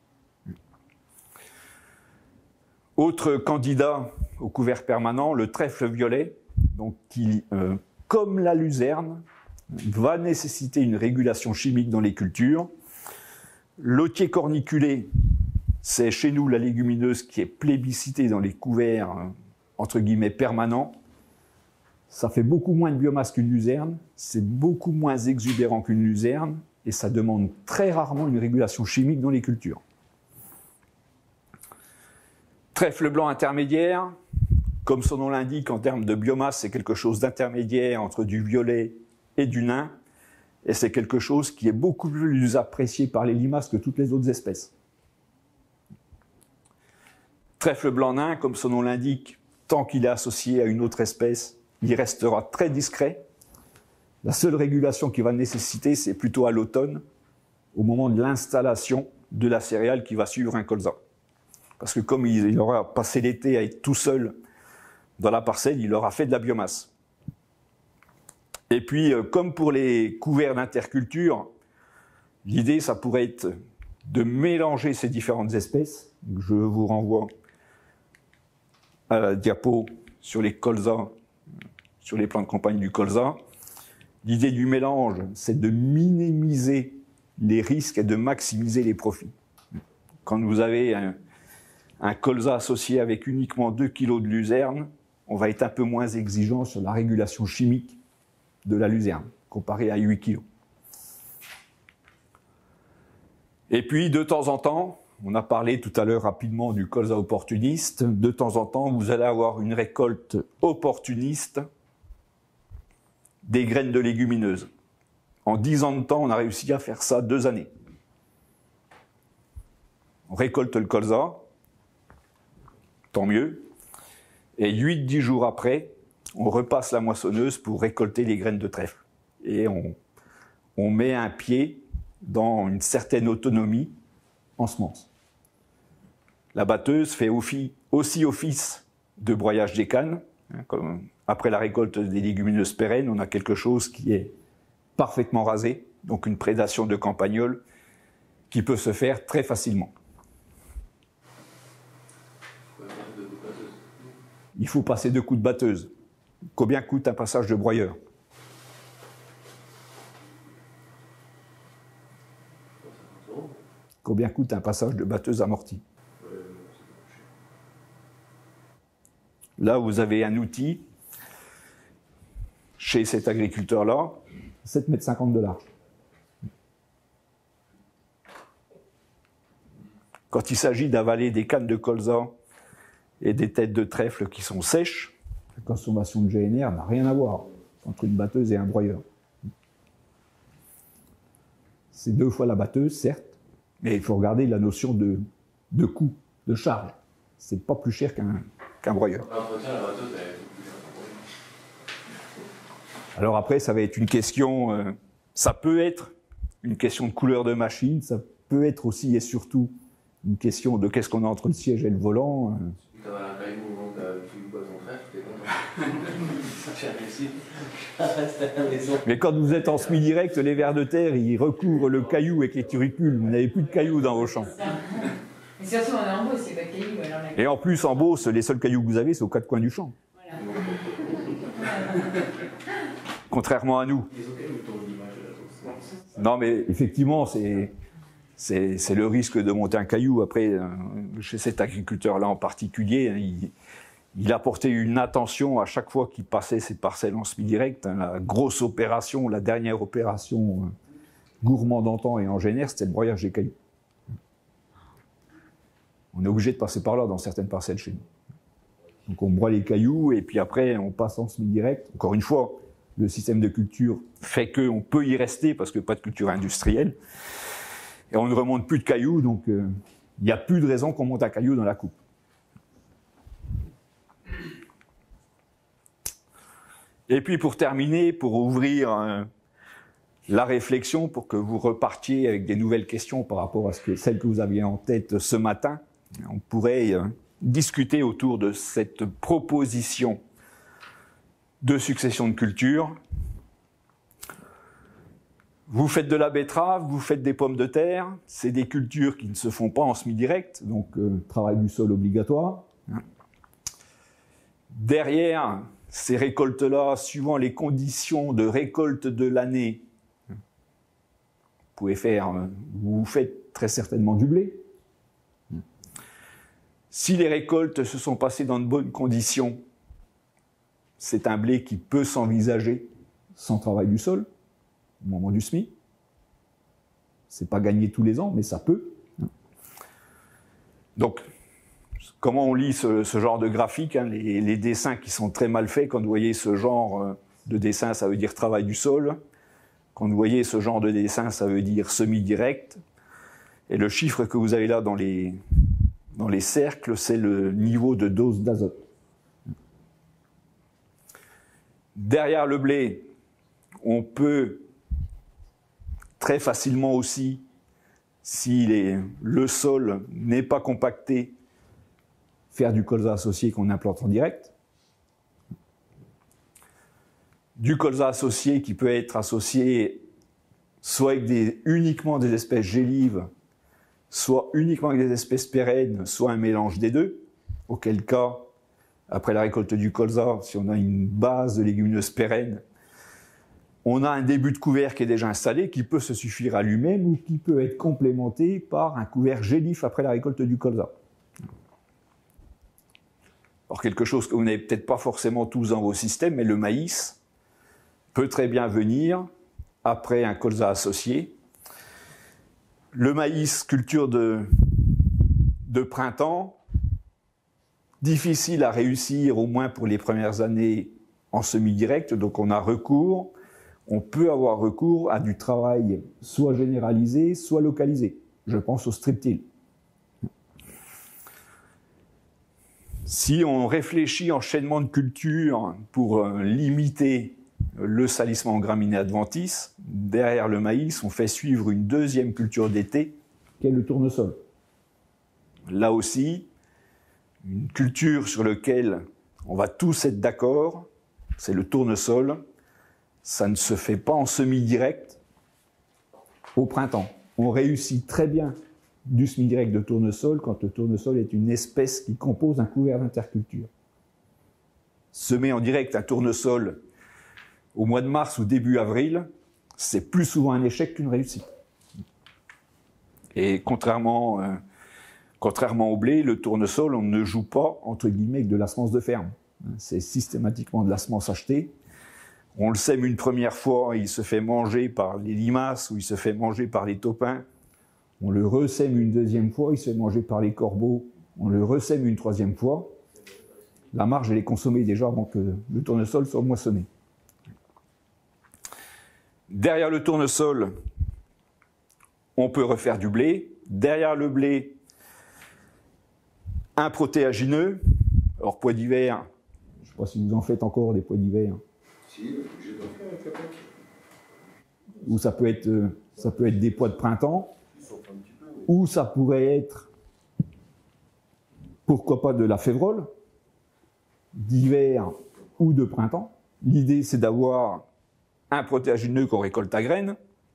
Autre candidat au couvert permanent, le trèfle violet, donc qui, comme la luzerne, va nécessiter une régulation chimique dans les cultures. L'otier corniculé, c'est chez nous la légumineuse qui est plébiscitée dans les couverts, entre guillemets, permanents. Ça fait beaucoup moins de biomasse qu'une luzerne, c'est beaucoup moins exubérant qu'une luzerne, et ça demande très rarement une régulation chimique dans les cultures. Trèfle blanc intermédiaire, comme son nom l'indique, en termes de biomasse, c'est quelque chose d'intermédiaire entre du violet et du nain, et c'est quelque chose qui est beaucoup plus apprécié par les limaces que toutes les autres espèces. Trèfle blanc nain, comme son nom l'indique, tant qu'il est associé à une autre espèce, il restera très discret. La seule régulation qu'il va nécessiter, c'est plutôt à l'automne, au moment de l'installation de la céréale qui va suivre un colza. Parce que comme il aura passé l'été à être tout seul dans la parcelle, il aura fait de la biomasse. Et puis, comme pour les couverts d'interculture, l'idée, ça pourrait être de mélanger ces différentes espèces. Je vous renvoie à la diapo sur les colzas, sur les plants de campagne du colza. L'idée du mélange, c'est de minimiser les risques et de maximiser les profits. Quand vous avez un colza associé avec uniquement 2 kg de luzerne, on va être un peu moins exigeant sur la régulation chimique de la luzerne, comparé à 8 kg. Et puis, de temps en temps, on a parlé tout à l'heure rapidement du colza opportuniste, de temps en temps, vous allez avoir une récolte opportuniste des graines de légumineuses. En 10 ans de temps, on a réussi à faire ça 2 années. On récolte le colza, tant mieux, et 8-10 jours après, on repasse la moissonneuse pour récolter les graines de trèfle. Et on met un pied dans une certaine autonomie en semences. La batteuse fait aussi office de broyage des cannes. Après la récolte des légumineuses pérennes, on a quelque chose qui est parfaitement rasé, donc une prédation de campagnol qui peut se faire très facilement. Il faut passer 2 coups de batteuse. Combien coûte un passage de broyeur? Combien coûte un passage de batteuse amortie? Là, vous avez un outil, chez cet agriculteur-là, 7,50 $. Quand il s'agit d'avaler des cannes de colza et des têtes de trèfle qui sont sèches, la consommation de GNR n'a rien à voir entre une batteuse et un broyeur. C'est 2 fois la batteuse, certes, mais il faut regarder la notion de coût, de charge. C'est pas plus cher qu'un broyeur. Alors après, ça va être une question, ça peut être une question de couleur de machine, ça peut être aussi et surtout une question de qu'est-ce qu'on a entre le siège et le volant. Mais quand vous êtes en semi-direct, les vers de terre, ils recouvrent le caillou avec les turicules. Vous n'avez plus de cailloux dans vos champs. Mais surtout, on est en Beauce, c'est pas de cailloux. Alors et en plus, en Beauce, les seuls cailloux que vous avez, c'est aux 4 coins du champ. Voilà. Contrairement à nous. Non, mais effectivement, c'est le risque de monter un caillou. Après, chez cet agriculteur-là en particulier, il apportait une attention à chaque fois qu'il passait ses parcelles en semi-direct. La grosse opération, la dernière opération gourmand d'antan et en GNR, c'était le broyage des cailloux. On est obligé de passer par là dans certaines parcelles chez nous. Donc on broie les cailloux et puis après on passe en semi-direct. Encore une fois, le système de culture fait qu'on peut y rester parce que pas de culture industrielle. Et on ne remonte plus de cailloux, donc il n'y a plus de raison qu'on monte un caillou dans la coupe. Et puis pour terminer, pour ouvrir la réflexion, pour que vous repartiez avec des nouvelles questions par rapport à celles que vous aviez en tête ce matin, on pourrait discuter autour de cette proposition de succession de culture. Vous faites de la betterave, vous faites des pommes de terre, c'est des cultures qui ne se font pas en semi-direct, donc travail du sol obligatoire. Derrière ces récoltes-là, suivant les conditions de récolte de l'année, vous faites très certainement du blé. Si les récoltes se sont passées dans de bonnes conditions, c'est un blé qui peut s'envisager sans travail du sol, au moment du semis. C'est pas gagné tous les ans, mais ça peut. Donc, comment on lit ce genre de graphique, hein, les dessins qui sont très mal faits, quand vous voyez ce genre de dessin, ça veut dire travail du sol. Quand vous voyez ce genre de dessin, ça veut dire semi-direct. Et le chiffre que vous avez là dans les cercles, c'est le niveau de dose d'azote. Derrière le blé, on peut très facilement aussi, si le sol n'est pas compacté, faire du colza associé qu'on implante en direct. Du colza associé qui peut être associé soit avec uniquement des espèces gélives, soit uniquement avec des espèces pérennes, soit un mélange des deux, auquel cas, après la récolte du colza, si on a une base de légumineuses pérennes, on a un début de couvert qui est déjà installé, qui peut se suffire à lui-même ou qui peut être complémenté par un couvert gélif après la récolte du colza. Alors quelque chose que vous n'avez peut-être pas forcément tous dans vos systèmes, mais le maïs peut très bien venir après un colza associé. Le maïs, culture de printemps, difficile à réussir au moins pour les premières années en semi-direct, donc on peut avoir recours à du travail soit généralisé, soit localisé. Je pense au strip-till. Si on réfléchit enchaînement de culture pour limiter le salissement en graminées adventices, derrière le maïs, on fait suivre une deuxième culture d'été, qui est le tournesol. Là aussi, une culture sur laquelle on va tous être d'accord, c'est le tournesol. Ça ne se fait pas en semi-direct au printemps. On réussit très bien du semi-direct de tournesol quand le tournesol est une espèce qui compose un couvert d'interculture. Semer en direct un tournesol au mois de mars ou début avril, c'est plus souvent un échec qu'une réussite. Et contrairement au blé, le tournesol, on ne joue pas, entre guillemets, avec de la semence de ferme. C'est systématiquement de la semence achetée. On le sème une première fois, il se fait manger par les limaces ou il se fait manger par les taupins. On le ressème une deuxième fois, il se fait manger par les corbeaux. On le ressème une troisième fois. La marge, elle est consommée déjà avant que le tournesol soit moissonné. Derrière le tournesol, on peut refaire du blé. Derrière le blé, un protéagineux. Alors, pois d'hiver, je ne sais pas si vous en faites encore des pois d'hiver. Si, j'ai pas fait avec la plaque. Ou ça peut être des pois de printemps. Ou ça pourrait être, pourquoi pas, de la févrole, d'hiver ou de printemps. L'idée, c'est d'avoir un protéagineux qu'on récolte à graines.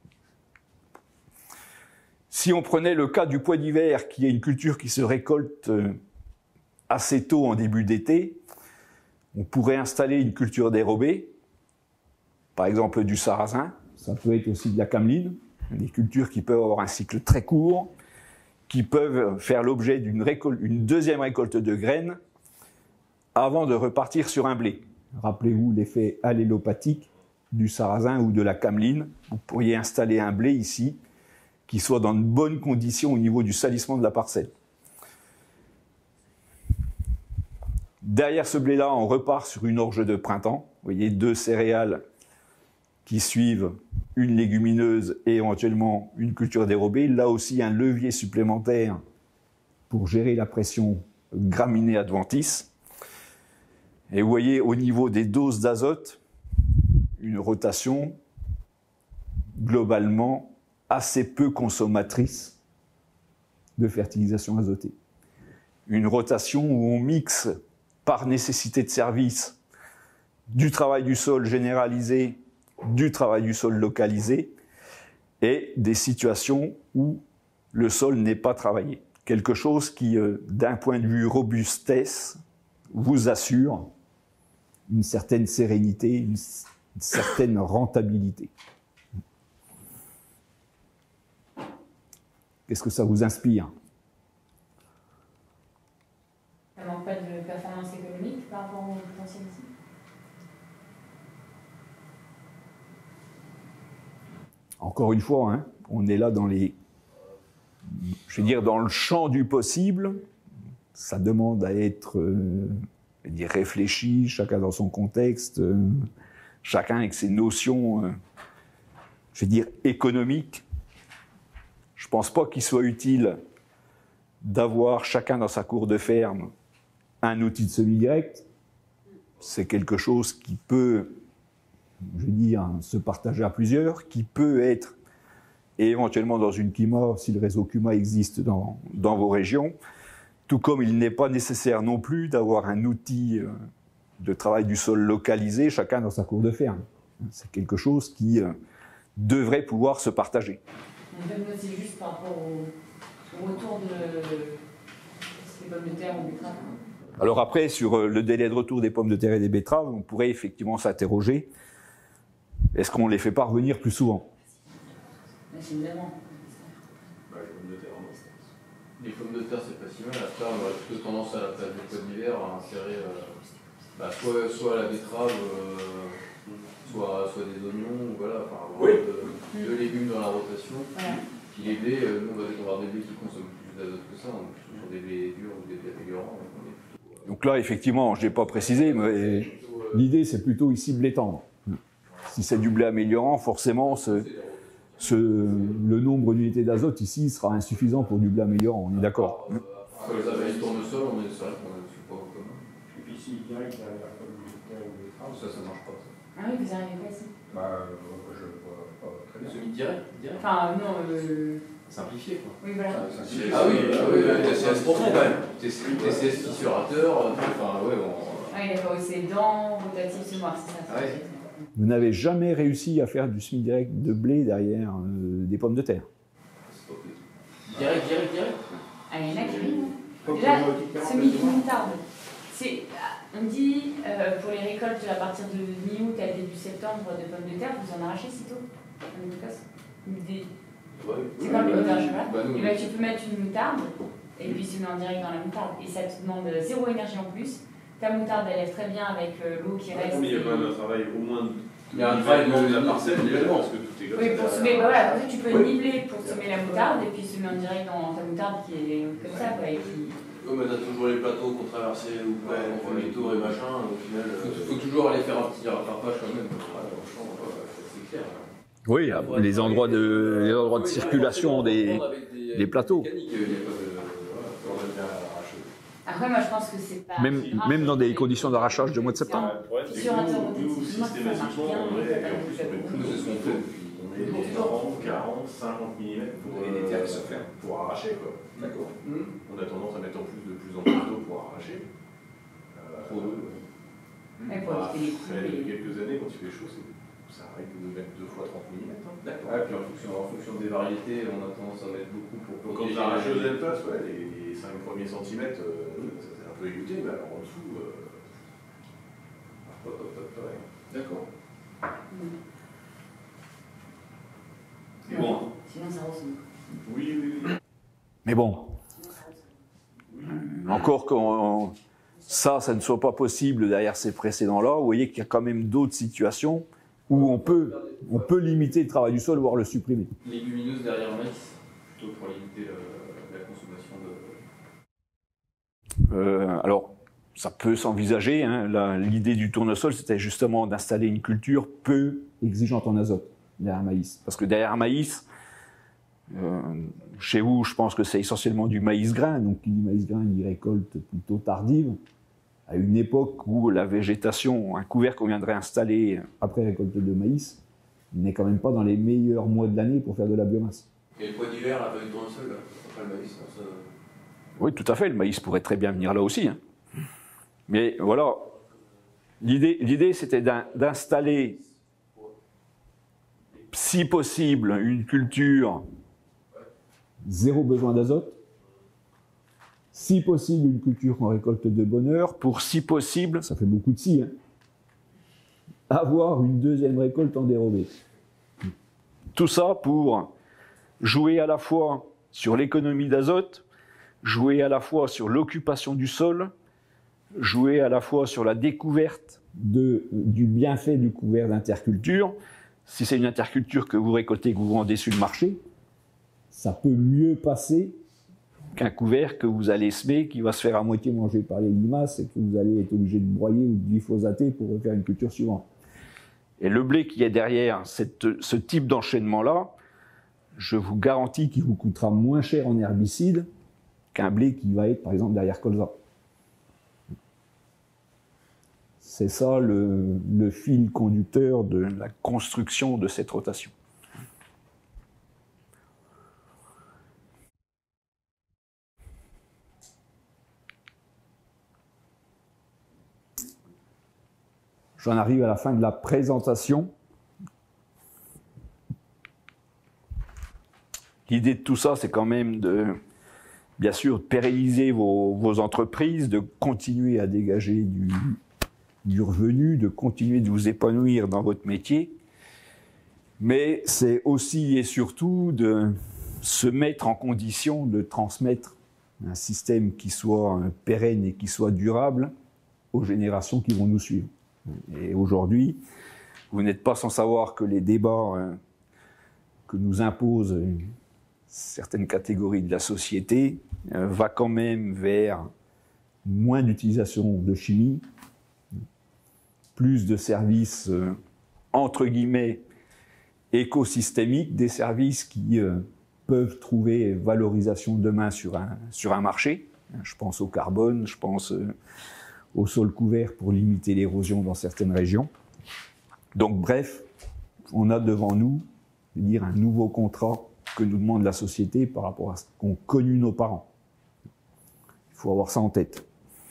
Si on prenait le cas du pois d'hiver, qui est une culture qui se récolte assez tôt en début d'été, on pourrait installer une culture dérobée, par exemple du sarrasin. Ça peut être aussi de la cameline, des cultures qui peuvent avoir un cycle très court, qui peuvent faire l'objet d'une deuxième récolte de graines avant de repartir sur un blé. Rappelez-vous l'effet allélopathique du sarrasin ou de la cameline. Vous pourriez installer un blé ici qui soit dans de bonnes conditions au niveau du salissement de la parcelle. Derrière ce blé-là, on repart sur une orge de printemps. Vous voyez, 2 céréales qui suivent une légumineuse et éventuellement une culture dérobée. Là aussi, un levier supplémentaire pour gérer la pression graminée adventice. Et vous voyez, au niveau des doses d'azote, une rotation globalement assez peu consommatrice de fertilisation azotée. Une rotation où on mixe par nécessité de service du travail du sol généralisé, du travail du sol localisé et des situations où le sol n'est pas travaillé. Quelque chose qui, d'un point de vue robustesse, vous assure une certaine sérénité, une certaine rentabilité. Qu'est-ce que ça vous inspire? Ça ne manque pas de performance économique par rapport au potentiel ici? Encore une fois, hein, on est là dans dans le champ du possible. Ça demande à être réfléchi, chacun dans son contexte, chacun avec ses notions, économiques. Je ne pense pas qu'il soit utile d'avoir chacun dans sa cour de ferme un outil de semi-direct. C'est quelque chose qui peut, se partager à plusieurs, qui peut être, et éventuellement dans une CUMA, si le réseau CUMA existe dans vos régions, tout comme il n'est pas nécessaire non plus d'avoir un outil de travail du sol localisé, chacun dans sa cour de ferme. C'est quelque chose qui devrait pouvoir se partager. C'est juste par rapport au retour des pommes de terre ou des betteraves. Alors après, sur le délai de retour des pommes de terre et des betteraves, on pourrait effectivement s'interroger. Est-ce qu'on les fait pas revenir plus souvent? Évidemment. Les pommes de terre, Les pommes de terre, c'est pas si mal. Après, on aurait plutôt tendance à la place des pommes d'hiver à insérer soit la betterave, soit des oignons, ou voilà, enfin, avoir de légumes dans la rotation. Voilà. Puis les blés, nous, on va avoir des blés qui consomment plus d'azote que ça, on est plutôt sur des blés durs ou des blés régulants. Donc là, effectivement, je n'ai pas précisé, mais l'idée, c'est plutôt ici blé tendre. Si c'est du blé améliorant, forcément, le nombre d'unités d'azote ici sera insuffisant pour du blé améliorant, on est d'accord. Après, vous avez les tournesols, c'est vrai qu'on ne suit pas commun. Et puis si direct à la pomme de terre ou des traces, Ça marche pas. Ça. Ah oui, vous arrivez pas ici. bah, je vois pas très bien. Semi-direct. Enfin, non, Simplifié, quoi. oui, voilà. TCS profond quand même. TCS fissurateur, enfin, ouais, Ah oui, d'accord, c'est dents, rotatif, c'est noir, c'est ça. Ah ouais. Vous n'avez jamais réussi à faire du semi-direct de blé derrière des pommes de terre. C'est pas possible. Direct. Ah, il y en a qui arrivent. Déjà, semi-moutarde. On dit, pour les récoltes à partir de mi-août à début septembre de pommes de terre, vous en arrachez sitôt. En Écosse. C'est comme le moutarde, et ben, tu peux mettre une moutarde, et puis tu mets en direct dans la moutarde. Et ça te demande zéro énergie en plus. Ta moutarde, elle lève très bien avec l'eau qui reste. Mais il y a quand même un travail au moins Il y a un travail de la parcelle, également, parce que tout est comme Oui, ça. pour semer, bah voilà, tu peux niveler pour semer la moutarde, et puis semer en direct dans ta moutarde qui est comme ça, quoi, et puis... Oui, mais t'as toujours les plateaux qu'on traversait ou pas, on fait les tours et machin, au final. Faut toujours aller faire un petit rattrapage quand même. C'est clair. Oui, les endroits de circulation des plateaux. Après, moi, je pense que c'est pas... Même dans des conditions d'arrachage de mois de septembre. Fissurateur rotatif, Nous, moi, ça marche systématiquement, bien, on mais est, pas en plus, on met C'est ce qu'on fait. on met 30, 40, 50 mm pour, des terres qui se ferment. pour arracher, quoi. D'accord. On a tendance à mettre en plus de plus en plus d'eau pour arracher. Trop d'eau. Ouais, pour éviter les coups. Après quelques années, quand il fait chaud, ça arrive de mettre 2 fois 30 mm. D'accord. Ouais, puis en fonction des variétés, on a tendance à mettre beaucoup pour Donc quand l'arracheuse elle passe, les 5 premiers centimètres, ça c'est un peu égoutté, mais alors en dessous, D'accord. Et bon. Sinon, ça ressemble. Oui. Mais bon, encore que ça ne soit pas possible derrière ces précédents-là, vous voyez qu'il y a quand même d'autres situations où on peut limiter le travail du sol, voire le supprimer. Légumineuse derrière le maïs, plutôt pour limiter la consommation de... Alors, ça peut s'envisager. Hein. L'idée du tournesol, c'était justement d'installer une culture peu exigeante en azote derrière un maïs. Parce que derrière un maïs, chez vous, je pense que c'est essentiellement du maïs grain. Donc, qui dit maïs grain, il récolte plutôt tardive. À une époque où la végétation, un couvert qu'on viendrait installer après récolte de maïs, n'est quand même pas dans les meilleurs mois de l'année pour faire de la biomasse. Et le poids d'hiver, la feuille de tournesol, là, après le maïs, ça... Oui, tout à fait, le maïs pourrait très bien venir là aussi. Hein. Mais voilà, l'idée c'était d'installer, si possible, une culture zéro besoin d'azote, si possible une culture qu'on récolte de bonne heure, pour si possible, ça fait beaucoup de si, hein, avoir une deuxième récolte en dérobée. Tout ça pour jouer à la fois sur l'économie d'azote, jouer à la fois sur l'occupation du sol, jouer à la fois sur la découverte du bienfait du couvert d'interculture. Si c'est une interculture que vous récoltez, que vous vendez sur le marché, ça peut mieux passer qu'un couvert que vous allez semer, qui va se faire à moitié manger par les limaces et que vous allez être obligé de broyer ou de glyphosater pour refaire une culture suivante. Et le blé qui est derrière ce type d'enchaînement-là, je vous garantis qu'il vous coûtera moins cher en herbicide qu'un blé qui va être, par exemple, derrière colza. C'est ça le fil conducteur de la construction de cette rotation. J'en arrive à la fin de la présentation. L'idée de tout ça, c'est quand même bien sûr, de pérenniser vos entreprises, de continuer à dégager du revenu, de continuer de vous épanouir dans votre métier. Mais c'est aussi et surtout de se mettre en condition de transmettre un système qui soit pérenne et qui soit durable aux générations qui vont nous suivre. Et aujourd'hui, vous n'êtes pas sans savoir que les débats que nous imposent certaines catégories de la société va quand même vers moins d'utilisation de chimie, plus de services entre guillemets écosystémiques, des services qui peuvent trouver valorisation demain sur un marché. Je pense au carbone, je pense au sol couvert pour limiter l'érosion dans certaines régions. Donc bref, on a devant nous, je veux dire, un nouveau contrat que nous demande la société par rapport à ce qu'ont connu nos parents. Il faut avoir ça en tête.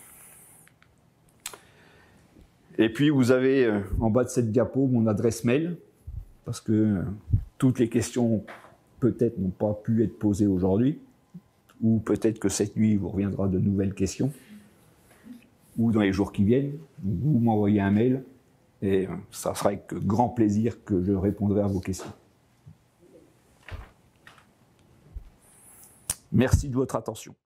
Et puis vous avez en bas de cette diapo mon adresse mail, parce que toutes les questions peut-être n'ont pas pu être posées aujourd'hui, ou peut-être que cette nuit vous reviendra de nouvelles questions, ou dans les jours qui viennent, vous m'envoyez un mail, et ça sera avec grand plaisir que je répondrai à vos questions. Merci de votre attention.